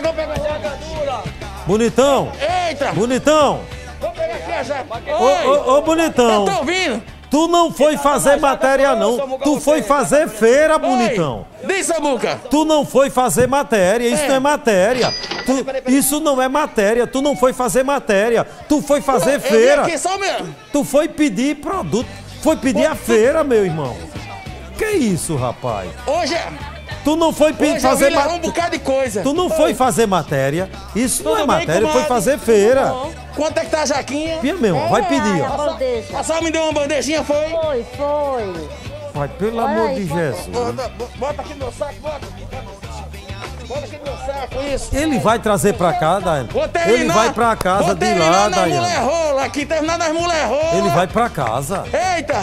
Bonitão. Eita. Bonitão. Vou pegar aqui a jaca. Ô, ô, ô, Bonitão. Eu tô ouvindo. Tu não foi fazer matéria, não. Tu foi fazer feira, Bonitão. Diz, Samuca. Tu não foi fazer matéria. Isso É. não é matéria. Tu, isso não é matéria. Tu não foi fazer matéria. Tu foi fazer Eu vim feira. aqui só mesmo. Tu foi pedir produto. Foi pedir a feira, meu irmão. Que isso, rapaz? Hoje é... Tu não foi pedir Hoje eu fazer vim levar matéria. um bocado de coisa. Tu não foi fazer matéria. Isso não é Tudo bem, matéria. Foi comadre? fazer feira. Quanto é que tá a jaquinha? Pia mesmo, vai pedir, ó. Bandeja. A senhora me deu uma bandejinha, foi? Foi, foi. Vai, pelo Olha amor aí, de bota- Jesus. Bota, bota aqui no meu saco, bota. Bota aqui no meu saco, isso. Ele vai trazer pra cá, Daiane. Vou terminar. Ele vai pra casa Vou de terminar lá, nas mulher Daiane. rola aqui, terminar nas mulher rola. Ele vai pra casa. Eita.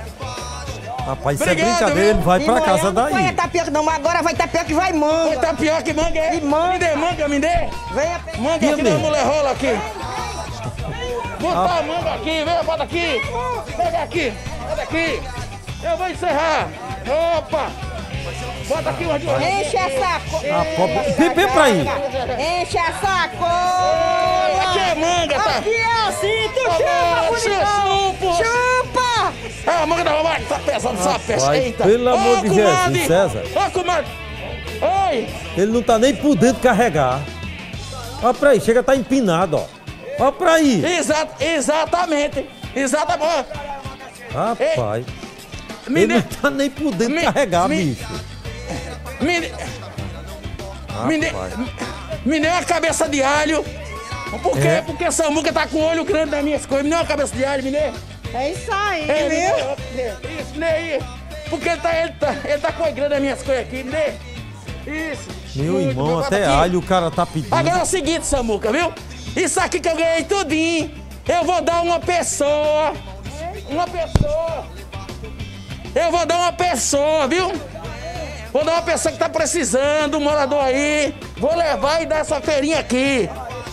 Rapaz, isso Obrigado, é brincadeira. Ele vai pra casa Não daí. vai tapioca não, mas agora vai tapioca e vai manga. Vai tapioca e manga, é? E manga. Me dê manga, me dê. Venha. Manga E aqui amigo? na mulher rola aqui. Botar a manga aqui, vem, bota aqui. Pega aqui, bota aqui. Eu vou encerrar. Opa. Bota aqui umas duas. Enche a saco. Ah, pobre- Vem, vem pra aí. Enche a saco. Aqui é manga, tá? Aqui é assim, tu Tá chupa, bom, bonitão. chupa. Chupa. Ah, a manga da mamãe tá pesando essa Rapaz, peça. Eita. pelo amor Ô, de comadre. Jesus, César. Ô, comadre. Oi. Ele não tá nem podendo carregar. Olha pra aí, chega a tá empinado, ó. Olha pra aí. Exa exatamente. Exatamente. Rapaz. Me Ele dê- não tá nem podendo me- carregar, me- bicho. Me, me, dê, Rapaz. me dê uma cabeça de alho. Por quê? É. Porque Samuca tá com o olho grande nas minhas coisas. Me dê uma cabeça de alho, me dê. É isso aí, É, me viu? dê, me dê. Isso, me dê aí. Porque ele tá, ele tá, ele tá com o olho grande nas minhas coisas aqui, me dê. Isso. Meu Muito irmão, bom, bota até aqui. alho o cara tá pedindo. Agora é o seguinte, Samuca, viu? Isso aqui que eu ganhei tudinho, eu vou dar uma pessoa. Uma pessoa. Eu vou dar uma pessoa, viu? Vou dar uma pessoa que tá precisando, um morador aí. Vou levar e dar essa feirinha aqui.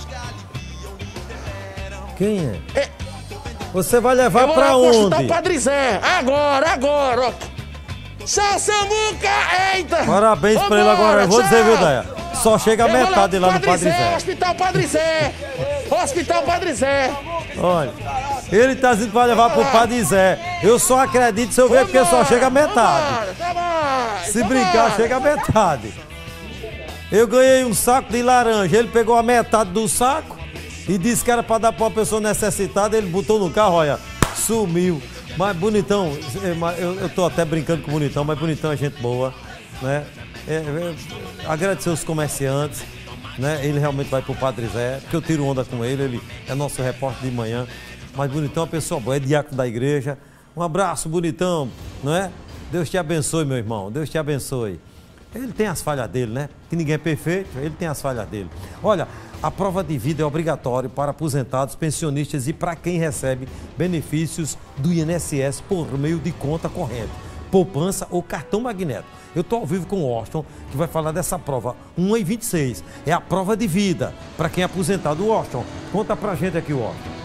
Quem é? Você vai levar eu vou pra lá consultar onde? o Padre Zé. Agora, agora. ó. Tchau, Samuca! Eita! Parabéns pra ele Vambora, agora. Eu vou dizer, viu, tchau. Daia? Só chega a Eu vou metade lá no Padre Zé. Hospital Padre Zé. Hospital Padre Zé. Olha, ele tá dizendo que vai levar pro Padre Zé. Eu só acredito se eu ver porque só chega a metade. Se brincar, chega a metade. Eu ganhei um saco de laranja. Ele pegou a metade do saco e disse que era pra dar pra uma pessoa necessitada. Ele botou no carro, olha, sumiu. Mas Bonitão, eu, eu tô até brincando com o Bonitão, mas Bonitão é gente boa, né? É, é, agradecer os comerciantes, né? Ele realmente vai pro Padre Zé, porque eu tiro onda com ele, ele é nosso repórter de manhã. Mas Bonitão é uma pessoa boa, é diácono da igreja. Um abraço, Bonitão, não é? Deus te abençoe, meu irmão, Deus te abençoe. Ele tem as falhas dele, né? Que ninguém é perfeito, ele tem as falhas dele. Olha, a prova de vida é obrigatória para aposentados, pensionistas e para quem recebe benefícios do I N S S por meio de conta corrente, poupança ou cartão magnético. Eu estou ao vivo com o Washington, que vai falar dessa prova um e vinte e seis. É a prova de vida para quem é aposentado. Washington, conta pra gente aqui, Washington.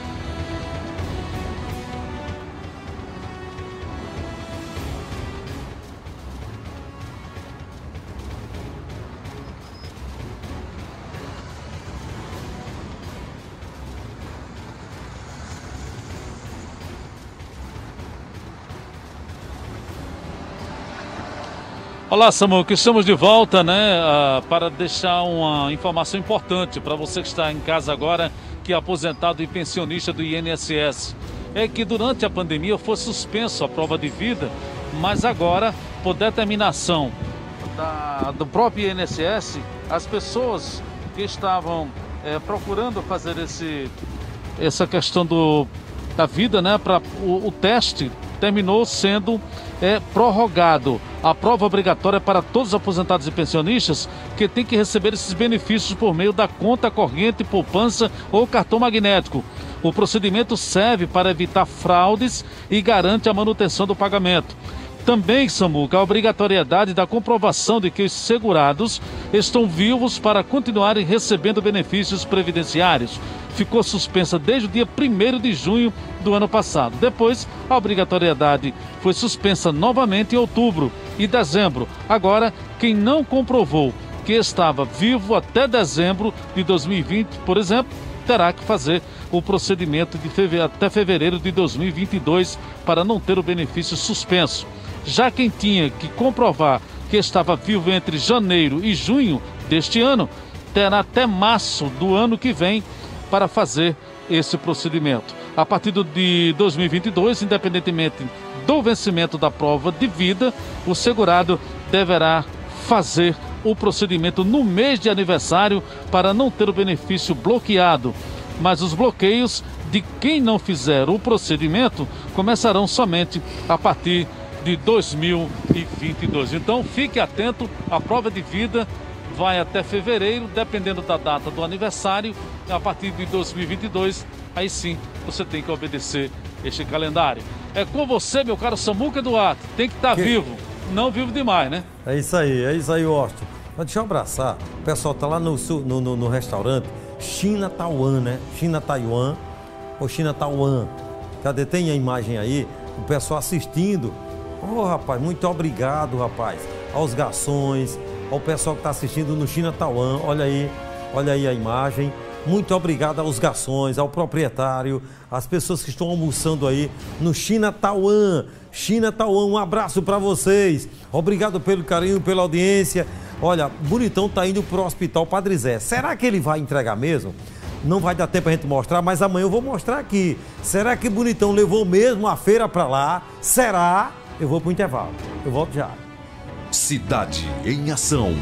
Olá, Samuca, estamos de volta, né, ah, para deixar uma informação importante para você que está em casa agora, que é aposentado e pensionista do I N S S. É que durante a pandemia foi suspenso a prova de vida, mas agora, por determinação da, do próprio I N S S, as pessoas que estavam é, procurando fazer esse, essa questão do, da vida, né, para o, o teste, terminou sendo é, prorrogado. A prova obrigatória para todos os aposentados e pensionistas que têm que receber esses benefícios por meio da conta corrente, poupança ou cartão magnético. O procedimento serve para evitar fraudes e garante a manutenção do pagamento. Também, Samuca, a obrigatoriedade da comprovação de que os segurados estão vivos para continuarem recebendo benefícios previdenciários ficou suspensa desde o dia primeiro de junho do ano passado. Depois, a obrigatoriedade foi suspensa novamente em outubro e dezembro. Agora, quem não comprovou que estava vivo até dezembro de dois mil e vinte, por exemplo, terá que fazer o procedimento de feve- até fevereiro de dois mil e vinte e dois para não ter o benefício suspenso. Já quem tinha que comprovar que estava vivo entre janeiro e junho deste ano, terá até março do ano que vem para fazer esse procedimento. A partir de dois mil e vinte e dois, independentemente do vencimento da prova de vida, o segurado deverá fazer o procedimento no mês de aniversário para não ter o benefício bloqueado. Mas os bloqueios de quem não fizer o procedimento começarão somente a partir de dois mil e vinte e dois. Então fique atento, a prova de vida vai até fevereiro, dependendo da data do aniversário. A partir de dois mil e vinte e dois, aí sim você tem que obedecer este calendário. É com você, meu caro Samuca Duarte, tem que estar vivo, não vivo demais, né? É isso aí, é isso aí, Austin. Mas deixa eu abraçar, o pessoal tá lá no, no, no, no restaurante China Taiwan, né? China Taiwan ou China Taiwan. Cadê? Tem a imagem aí, o pessoal assistindo. Ô, oh, rapaz, muito obrigado, rapaz, aos garçons, ao pessoal que está assistindo no China Taiwan. Olha aí, olha aí a imagem. Muito obrigado aos garçons, ao proprietário, às pessoas que estão almoçando aí no China Taiwan. China Taiwan, um abraço para vocês. Obrigado pelo carinho, pela audiência. Olha, Bonitão tá indo pro Hospital Padre Zé. Será que ele vai entregar mesmo? Não vai dar tempo a gente mostrar, mas amanhã eu vou mostrar aqui. Será que Bonitão levou mesmo a feira para lá? Será? Eu vou pro intervalo. Eu volto já. Cidade em Ação.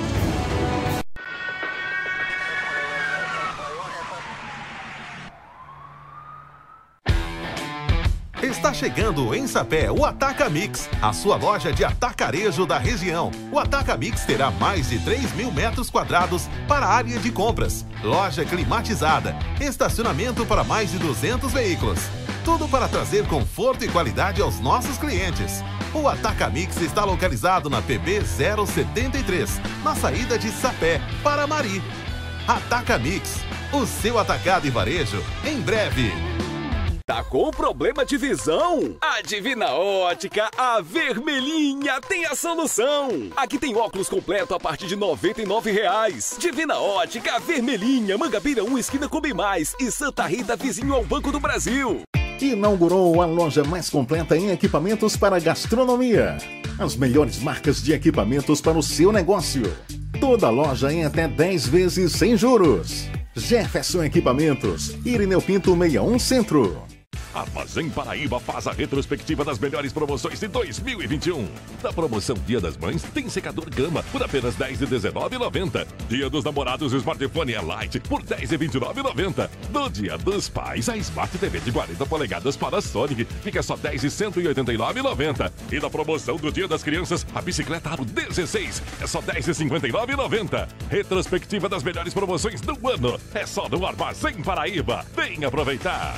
Está chegando em Sapé o Ataca Mix, a sua loja de atacarejo da região. O Ataca Mix terá mais de três mil metros quadrados para área de compras, loja climatizada, estacionamento para mais de duzentos veículos. Tudo para trazer conforto e qualidade aos nossos clientes. O Ataca Mix está localizado na P B zero setenta e três, na saída de Sapé, para Mari. Ataca Mix, o seu atacado e varejo, em breve. Tá com problema de visão? A Divina Ótica, a vermelhinha, tem a solução. Aqui tem óculos completo a partir de noventa e nove reais. Divina Ótica, a vermelhinha, Mangabeira um, esquina com Bem Mais e Santa Rita, vizinho ao Banco do Brasil. Inaugurou a loja mais completa em equipamentos para gastronomia. As melhores marcas de equipamentos para o seu negócio. Toda loja em até dez vezes sem juros. Jefferson Equipamentos, Irineu Pinto sessenta e um Centro. Armazém Paraíba faz a retrospectiva das melhores promoções de dois mil e vinte e um. Na promoção Dia das Mães, tem secador Gama por apenas dez reais e dezenove centavos e noventa centavos. Dia dos Namorados, o smartphone é Lite por dez reais e vinte e nove centavos e noventa centavos. No Dia dos Pais, a Smart T V de quarenta polegadas Panasonic fica só dez reais e cento e oitenta e nove centavos e noventa centavos. E na promoção do Dia das Crianças, a bicicleta Aro dezesseis é só dez reais e cinquenta e nove centavos e noventa centavos. Retrospectiva das melhores promoções do ano é só no Armazém Paraíba. Vem aproveitar!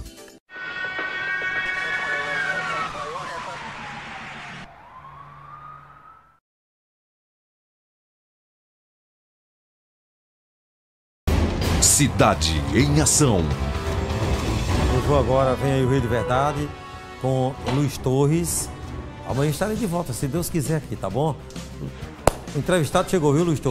Cidade em Ação. Eu vou agora, vem aí o Rio de Verdade com Luiz Torres. Amanhã estarei de volta, se Deus quiser aqui, tá bom? O entrevistado chegou, viu, Luiz Torres?